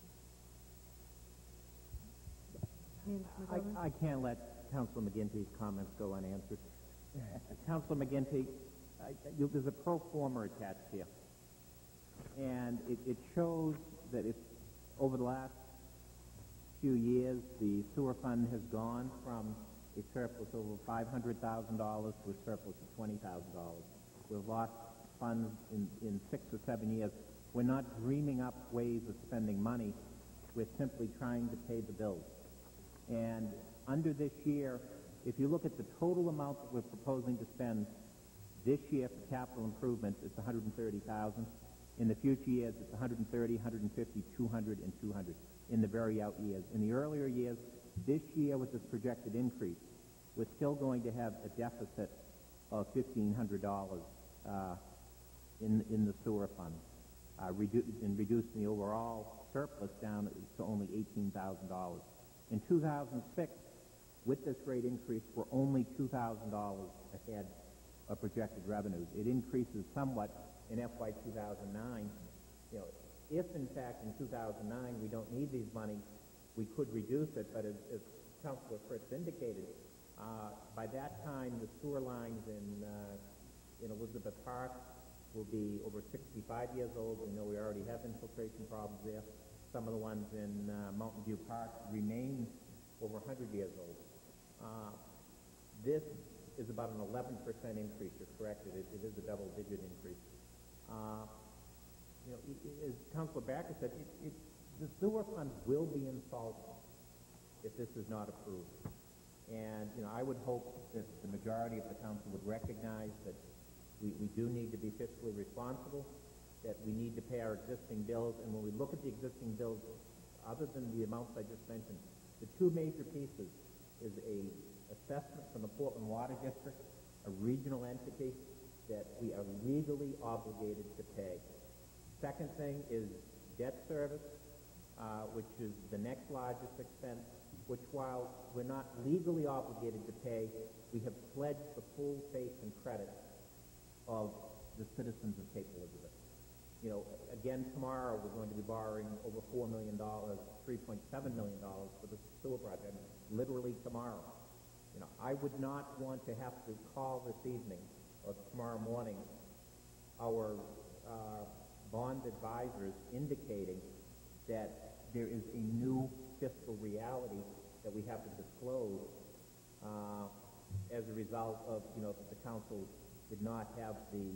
I can't let Councilor McGinty's comments go unanswered. Councilor McGinty, there's a pro forma attached here, and it shows that over the last few years, the sewer fund has gone from a surplus over $500,000 to a surplus of $20,000. We've lost funds in 6 or 7 years. We're not dreaming up ways of spending money. We're simply trying to pay the bills. And under this year, if you look at the total amount that we're proposing to spend this year for capital improvements, it's $130,000. In the future years, it's $130, $150, $200, and $200 in the very out years. In the earlier years, this year with this projected increase, we're still going to have a deficit of $1,500 in the sewer fund, and reducing the overall surplus down to only $18,000. In 2006, with this rate increase, we're only $2,000 ahead of projected revenues. It increases somewhat in FY 2009. If in fact in 2009 we don't need these monies, we could reduce it. But as Councilor Fritz indicated, by that time the sewer lines in Elizabeth Park will be over 65 years old. We know we already have infiltration problems there. Some of the ones in Mountain View Park remain over 100 years old. This is about an 11% increase. You're correct. It is a double-digit increase. As Councilor Backer said, the sewer fund will be insolvent if this is not approved. And I would hope that the majority of the council would recognize that we do need to be fiscally responsible, that we need to pay our existing bills. And when we look at the existing bills, other than the amounts I just mentioned, the two major pieces is a assessment from the Portland Water District, a regional entity that we are legally obligated to pay. Second thing is debt service, which is the next largest expense, which while we're not legally obligated to pay, we have pledged the full faith and credit of the citizens of Cape Elizabeth. Again, tomorrow we're going to be borrowing over $4 million, $3.7 million for the sewer project, literally tomorrow. I would not want to have to call this evening or tomorrow morning our bond advisors indicating that there is a new fiscal reality that we have to disclose as a result of, the council did not have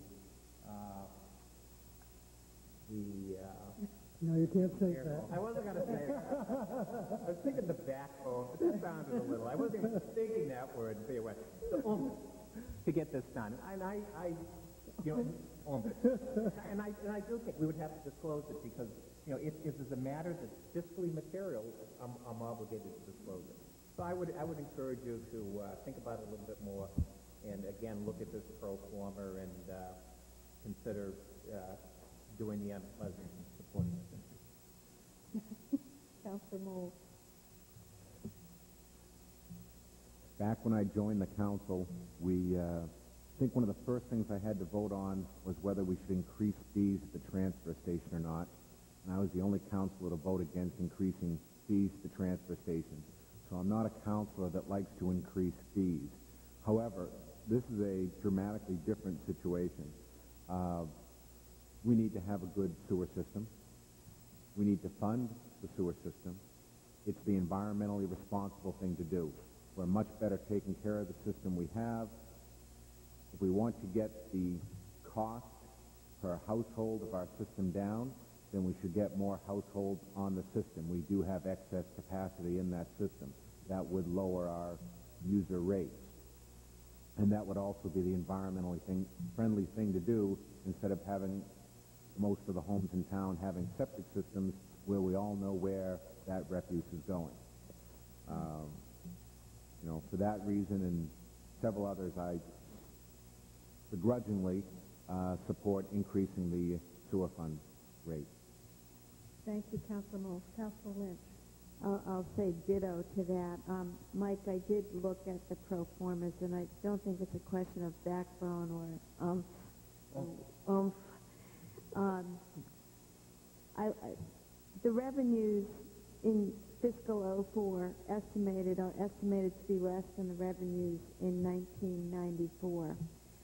No, you can't say that. I wasn't going to say it. I was thinking the backbone, but that sounded a little. I wasn't even thinking that word. To get this done, and I do think we would have to disclose it because, if there's a matter that's fiscally material, I'm obligated to disclose it. So I would encourage you to think about it a little bit more, and again look at this pro forma and consider doing the unpleasant and supporting this. Councilor Mould. Back when I joined the council, I think one of the first things I had to vote on was whether we should increase fees at the transfer station or not. And I was the only councilor to vote against increasing fees at the transfer station. So I'm not a counselor that likes to increase fees. However, this is a dramatically different situation. We need to have a good sewer system. We need to fund the sewer system. It's the environmentally responsible thing to do. We're much better taking care of the system we have. If we want to get the cost per household of our system down, then we should get more households on the system. We do have excess capacity in that system. That would lower our user rates. And that would also be the environmentally friendly thing to do, instead of having most of the homes in town having septic systems where we all know where that refuse is going. For that reason and several others, I begrudgingly support increasing the sewer fund rate. Thank you, Councilor Moles. Councilor Lynch. I'll say ditto to that. Mike, I did look at the pro formas, and I don't think it's a question of backbone or the revenues in fiscal 04 are estimated to be less than the revenues in 1994.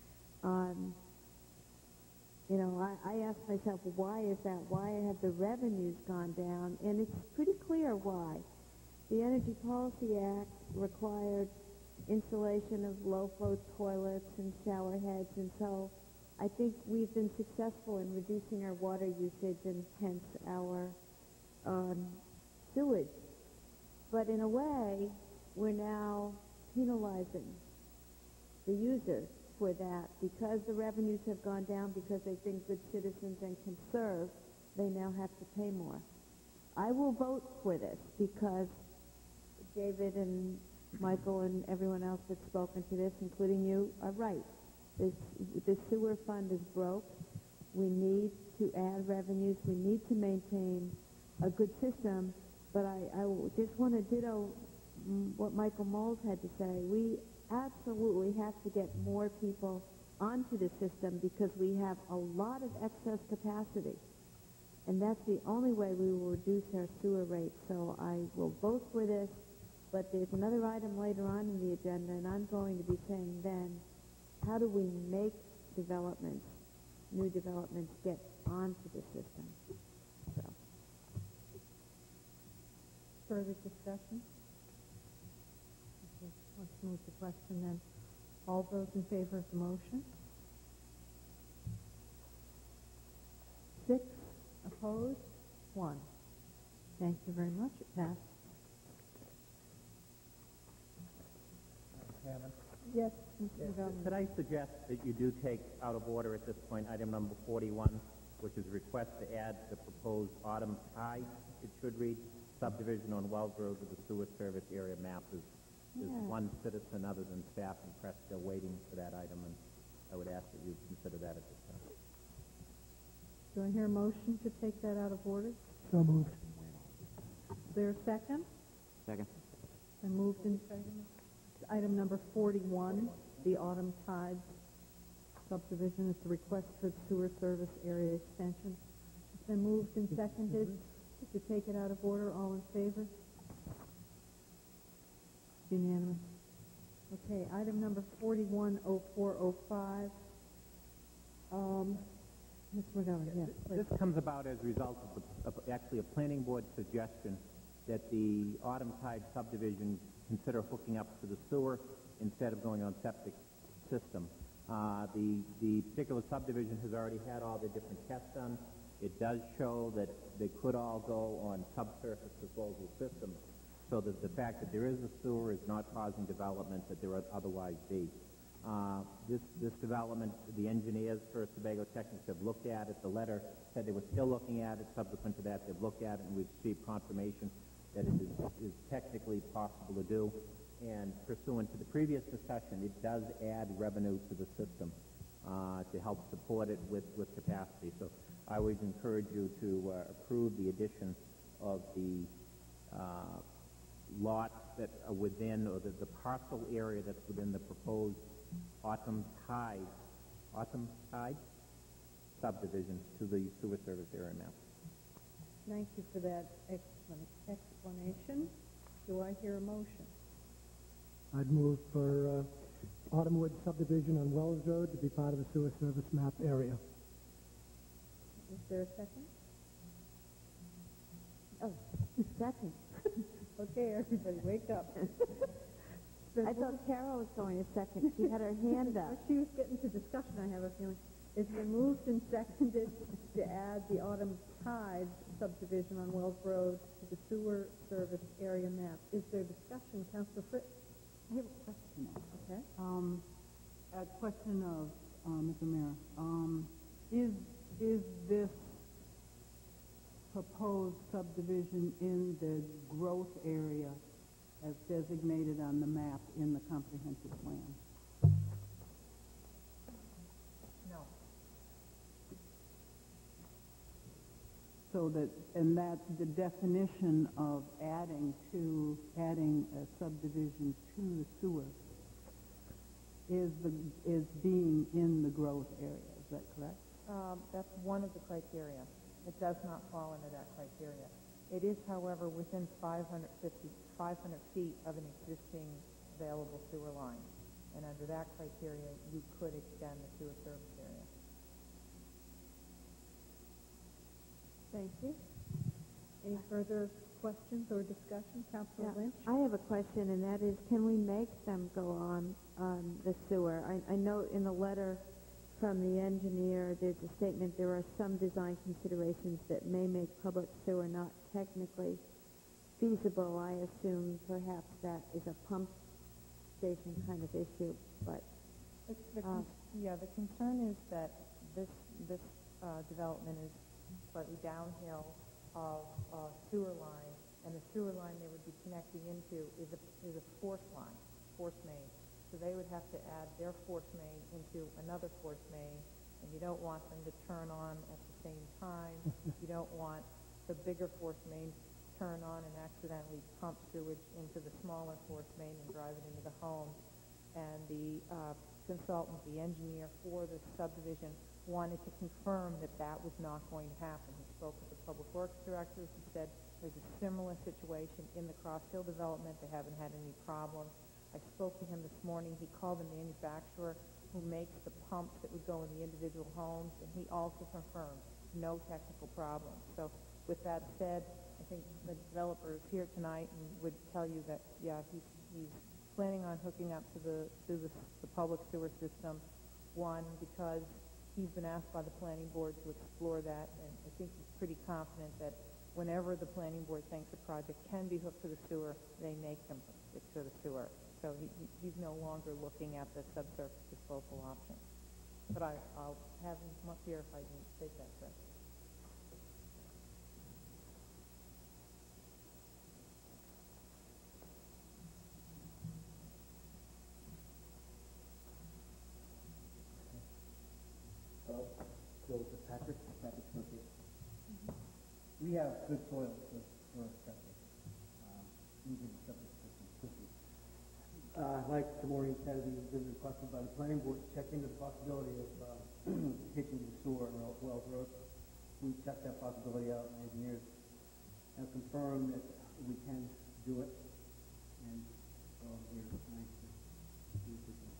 I asked myself, why is that? Why have the revenues gone down? And it's pretty clear why. The Energy Policy Act required installation of low-flow toilets and shower heads, and so I think we've been successful in reducing our water usage and hence our sewage. But in a way, we're now penalizing the users for that. Because the revenues have gone down, because they've been good citizens and can serve, they now have to pay more. I will vote for this because David and Michael and everyone else that's spoken to this, including you, are right. The sewer fund is broke. We need to add revenues. We need to maintain a good system. But I just want to ditto what Michael Moles had to say. We absolutely have to get more people onto the system because we have a lot of excess capacity. And that's the only way we will reduce our sewer rates. So I will vote for this, but there's another item later on in the agenda, and I'm going to be saying then, how do we make developments, new developments, get onto the system? So. Further discussion? Okay, let's move the question then. All those in favor of the motion? 6 opposed, 1. Thank you very much. It passed. Chairman? Yes, Mr. McGovern. Could I suggest that you do take out of order at this point item number 41, which is a request to add the proposed Autumn Tide, it should read, subdivision on Wells Road with the sewer service area map. Is one citizen other than staff and press still waiting for that item, and I would ask that you consider that at this time. Do I hear a motion to take that out of order? So moved. Is there a second? Second. I moved in second. Item number 41, the Autumn Tides subdivision, is the request for the sewer service area extension. It's been moved and seconded to take it out of order. All in favor? Unanimous. Okay, item number 410405. Mr. McGovern, yes, please. This comes about as a result of actually a planning board suggestion that the Autumn Tide subdivision consider hooking up to the sewer instead of going on septic system. The particular subdivision has already had all the different tests done. It does show that they could all go on subsurface disposal systems, so that the fact that there is a sewer is not causing development that there would otherwise be. This development, the engineers for Sebago Technics have looked at it. The letter said they were still looking at it. Subsequent to that, they've looked at it, and we've received confirmation that it is technically possible to do. And pursuant to the previous discussion, it does add revenue to the system to help support it with capacity. So I would encourage you to approve the addition of the lots that are within, or the parcel area that's within the proposed Autumn Tide subdivision to the sewer service area map. Thank you for that explanation. Do I hear a motion? I'd move for Autumnwood subdivision on Wells Road to be part of the sewer service map area. Is there a second? Oh, second. Okay, everybody, wake up. I thought Carol was going to second. She had her hand up. She was getting to discussion, I have a feeling. It's been moved and seconded to add the Autumn Tides subdivision on Wells Road to the sewer service area map. Is there discussion? Councilor Fritz? I have a question. Okay. A question of Mr. Mayor. Is this proposed subdivision in the growth area as designated on the map in the comprehensive plan? No. So that's the definition of adding a subdivision to the sewer is being in the growth area. Is that correct? That's one of the criteria. It does not fall into that criteria. It is, however, within 500 feet of an existing available sewer line. And under that criteria, you could extend the sewer service area. Thank you. Any further questions or discussion? Councilor Lynch? I have a question, and that is, can we make them go on the sewer? I note in the letter from the engineer, there's a statement, there are some design considerations that may make public sewer not technically feasible. I assume perhaps that is a pump station kind of issue, but... The concern is that this development is slightly downhill of a sewer line, and the sewer line they would be connecting into is a force line, force main. So they would have to add their force main into another force main, and you don't want them to turn on at the same time. You don't want the bigger force main to turn on and accidentally pump sewage into the smaller force main and drive it into the home. And the consultant, the engineer for the subdivision, wanted to confirm that that was not going to happen. He spoke with the public works directors. He said there's a similar situation in the Cross Hill development. They haven't had any problems. I spoke to him this morning. He called the manufacturer who makes the pumps that would go in the individual homes, and he also confirmed no technical problems. So with that said, I think the developer is here tonight and would tell you that, yeah, he's planning on hooking up to the public sewer system, one, because he's been asked by the planning board to explore that, and I think he's pretty confident that whenever the planning board thinks a project can be hooked to the sewer, they make them hook it to the sewer. So he's no longer looking at the subsurface disposal option. But I'll have him come up here if I didn't state that correctly. Hello, Joe Patrick Smith here. We have good soil for septic. Using septic system quickly. Like Maureen said, we've been requested by the planning board to check into the possibility of hitching the sewer on Wells Road. We checked that possibility out, and engineers have confirmed that we can do it. And so we're trying to see if we can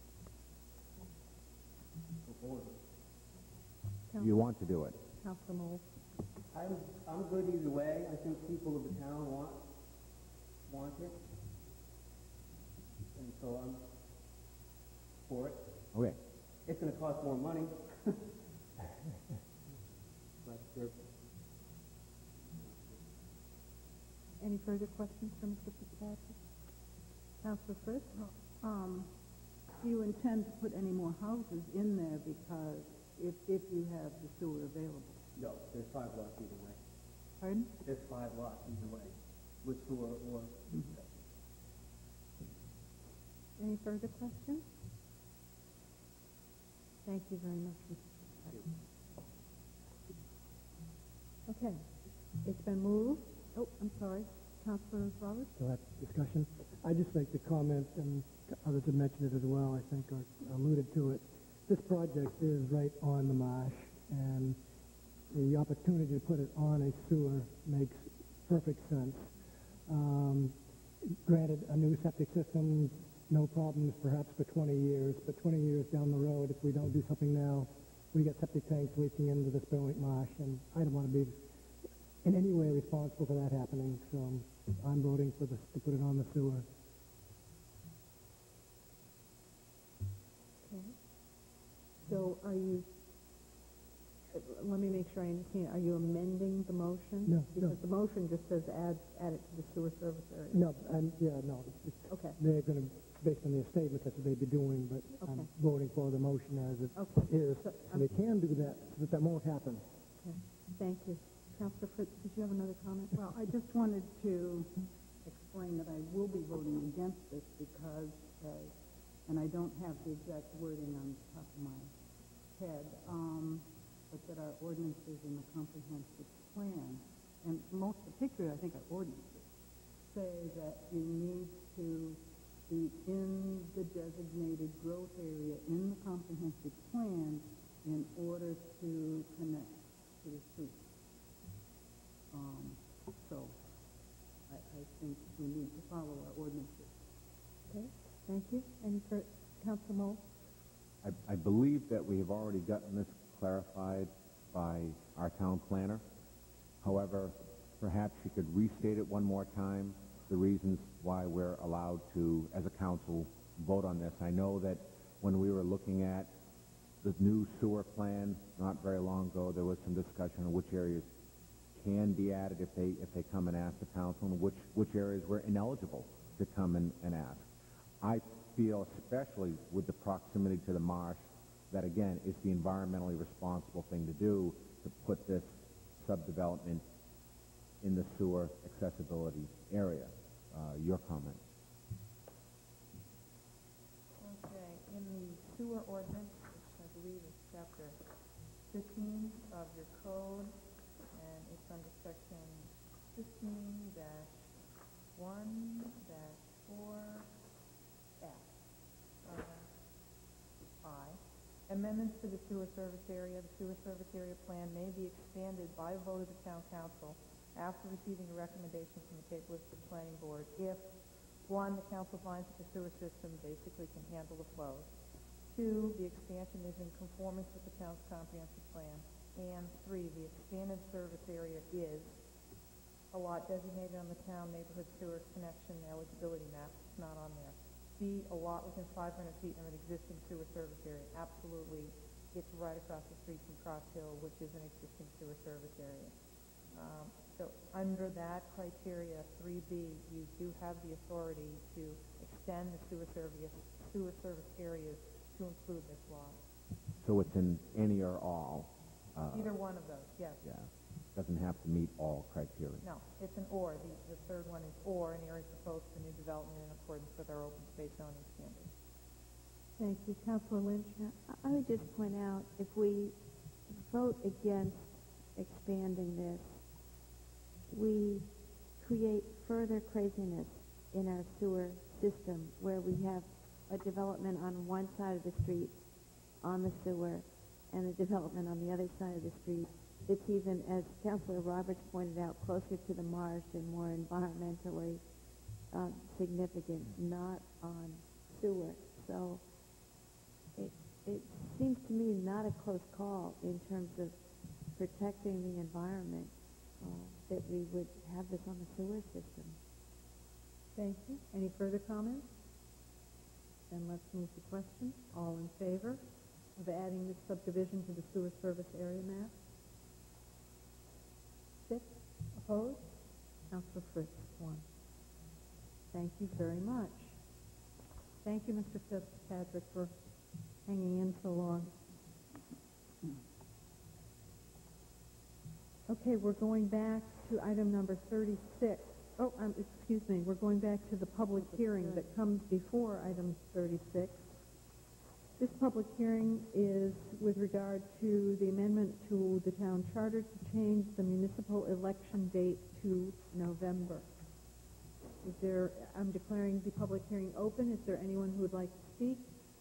go forward. You want to do it? Councilor Mold? I'm good either way. I think people of the town want it. And so I'm for it. Okay. It's going to cost more money. But Any further questions for Mr. Fitzpatrick? Councilor Fritz? Do you intend to put any more houses in there because if you have the sewer available? No, there's 5 lots either way. Pardon? There's 5 lots either way, with sewer or... Any further questions? Thank you very much, Mr. Fitzpatrick. Okay. It's been moved. Oh, I'm sorry. Councilor Roberts? So that discussion. I'd just like to comment, and others have mentioned it as well, I think, or alluded to it. This project is right on the marsh, and the opportunity to put it on a sewer makes perfect sense. granted, a new septic system, no problems perhaps for 20 years, but 20 years down the road, if we don't do something now, we get septic tanks leaking into the Spring Lake Marsh, and I don't want to be in any way responsible for that happening, so I'm voting for this, to put it on the sewer. Okay. So are you, let me make sure I understand, are you amending the motion? No, because the motion just says add it to the sewer service area. No, no. Okay. They're going to, based on their statement, that's what they'd be doing, but I'm voting for the motion as it is. So, And they can do that, so that won't happen. Okay. Thank you. Councilor Fritz, did you have another comment? Well, I just wanted to explain that I will be voting against this because, and I don't have the exact wording on the top of my head, but that our ordinances in the comprehensive plan, and most particularly I think our ordinances, say that you need to be in the designated growth area in the comprehensive plan in order to connect to the sewer. So I think we need to follow our ordinances. Okay, thank you. Any further, Councilor Moll? I believe that we have already gotten this clarified by our town planner. However, perhaps you could restate it one more time, the reasons why we're allowed to, as a council, vote on this. I know that when we were looking at the new sewer plan not very long ago, there was some discussion on which areas can be added if they come and ask the council, and which areas were ineligible to come and ask. I feel, especially with the proximity to the marsh, that again, it's the environmentally responsible thing to do to put this subdevelopment in the sewer accessibility area. Your comment. Okay, in the sewer ordinance, which I believe is chapter 15 of your code, and it's under section 15-1-4F. I. Amendments to the sewer service area. The sewer service area plan may be expanded by vote of the town council after receiving a recommendation from the Cape Listed Planning Board if, 1, the council finds that the sewer system basically can handle the flows, 2, the expansion is in conformance with the town's comprehensive plan, and 3, the expanded service area is a lot designated on the town neighborhood sewer connection eligibility map. It's not on there. B, a lot within 500 feet of an existing sewer service area. Absolutely, it's right across the street from Cross Hill, which is an existing sewer service area. So under that criteria, 3B, you do have the authority to extend the sewer service areas to include this lot. So it's in any or all? Either one of those, yes. Yeah. Doesn't have to meet all criteria. No, it's an or. The third one is or, an area proposed for new development in accordance with our open space zoning standards. Thank you. Councilor Lynch? I would just point out, if we vote against expanding this, we create further craziness in our sewer system where we have a development on one side of the street on the sewer and a development on the other side of the street. It's even, as Councilor Roberts pointed out, closer to the marsh and more environmentally significant, not on sewer. So it seems to me not a close call in terms of protecting the environment that we would have this on the sewer system. Thank you. Any further comments? Then let's move to question. All in favor of adding this subdivision to the sewer service area map? 6. Opposed? Councilor Fritz, 1. Thank you very much. Thank you, Mr. Fitzpatrick, for hanging in so long. Okay, we're going back to item number 36. Oh, excuse me, we're going back to the public hearing that comes before item 36. This public hearing is with regard to the amendment to the town charter to change the municipal election date to November. I'm declaring the public hearing open. Is there anyone who would like to speak?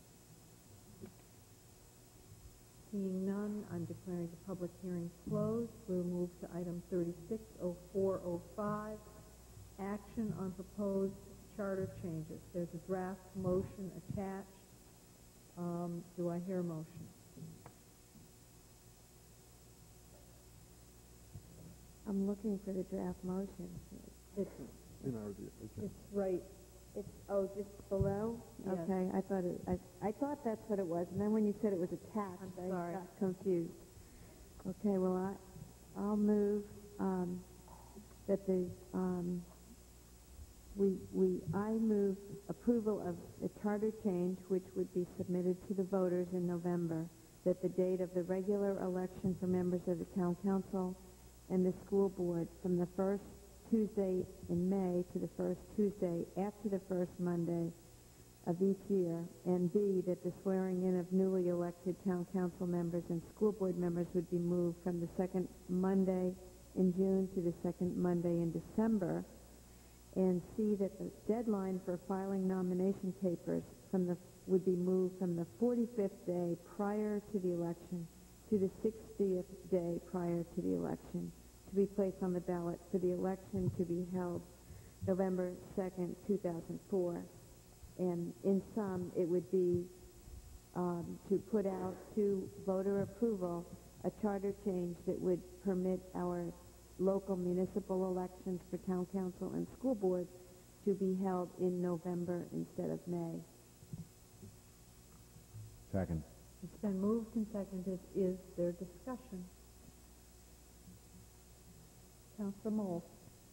Seeing none, I'm declaring the public hearing closed. We'll move to item 360405, action on proposed charter changes. There's a draft motion attached. Do I hear a motion? I'm looking for the draft motion. It's right. It's, oh, just below? Yes. Okay, I thought that's what it was, and then when you said it was attached, I'm sorry. I got confused. Okay, well, I'll move, that I move approval of the charter change, which would be submitted to the voters in November, that the date of the regular election for members of the town council and the school board from the first Tuesday in May to the first Tuesday after the first Monday of each year, and B, that the swearing in of newly elected town council members and school board members would be moved from the second Monday in June to the second Monday in December, and C, that the deadline for filing nomination papers would be moved from the 45th day prior to the election to the 60th day prior to the election, to be placed on the ballot for the election to be held November 2nd, 2004. And in sum, it would be to put out to voter approval a charter change that would permit our local municipal elections for town council and school boards to be held in November instead of May. Second. It's been moved and seconded. Is there discussion? Councilor Mole.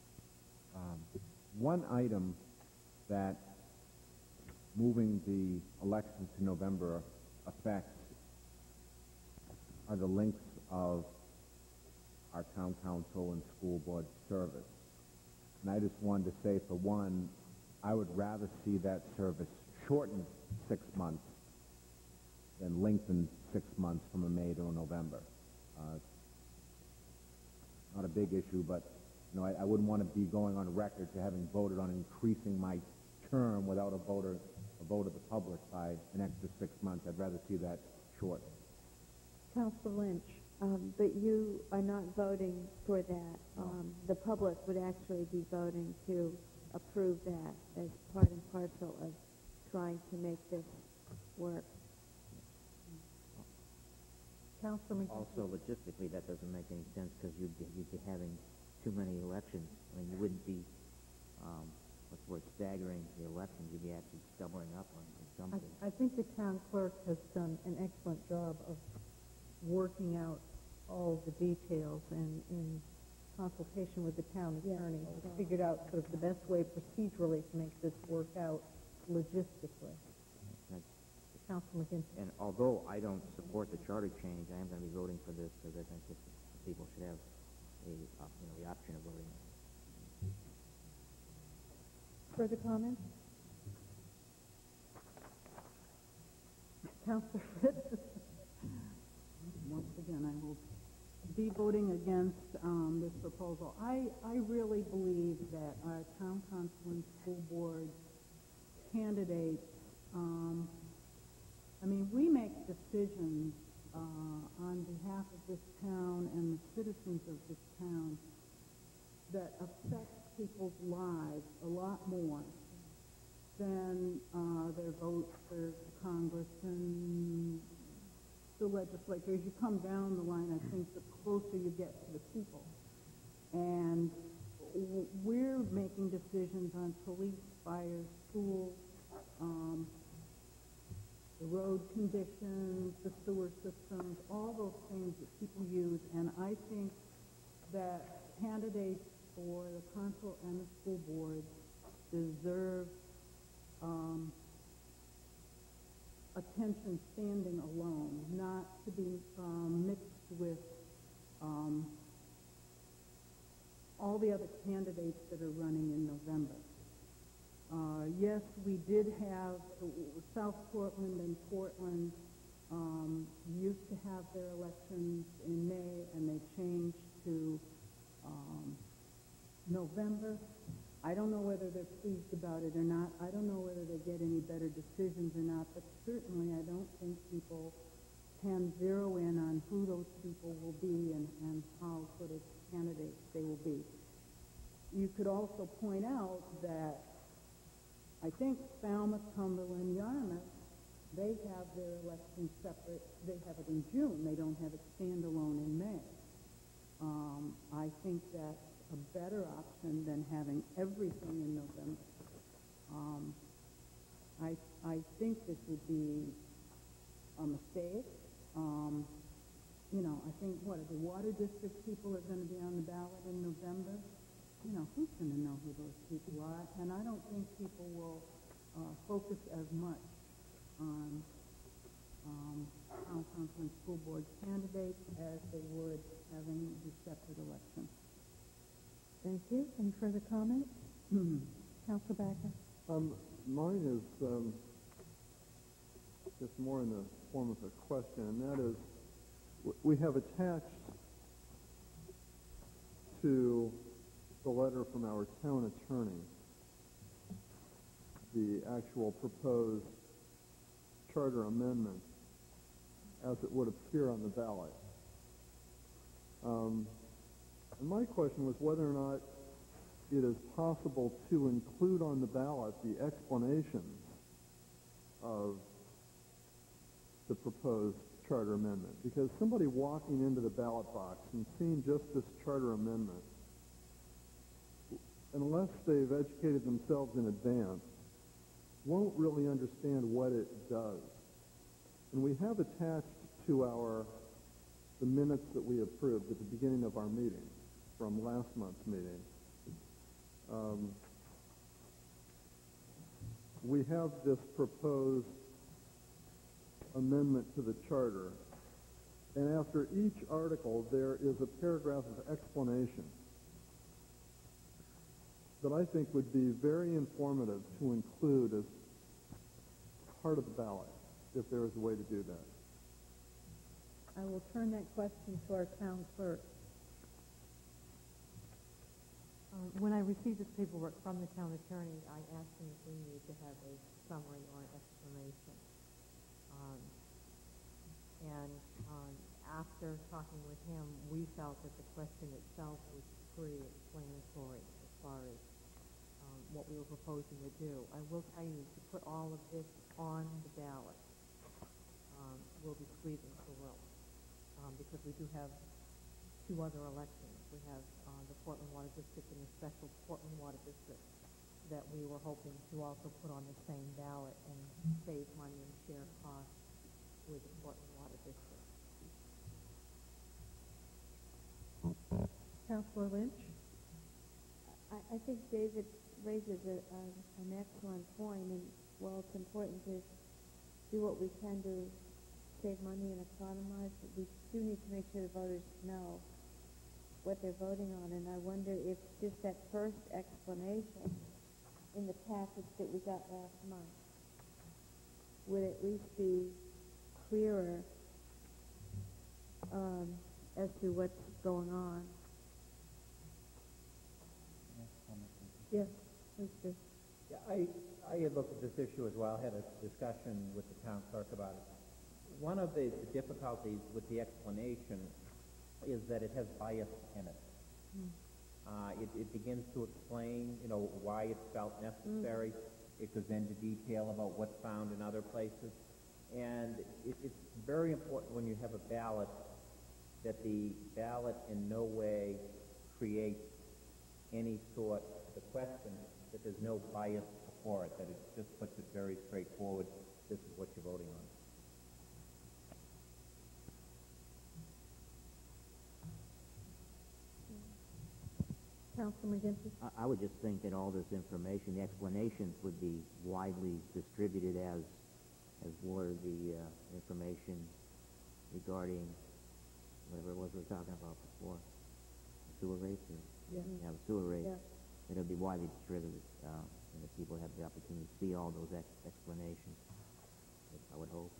One item that moving the elections to November affects are the lengths of our town council and school board service. And I just wanted to say, for one, I would rather see that service shortened 6 months than lengthened 6 months from a May to a November. Not a big issue, but I wouldn't want to be going on record to having voted on increasing my term without a vote of the public by an extra 6 months. I'd rather see that short. Councilor Lynch. But you are not voting for that. The public would actually be voting to approve that as part and parcel of trying to make this work. Councilor McGinty. Also, logistically, that doesn't make any sense because you'd be having too many elections. I mean, you wouldn't be, what's the word, staggering the elections. You'd be actually doubling up on something. I think the town clerk has done an excellent job of working out all the details and in consultation with the town attorney, has figured out sort of the best way procedurally to make this work out logistically. Councilor McGinty. And although I don't support the charter change, I am going to be voting for this because I think that people should have the option of voting. Further comments? Councilor Fritz. Once again, I will be voting against this proposal. I really believe that our town council and school board candidates, we make decisions on behalf of this town and the citizens of this town that affect people's lives a lot more than their votes for Congress and the legislature. As you come down the line, I think the closer you get to the people. And we're making decisions on police, fire, schools, the road conditions, the sewer systems, all those things that people use. And I think that candidates for the council and the school board deserve attention standing alone, not to be mixed with all the other candidates that are running in November. Yes, we did have South Portland and Portland used to have their elections in May, and they changed to November. I don't know whether they're pleased about it or not. I don't know whether they get any better decisions or not, but certainly I don't think people can zero in on who those people will be and how good of candidates they will be. You could also point out that think Falmouth, Cumberland, Yarmouth, they have their elections separate. They have it in June. They don't have it standalone in May. I think that's a better option than having everything in November. I think this would be a mistake. I think, the water district people are going to be on the ballot in November. Who's going to know who those people are? And I don't think people will focus as much on town council and school board candidates as they would having the separate election. Thank you. Any further comments? Councilor Backer? Mine is just more in the form of a question, and that is, we have attached to the letter from our town attorney the actual proposed charter amendment as it would appear on the ballot. And my question was whether or not it is possible to include on the ballot the explanations of the proposed charter amendment. Because somebody walking into the ballot box and seeing just this charter amendment, unless they've educated themselves in advance, won't really understand what it does. And we have attached to the minutes that we approved at the beginning of our meeting, from last month's meeting, we have this proposed amendment to the charter, and after each article there is a paragraph of explanation that I think would be very informative to include as part of the ballot, if there is a way to do that. I will turn that question to our town clerk. When I received this paperwork from the town attorney, I asked him if we needed to have a summary or an explanation. After talking with him, we felt that the question itself was pretty explanatory as far as what we were proposing to do. I will tell you, to put all of this on the ballot will be squeezing the room because we do have two other elections. We have the Portland Water District and the special Portland Water District that we were hoping to also put on the same ballot and save money and share costs with the Portland Water District. Councilor Lynch? I think David raises an excellent point, and while it's important to do what we can to save money and economize, we do need to make sure the voters know what they're voting on, and I wonder if just that first explanation in the package that we got last month would at least be clearer as to what's going on. Yes, please do. Yeah, I had looked at this issue as well. I had a discussion with the town clerk about it. One of the difficulties with the explanation is that it has bias in it. It begins to explain, why it's felt necessary. It goes into detail about what's found in other places. And it's very important when you have a ballot that the ballot in no way creates any sort of the question, that there's no bias for it, that it just puts it very straightforward. This is what you're voting on. Councilor McGinty? I would just think that all this information, the explanations, would be widely distributed as were the information regarding whatever it was we were talking about before, the sewer rates. The sewer rates. Yeah. It'll be widely distributed, and that people have the opportunity to see all those explanations, I would hope.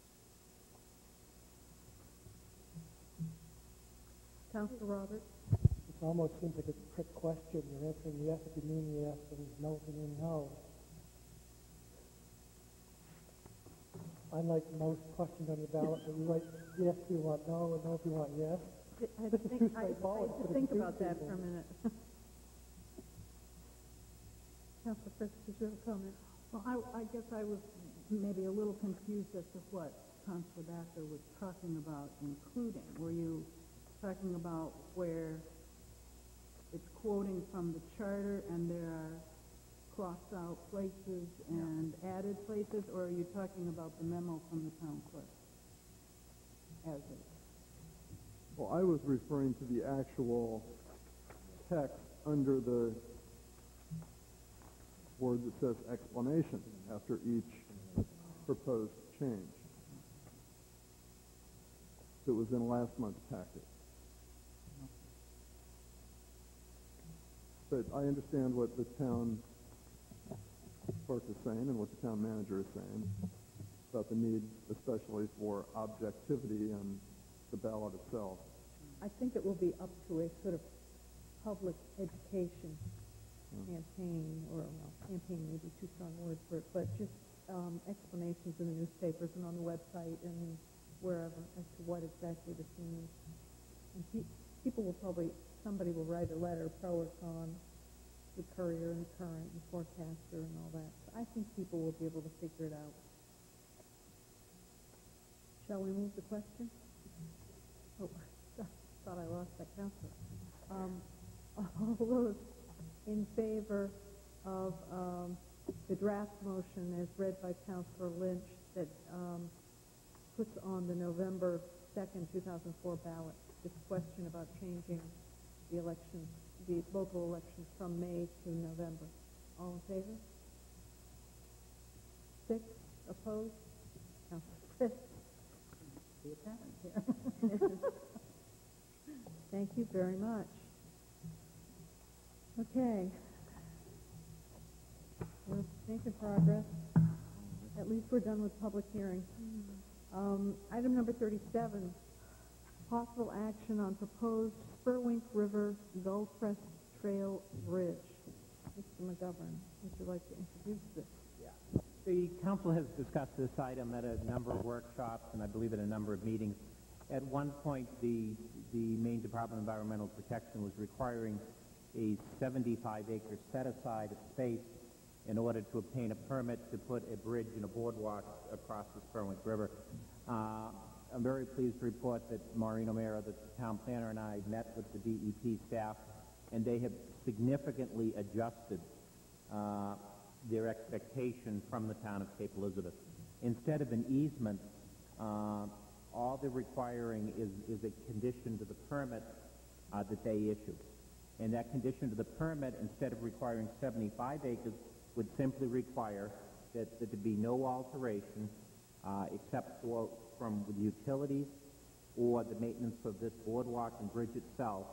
Councilor Roberts? It almost seems like a trick question. You're answering yes if you mean yes, and no if you mean no. Unlike most questions on your ballot, where you write yes if you want no, and no if you want yes. I had to think about that for a minute. Councilor Frist, did you have a comment? Well, I guess I was maybe a little confused as to what Councilor Backer was talking about including. Were you talking about where it's quoting from the charter and there are crossed out places and added places, or are you talking about the memo from the town clerk? As is. Well, I was referring to the actual text under the word that says explanation after each proposed change. It was in last month's packet. But I understand what the town clerk is saying and what the town manager is saying about the need, especially for objectivity and the ballot itself. I think it will be up to a sort of public education campaign, or well, campaign may be too strong words for it, but just explanations in the newspapers and on the website and wherever as to what exactly this means. And people will probably, somebody will write a letter, pro or con, the Courier and the Current and Forecaster and all that. So I think people will be able to figure it out. Shall we move the question? Oh, thought I lost that counselor. All those in favor of the draft motion as read by Councilor Lynch that puts on the November 2nd, 2004 ballot this question about changing the elections, the local elections from May to November. All in favor? 6 opposed? Councilor Chris. See a pattern here. Thank you very much. Okay. We're making progress. At least we're done with public hearing. Item number 37, possible action on proposed Spurwink River Gull Crest Trail Bridge. Mr. McGovern, would you like to introduce this? Yeah. The council has discussed this item at a number of workshops and I believe at a number of meetings. At one point, the Maine Department of Environmental Protection was requiring a 75-acre set-aside of space in order to obtain a permit to put a bridge and a boardwalk across the Spurwink River. I'm very pleased to report that Maureen O'Meara, the town planner, and I met with the DEP staff, and they have significantly adjusted their expectation from the town of Cape Elizabeth. Instead of an easement, all they're requiring is a condition to the permit that they issue. And that condition to the permit, instead of requiring 75 acres, would simply require that there be no alteration except from the utilities or the maintenance of this boardwalk and bridge itself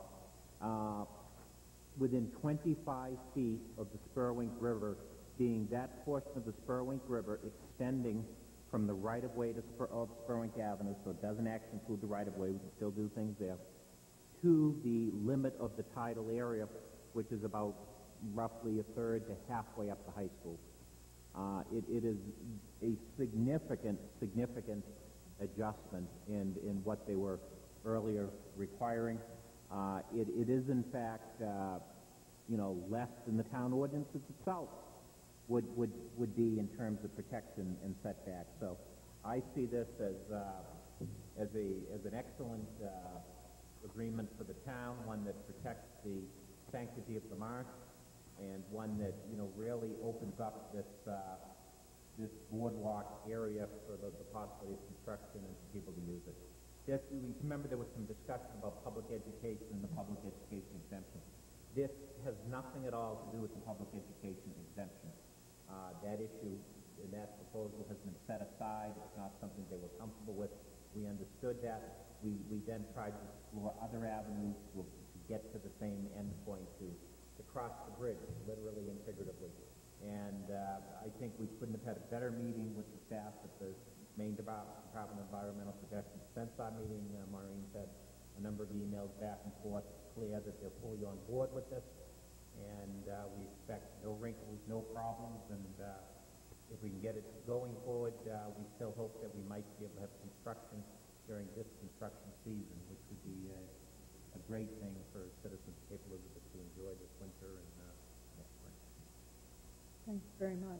within 25 feet of the Spurwink River, being that portion of the Spurwink River extending from the right-of-way of Spurwink Avenue, so it doesn't actually include the right-of-way, we can still do things there, to the limit of the tidal area, which is about roughly a third to halfway up the high school. It is a significant adjustment in what they were earlier requiring. It is, in fact, less than the town ordinances itself would be in terms of protection and setback. So I see this as an excellent agreement for the town, one that protects the sanctity of the marsh, and one that really opens up this boardwalk area for the possibility of construction and for people to use it. Yes, we remember there was some discussion about public education and the public education exemption. This has nothing at all to do with the public education exemption. That issue in that proposal has been set aside. It's not something they were comfortable with. We understood that. We then tried to explore other avenues to get to the same end point, to cross the bridge, literally and figuratively. And I think we couldn't have had a better meeting with the staff at the Maine Department of Environmental Protection. Since our meeting, Maureen said a number of emails back and forth. It's clear that they're fully on board with this, and we expect no wrinkles, no problems, and if we can get it going forward, we still hope that we might be able to have construction during this construction season, which would be a great thing for citizens of Cape Elizabeth to enjoy this winter and next spring. Thanks very much.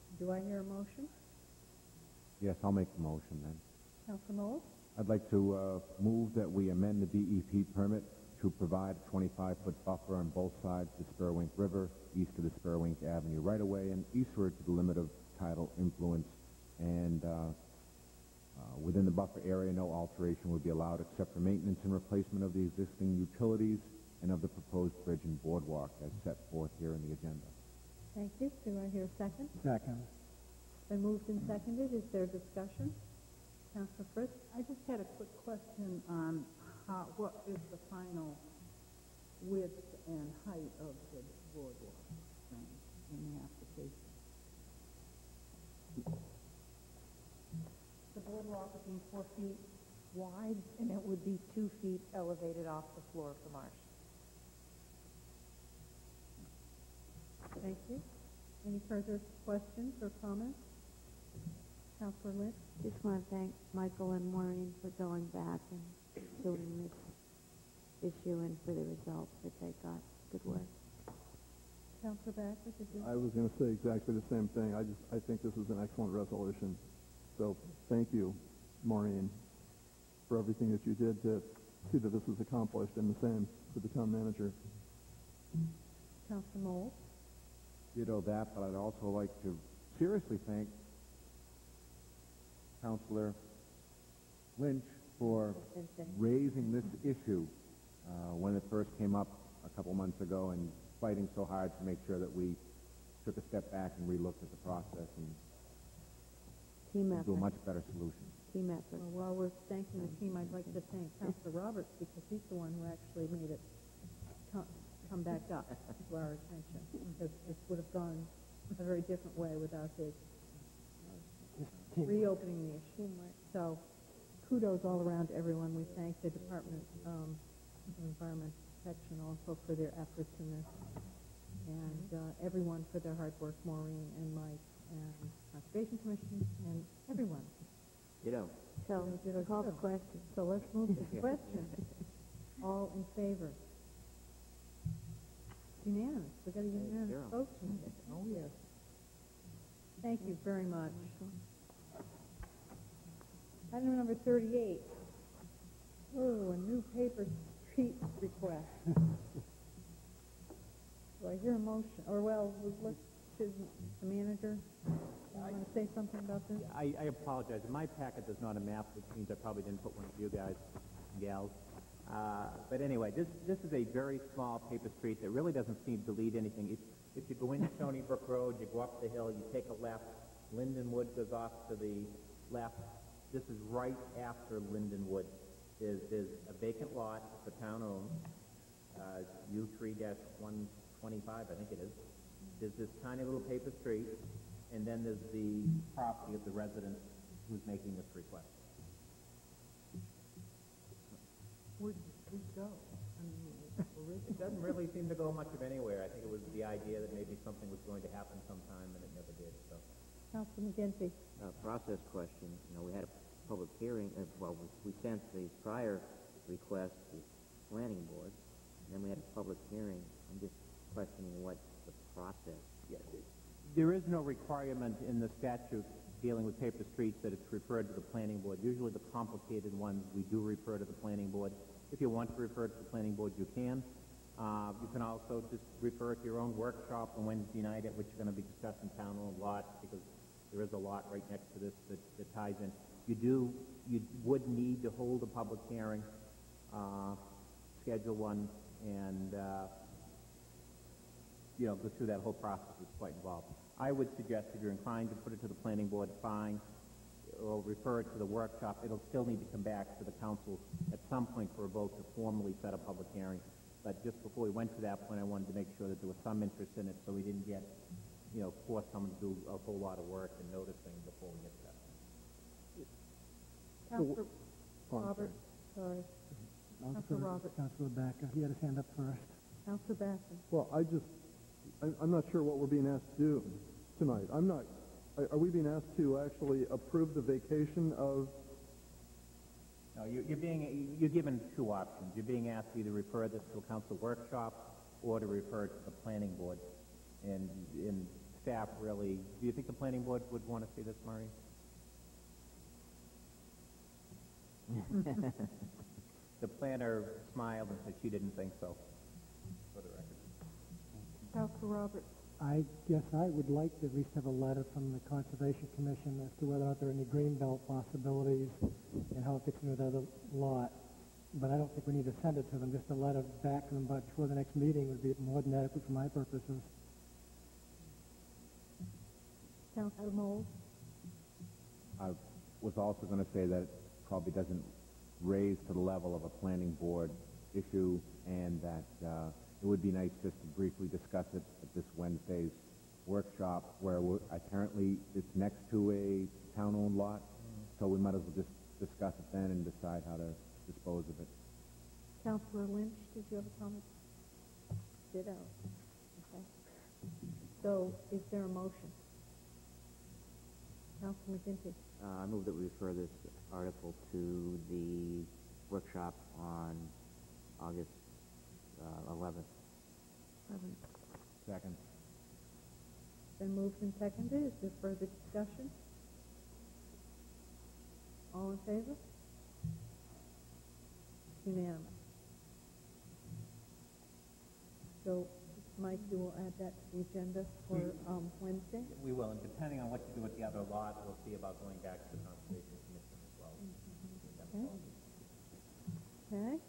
Do I hear a motion? Yes, I'll make the motion then. Councilor Knowles? I'd like to move that we amend the DEP permit to provide a 25-foot buffer on both sides of the Spurwink River, east of the Spurwink Avenue right-of-way, and eastward to the limit of tidal influence. And within the buffer area, no alteration would be allowed except for maintenance and replacement of the existing utilities and of the proposed bridge and boardwalk as set forth here in the agenda. Thank you. Do I hear a second? Second. Been moved and seconded. Is there discussion? Councilor Fritz? I just had a quick question on what is the final width and height of the boardwalk thing in the application? The boardwalk would be 4 feet wide, and it would be 2 feet elevated off the floor of the marsh. Thank you. Any further questions or comments? Councilor Lynch? Just want to thank Michael and Maureen for going back and doing this issue and for the results that they got. Good work. Councilor Backer, did you? I was going to say exactly the same thing. I think this is an excellent resolution. So thank you, Maureen, for everything that you did to see that this was accomplished, and the same for the town manager. Councilor Knowles? Ditto that, but I'd also like to seriously thank Councilor Lynch for raising this issue when it first came up a couple months ago and fighting so hard to make sure that we took a step back and relooked at the process and Team do a effort. much better solution. Team effort. Well, while we're thanking the team, I'd like to thank Councilor Roberts because he's the one who actually made it come back up to our attention. Because this would have gone a very different way without his reopening the issue. So kudos all around to everyone. We thank the Department of Environment Protection also for their efforts in this, and everyone for their hard work, Maureen and Mike and Conservation Commission and everyone. So, call the question. So let's move to the question. All in favor? Unanimous. We got a unanimous vote tonight. Oh, yes. Thank you very much. Item number 38. Oh, a new paper street request. Do I hear a motion? Or, well, let's, should the manager, you want to say something about this? I apologize. My packet does not a map, which means I probably didn't put one of you guys, gals. But anyway, this is a very small paper street that really doesn't seem to lead anything. If you go into Stony Brook Road, you go up the hill, you take a left, Lindenwood goes off to the left. This is right after Lindenwood. There's a vacant lot the town owns, U3-125, I think it is. There's this tiny little paper street, and then there's the property of the resident who's making this request. Where did the street go? I mean, It doesn't really seem to go much of anywhere. I think it was the idea that maybe something was going to happen sometime, and it never did. So, Councilman McGinty. Process question. We had a public hearing. We sent the prior request to the planning board, and then we had a public hearing. I'm just questioning what's the process. yeah, there is no requirement in the statute dealing with paper streets that it's referred to the planning board. Usually the complicated ones we do refer to the planning board. If you want to refer to the planning board, you can. You can also just refer to your own workshop on Wednesday night at which you're going to be discussing town-owned lots, because there is a lot right next to this that ties in. You would need to hold a public hearing, schedule one, and go through that whole process. Is quite involved. I would suggest if you're inclined to put it to the planning board, fine, or refer it to the workshop. It'll still need to come back to the council at some point for a vote to formally set a public hearing. But just before we went to that point, I wanted to make sure that there was some interest in it, so we didn't get, force someone to do a whole lot of work and noticing before we get to that. Councilor Robert, sorry. Councilor Robert. Councilor Backer, he had his hand up first. Councilor Backer. Well, I'm not sure what we're being asked to do tonight. Are we being asked to actually approve the vacation of? No, you're given two options. You're being asked to either refer this to a council workshop or to refer it to the planning board. And staff really, do you think the planning board would want to see this, Maureen? The planner smiled and said she didn't think so, for the record. Councilor Roberts. I guess I would like to at least have a letter from the Conservation Commission as to whether or not there are any greenbelt possibilities and how it fits in with other lot. But I don't think we need to send it to them. Just a letter back to them but before the next meeting would be more than adequate for my purposes. Councilor Mold. I was also going to say that it probably doesn't raise to the level of a planning board issue, and that it would be nice just to briefly discuss it at this Wednesday's workshop, where apparently it's next to a town-owned lot, so we might as well just discuss it then and decide how to dispose of it. Councilor Lynch, did you have a comment? Ditto. Okay. So, is there a motion? Councilor McGinty. I move that we refer this article to the workshop on August 11th. Second. Been moved and seconded. Is there further discussion? All in favor? Unanimous. So, Mike, you will add that to the agenda for Wednesday? We will, and depending on what you do with the other lot, we'll see about going back to the Conservation Commission as well. Okay.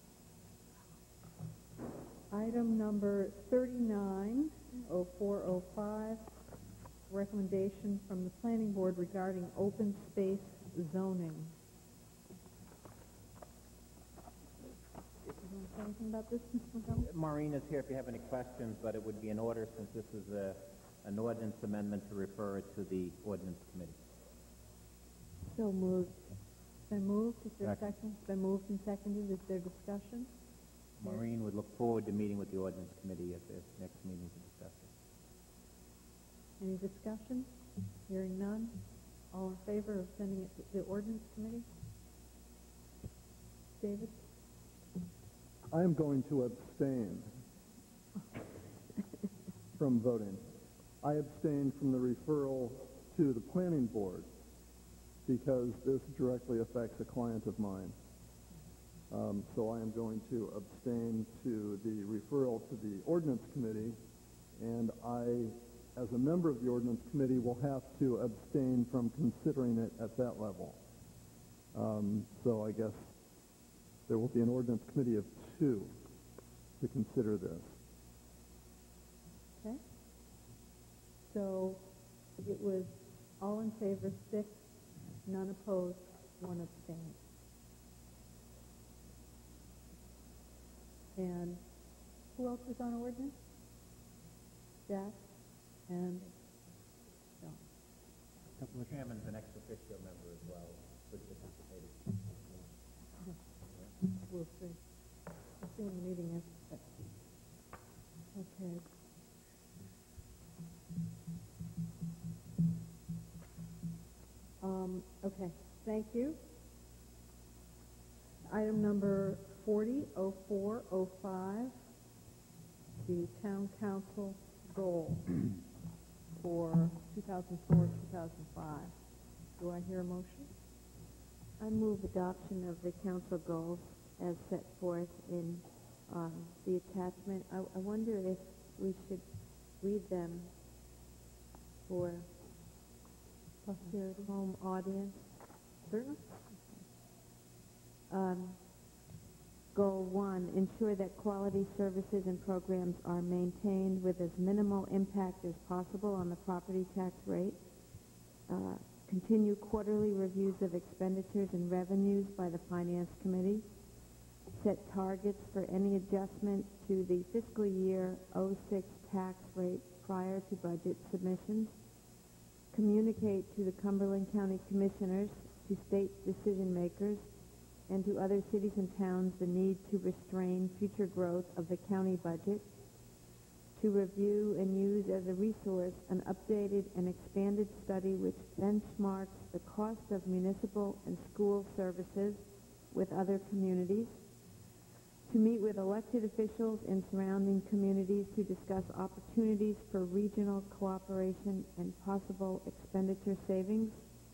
Item number 390405, recommendation from the Planning Board regarding open space zoning. You want to say anything about this, Mr. Montgomery? Maureen is here if you have any questions, but it would be in order, since this is an ordinance amendment, to refer it to the ordinance committee. So moved. Been moved. Is there a second? Been moved and seconded. Is there discussion? Maureen would look forward to meeting with the ordinance committee at the next meeting to discuss it. Any discussion? Hearing none. All in favor of sending it to the ordinance committee? David? I am going to abstain from voting. I abstain from the referral to the planning board because this directly affects a client of mine. So I am going to abstain to the referral to the ordinance committee, and I, as a member of the ordinance committee, will have to abstain from considering it at that level. So I guess there will be an ordinance committee of 2 to consider this. Okay. So it was all in favor, 6, none opposed, 1 abstained. And who else was on ordinance? Jack and John. The chairman's an ex officio member as well, who participated. We'll see. We'll see in the meeting after. Okay. Okay, thank you. Item number 400405, the town council goal for 2004-2005. Do I hear a motion? I move adoption of the council goals as set forth in the attachment. I wonder if we should read them for posterity, home audience. Certainly. Goal 1, ensure that quality services and programs are maintained with as minimal impact as possible on the property tax rate. Continue quarterly reviews of expenditures and revenues by the Finance Committee. Set targets for any adjustment to the fiscal year 06 tax rate prior to budget submissions. Communicate to the Cumberland County Commissioners, to state decision makers, and to other cities and towns the need to restrain future growth of the county budget. To review and use as a resource an updated and expanded study which benchmarks the cost of municipal and school services with other communities. to meet with elected officials in surrounding communities to discuss opportunities for regional cooperation and possible expenditure savings,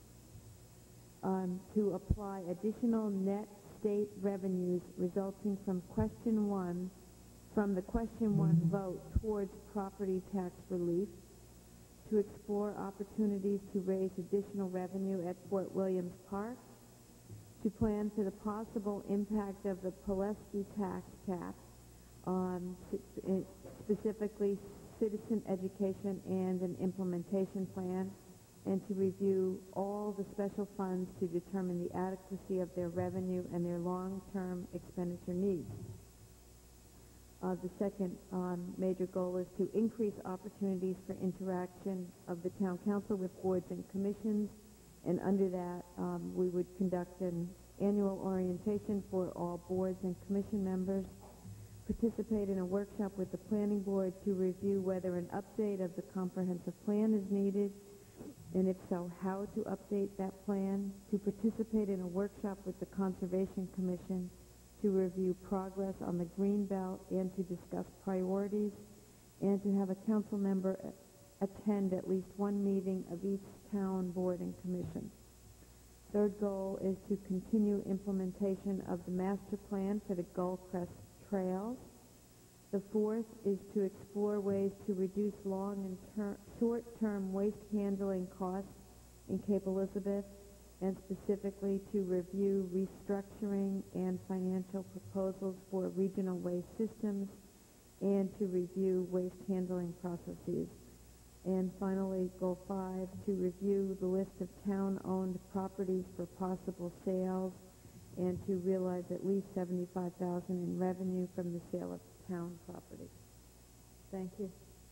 to apply additional net state revenues resulting from the question one vote towards property tax relief, to explore opportunities to raise additional revenue at Fort Williams Park, to plan for the possible impact of the Pulaski tax cap on specifically citizen education and an implementation plan, and to review all the special funds to determine the adequacy of their revenue and their long-term expenditure needs. The second major goal is to increase opportunities for interaction of the town council with boards and commissions, and under that we would conduct an annual orientation for all boards and commission members, participate in a workshop with the planning board to review whether an update of the comprehensive plan is needed, and if so, how to update that plan, to participate in a workshop with the Conservation Commission to review progress on the green belt and to discuss priorities, and to have a council member attend at least one meeting of each town board and commission. Third goal is to continue implementation of the master plan for the Goldcrest Trails. The fourth is to explore ways to reduce long and short-term waste handling costs in Cape Elizabeth, and specifically to review restructuring and financial proposals for regional waste systems, and to review waste handling processes. And finally, Goal 5, to review the list of town-owned properties for possible sales, and to realize at least $75,000 in revenue from the sale of town property. Thank you.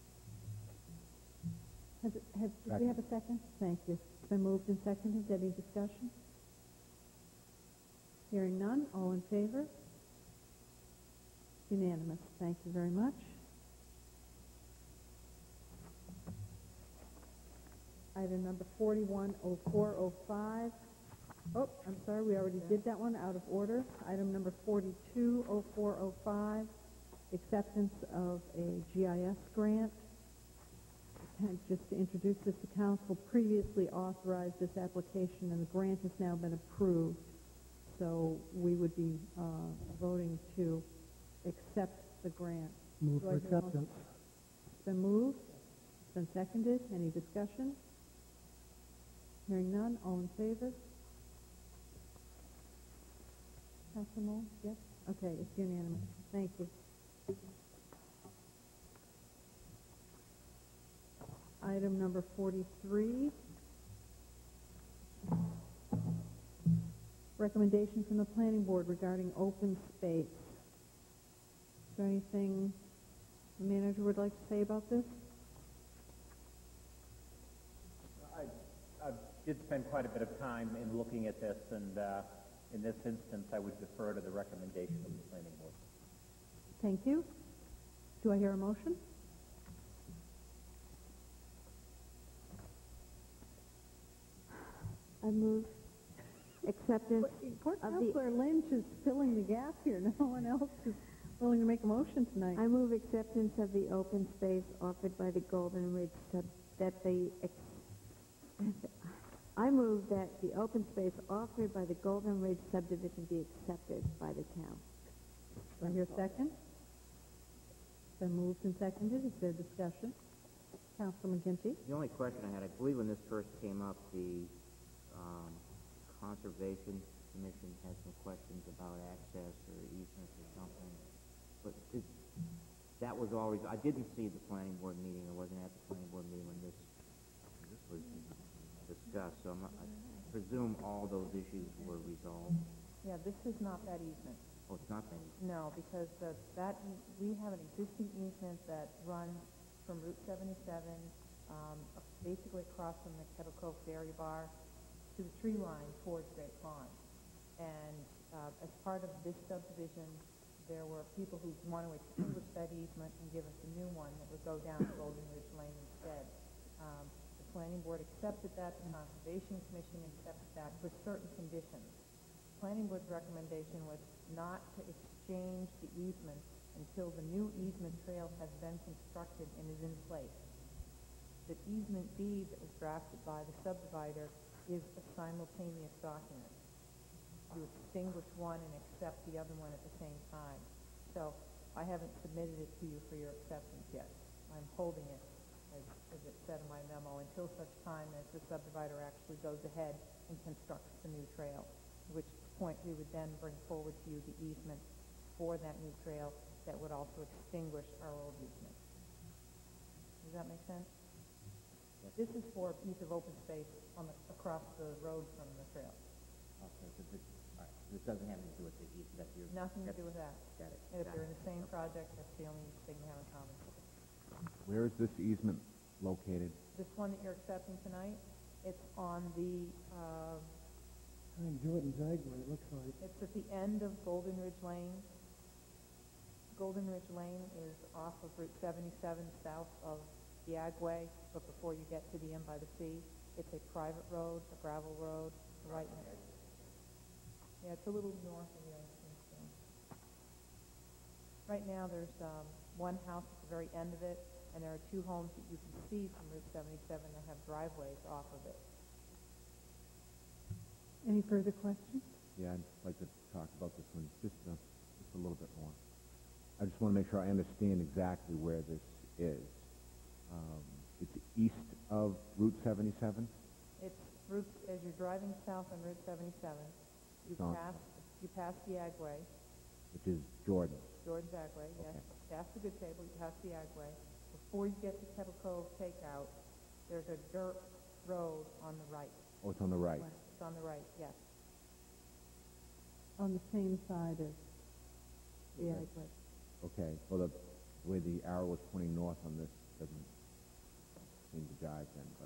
Do we have a second? Thank you. It's been moved and seconded. Any discussion? Hearing none. All in favor? Unanimous. Thank you very much. Item number 410405. Oh, I'm sorry, we already did that one, out of order. Item number 420405, acceptance of a GIS grant. And just to introduce this, the council previously authorized this application, and the grant has now been approved. So we would be voting to accept the grant. Move for acceptance. It's been moved. It's been seconded. Any discussion? Hearing none. All in favor? Councilor Moore? Yes? Okay, it's unanimous. Thank you. Item number 43. Recommendation from the planning board regarding open space. Is there anything the manager would like to say about this? I did spend quite a bit of time in looking at this, and in this instance, I would defer to the recommendation of the planning board. Thank you. Do I hear a motion? I move acceptance Poor of Councilor Lynch is filling the gap here. No one else is willing to make a motion tonight. I move acceptance of the open space offered by the Golden Ridge I move that the open space offered by the Golden Ridge subdivision be accepted by the town. Do I hear a second? It's been moved and seconded. Is there discussion? Councilor McGinty? The only question I had, I believe when this first came up, the Conservation Commission had some questions about access or easements or something. But that was always, I didn't see the planning board meeting. I wasn't at the planning board meeting when this was discussed. So I presume all those issues were resolved. Yeah, this is not that easement. Oh, it's not that easement? No, because we have an existing easement that runs from Route 77, basically across from the Kettle Cove Dairy Bar, to the tree line towards Great Pond. And as part of this subdivision, there were people who want to extinguish that easement and give us a new one that would go down Golden Ridge Lane instead. The planning board accepted that, the Conservation Commission accepted that with certain conditions. The planning board's recommendation was not to exchange the easement until the new easement trail has been constructed and is in place. The easement deed that was drafted by the subdivider is a simultaneous document. You extinguish one and accept the other one at the same time. So I haven't submitted it to you for your acceptance yet. I'm holding it, as it said in my memo, until such time as the subdivider actually goes ahead and constructs the new trail, at which point we would then bring forward to you the easement for that new trail that would also extinguish our old easement. Does that make sense? Yes. This is for use of open space across the road from the trail. Okay, so this doesn't have anything to do with the easement that you're... Nothing to do with that. Got it. And if they're in the same project, that's the only thing we have in common. Where is this easement located? This one that you're accepting tonight, it's on the, In Jordan's Agway, it looks like. it's at the end of Golden Ridge Lane. Golden Ridge Lane is off of Route 77 south of the Agway, but before you get to the Inn by the Sea. It's a private road, a gravel road, right next. Yeah, it's a little north of the ice cream. Right now, there's one house at the very end of it, and there are two homes that you can see from Route 77 that have driveways off of it. Any further questions? Yeah, I'd like to talk about this one just a little bit more. I just want to make sure I understand exactly where this is. It's east of Route 77? It's Route, as you're driving south on Route 77, you pass the Agway. Which is Jordan. Jordan's Agway, yes. Okay. Past the Good Table, you pass the Agway. Before you get to Kettle Cove Takeout, there's a dirt road on the right. Oh, it's on the right. It's on the right, yes. On the same side as the Agway. Okay, well, the way the arrow was pointing north on this doesn't seem to jive then, but...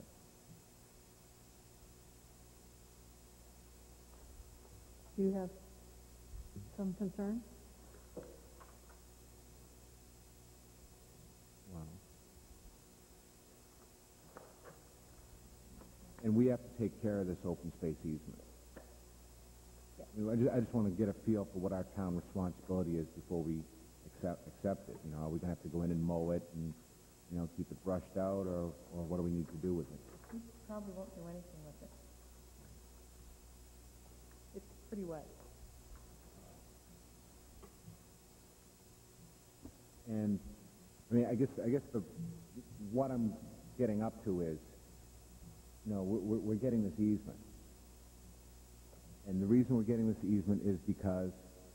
Do you have some concern? Wow. And we have to take care of this open space easement. I just want to get a feel for what our town responsibility is before we accept it. You know, are we going to have to go in and mow it and, you know, keep it brushed out, or what do we need to do with it? You probably won't do anything with it. It's pretty wet. And I mean, I guess what I'm getting up to is, you know, we're getting this easement, and the reason we're getting this easement is because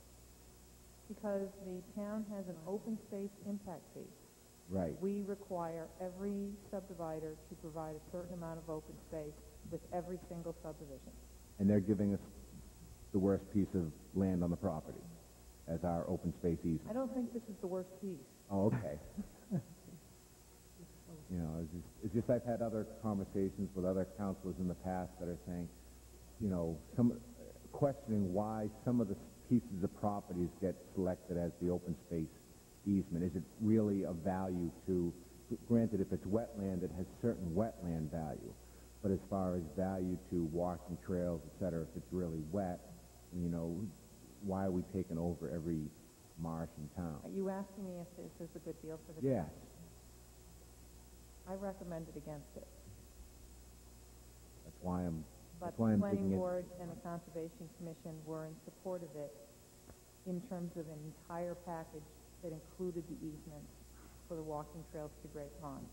the town has an open space impact fee. right. We require every subdivider to provide a certain amount of open space with every single subdivision. And they're giving us the worst piece of land on the property as our open space easement. I don't think this is the worst piece. Oh, okay. You know, it's just I've had other conversations with other councilors in the past that are saying, you know, questioning why some of the pieces of properties get selected as the open space easement. Is it really of value to, granted, if it's wetland, it has certain wetland value, but as far as value to walking trails, et cetera, if it's really wet, you know, why are we taking over every marsh in town? Are you asking me if this is a good deal for the Yes. town? I recommended against it. That's why I'm But digging the planning in. board and the Conservation Commission were in support of it in terms of an entire package that included the easement for the walking trails to Great Pond.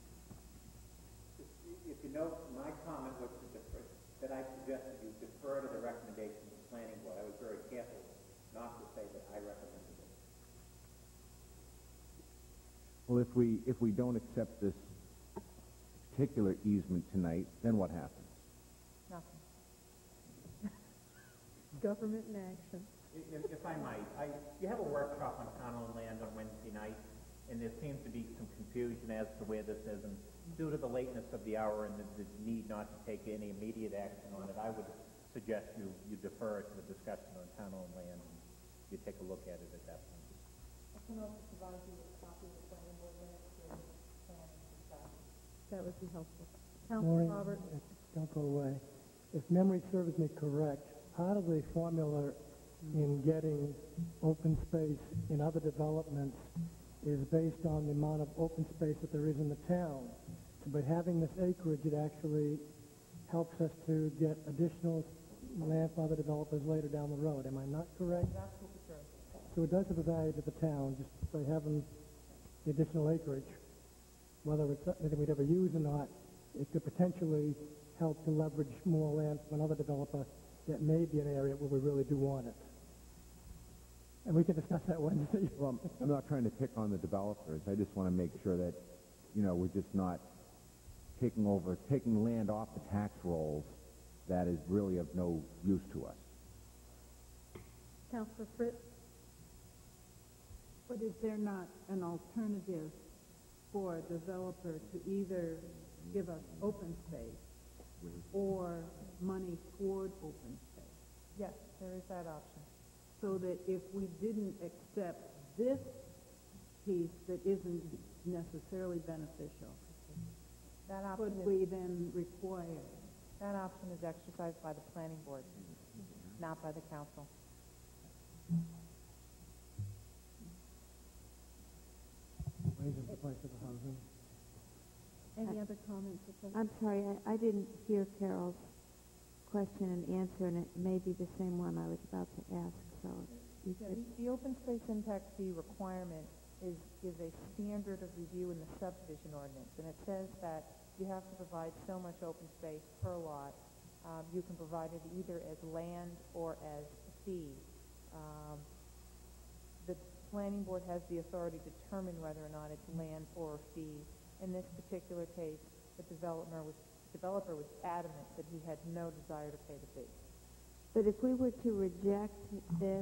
If you note, my comment was that I suggested you defer to the recommendation of the planning board. I was very careful not to say that I recommended it. Well, if we don't accept this particular easement tonight, then what happens? Nothing. Government in action. If I might, you have a workshop on town-owned land on Wednesday night, and there seems to be some confusion as to where this is, and due to the lateness of the hour and the need not to take any immediate action on it, I would suggest you defer to the discussion on town-owned land, and you take a look at it at that point. I can also provide you with a copy of the planning board minutes for planning and stuff. That would be helpful. Maureen, Councilor Robert? don't go away. If memory serves me correct, part of the formula in getting open space in other developments is based on the amount of open space that there is in the town. So by having this acreage, it actually helps us to get additional land from other developers later down the road. Am I not correct? Absolutely true. So it does have a value to the town just by having the additional acreage. Whether it's something we'd ever use or not, it could potentially help to leverage more land from another developer that may be an area where we really do want it. And we can discuss that Wednesday. Well, I'm not trying to pick on the developers. I just want to make sure that, we're just not taking land off the tax rolls that is really of no use to us. Councilor Fritz? But is there not an alternative for a developer to either give us open space or money toward open space? Yes, there is that option. So that if we didn't accept this piece that isn't necessarily beneficial, that option could we then require? That option is exercised by the planning board, not by the council. Raises the price of the housing. Any other comments? I'm sorry, I didn't hear Carol's question and answer, and it may be the same one I was about to ask, so you could... The open space impact fee requirement is a standard of review in the subdivision ordinance, and it says that you have to provide so much open space per lot. You can provide it either as land or as a fee. The planning board has the authority to determine whether or not it's land or a fee. In this particular case, the developer was adamant that he had no desire to pay the fee. But if we were to reject this,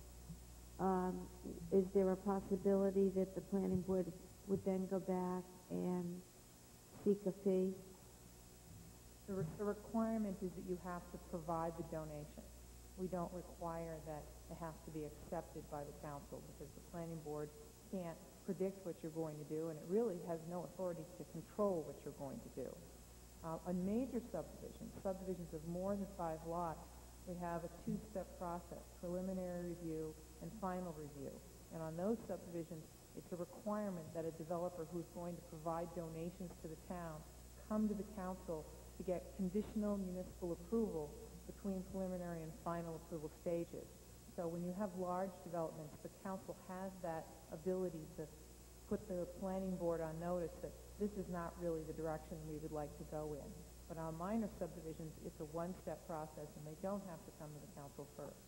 is there a possibility that the planning board would then go back and seek a fee? The requirement is that you have to provide the donation. We don't require that it has to be accepted by the council, because the planning board can't predict what you're going to do, and it really has no authority to control what you're going to do. On major subdivisions of more than 5 lots, we have a 2-step process: preliminary review and final review. And on those subdivisions, it's a requirement that a developer who's going to provide donations to the town come to the council to get conditional municipal approval between preliminary and final approval stages. So when you have large developments, the council has that ability to put the planning board on notice that this is not really the direction we would like to go in. But on minor subdivisions, it's a 1-step process, and they don't have to come to the council first.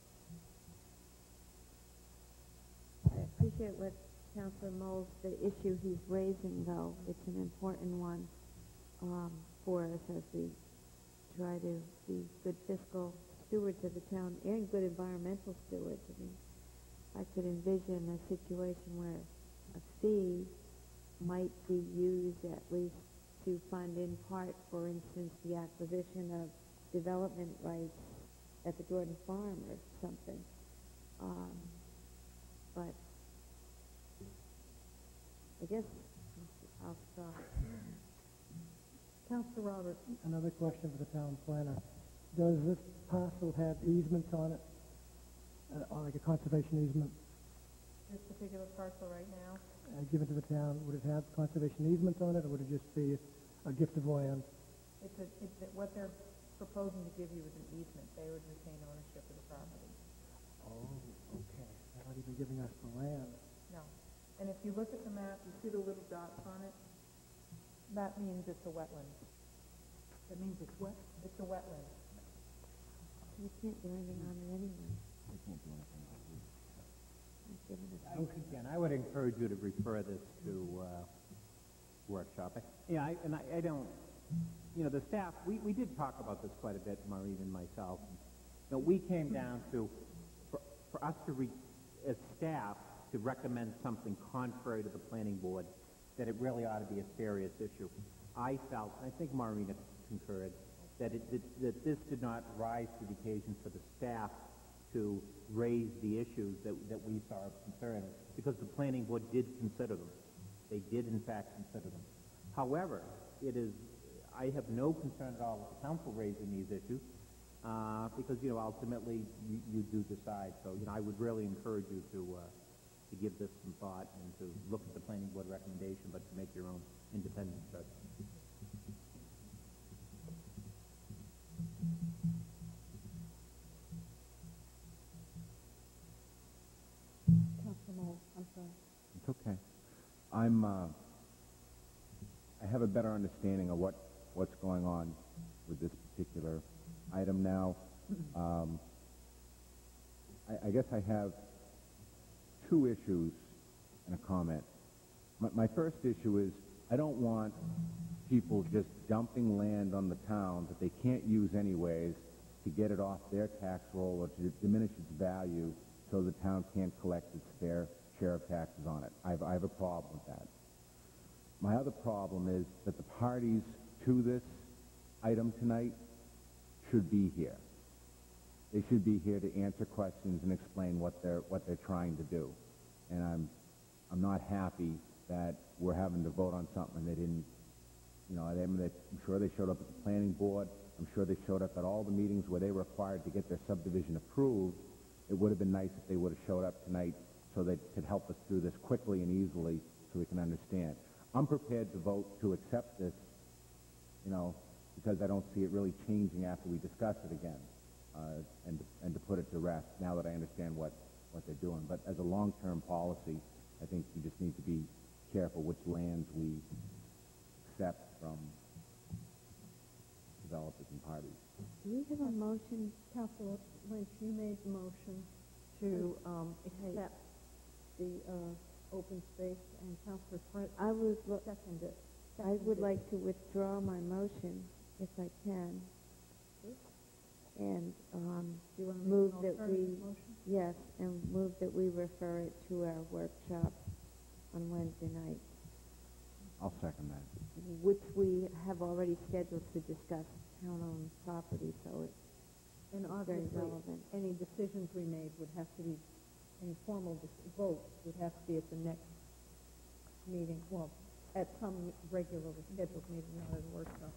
I appreciate what Councilor Moles, the issue he's raising, though. It's an important one for us as we try to be good fiscal stewards of the town and good environmental stewards. I mean, I could envision a situation where a fee might be used at least to fund in part, for instance, the acquisition of development rights at the Jordan Farm or something. But I guess I'll stop. Councilor Roberts. Another question for the town planner. Does this parcel have easements on it? Like a conservation easement? This particular parcel right now? Given to the town, would it have conservation easements on it, or would it just be a gift of land? What they're proposing to give you is an easement. They would retain ownership of the property. Oh, okay. They're not even giving us the land. No. And if you look at the map, you see the little dots on it? That means it's a wetland. That means it's what? It's a wetland. We can't do anything on it anyway. We can't do anything on it. Again, I would encourage you to refer this to workshop. I don't, the staff, we did talk about this quite a bit, Maureen and myself. We came down to, for us to, as staff, to recommend something contrary to the planning board, that it really ought to be a serious issue. I felt, I think Maureen concurred, that that this did not rise to the occasion for the staff to raise the issues that we saw of concern, because the planning board did consider them. They did, in fact, consider them. However, I have no concern at all with the council raising these issues, because, ultimately you do decide. So, I would really encourage you to give this some thought and to look at the planning board recommendation, but to make your own independent judgment. Councilor Moore, I'm sorry. It's okay. I have a better understanding of what's going on with this particular item now. I guess I have two issues and a comment. My first issue is I don't want people just dumping land on the town that they can't use anyways to get it off their tax roll or to diminish its value so the town can't collect its fair share of taxes on it. I have a problem with that. My other problem is that the parties to this item tonight should be here. They should be here to answer questions and explain what they're trying to do. And I'm not happy that we're having to vote on something they didn't, I'm sure they showed up at the planning board. I'm sure they showed up at all the meetings where they were required to get their subdivision approved. It would have been nice if they would have showed up tonight so they could help us through this quickly and easily so we can understand. I'm prepared to vote to accept this, because I don't see it really changing after we discuss it again, and to put it to rest now that I understand what they're doing. But as a long-term policy, I think we just need to be careful which lands we accept from developers and parties. Do we have a motion? Councilor Lynch, you made the motion to accept the open space, and Councilor Fred seconded. I would like to withdraw my motion, if I can, and Do you want to move make an that alternative motion? yes, and move that we refer it to our workshop on Wednesday night, I'll second that. which we have already scheduled to discuss town-owned property, so it's And very obviously, relevant. any decisions we made would have to be, any formal votes would have to be at the next meeting, well, at some regularly scheduled meeting, not at a workshop.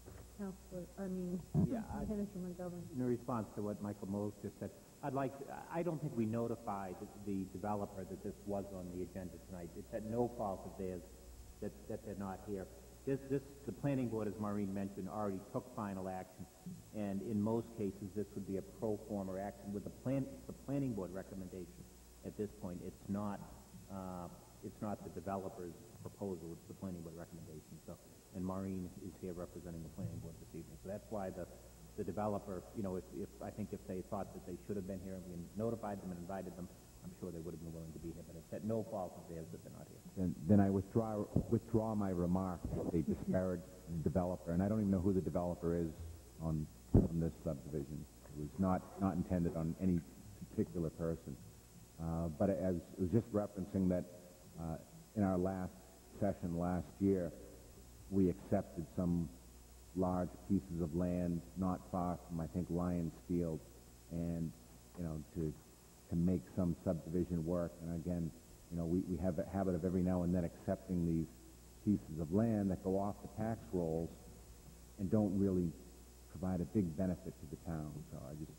Senator McGovern. In response to what Michael Mose just said, I don't think we notified the developer that this was on the agenda tonight. It's at no fault of theirs that they're not here. The planning board, as Maureen mentioned, already took final action, and in most cases, this would be a pro forma action with the planning board recommendation. At this point, it's not the developer's proposal; it's the planning board recommendation. So, and Maureen is here representing the planning board this evening. So that's why the developer, if they thought that they should have been here and we notified them and invited them, I'm sure they would have been willing to be here. But it's at no fault of theirs that they're not here. Then I withdraw my remark that they disparaged the developer, and I don't even know who the developer is on this subdivision. It was not intended on any particular person. But as it was just referencing that in our last session last year, we accepted some large pieces of land not far from, I think, Lions Field, and to make some subdivision work. And again, we have a habit of every now and then accepting these pieces of land that go off the tax rolls and don't really provide a big benefit to the town. So I just...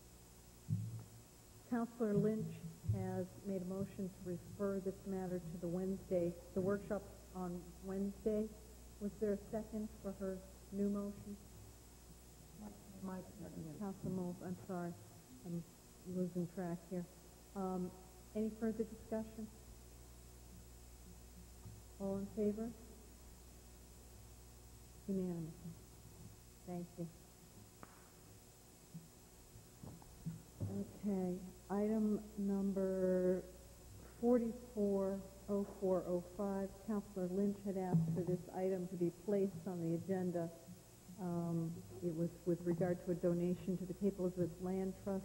Councilor Lynch has made a motion to refer this matter to the workshop on Wednesday. Was there a second for her new motion? Mike, Councilor Moles, I'm sorry. I'm losing track here. Any further discussion? All in favor? Unanimous. Thank you. Okay, item number 440405. Councilor Lynch had asked for this item to be placed on the agenda. It was with regard to a donation to the Cape Elizabeth Land Trust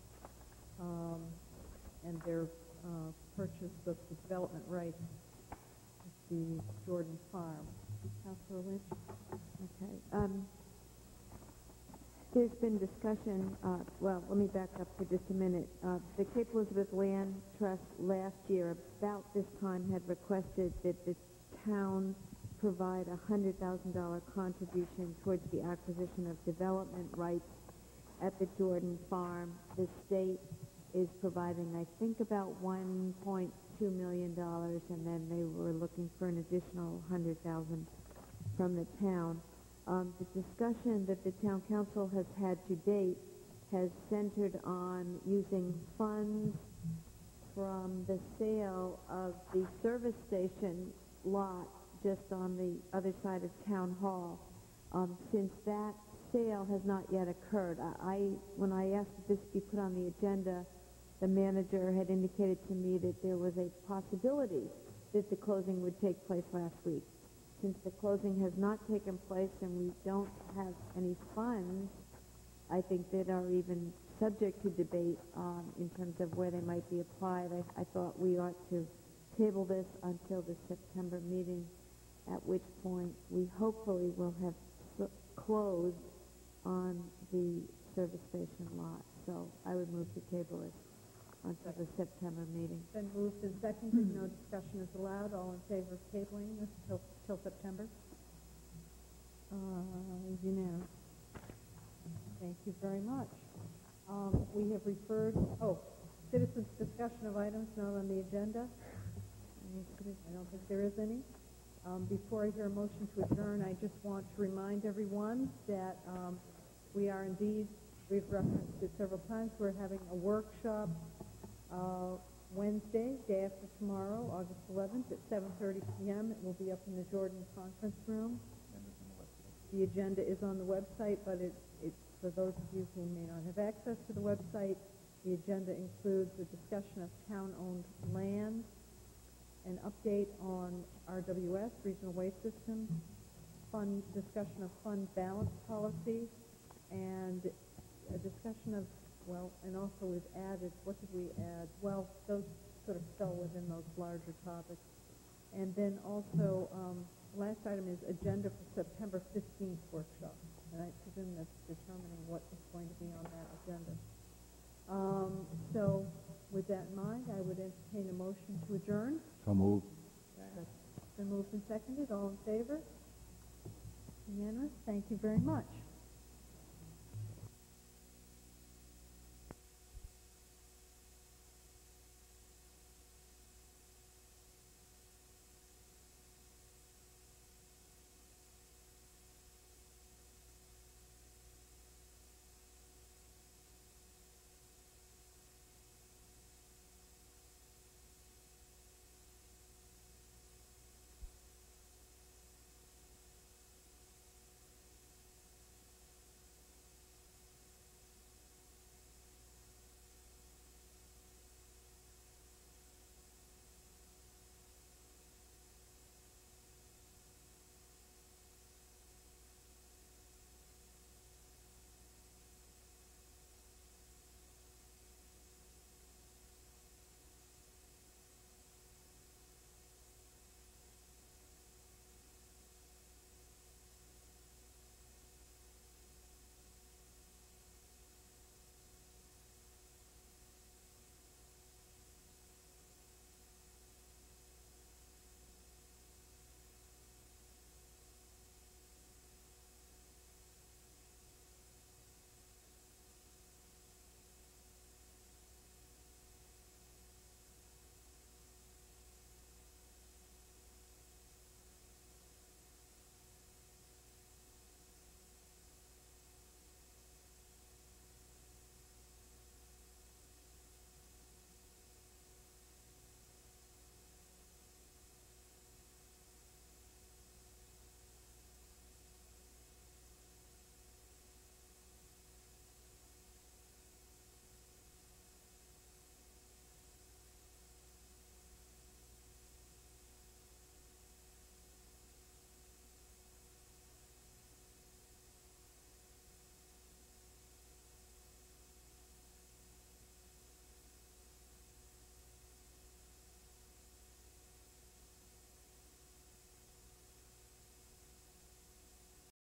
and their purchase of the development rights at the Jordan Farm. Councilor Lynch? Okay. There's been discussion, well, let me back up for just a minute. The Cape Elizabeth Land Trust last year, about this time, had requested that the town provide a $100,000 contribution towards the acquisition of development rights at the Jordan Farm. The state is providing, I think, about $1.2 million, and then they were looking for an additional $100,000 from the town. The discussion that the town council has had to date has centered on using funds from the sale of the service station lot just on the other side of Town Hall. Since that sale has not yet occurred, when I asked that this be put on the agenda, the manager had indicated to me that there was a possibility that the closing would take place last week. Since the closing has not taken place and we don't have any funds, I think that are even subject to debate in terms of where they might be applied, I thought we ought to table this until the September meeting, at which point we hopefully will have closed on the service station lot. So I would move to table it until the September meeting. Then moved and seconded, no discussion is allowed. All in favor of tabling this till September? Unanimous. Thank you very much. We have referred, citizens' discussion of items not on the agenda. I don't think there is any. Before I hear a motion to adjourn, I just want to remind everyone that we are indeed, we've referenced it several times, we're having a workshop Wednesday, day after tomorrow, August 11th at 7:30 p.m. It will be up in the Jordan Conference Room. The agenda is on the website, but it's for those of you who may not have access to the website. The agenda includes a discussion of town-owned land, an update on RWS, Regional Waste Systems, discussion of fund balance policy, and a discussion of, and also we've added, what did we add? Well, those sort of fell within those larger topics. And then also, last item is agenda for September 15th workshop. And I presume that's determining what is going to be on that agenda. So with that in mind, I would entertain a motion to adjourn. So moved. That's been moved and seconded. All in favor? Unanimous. Thank you very much.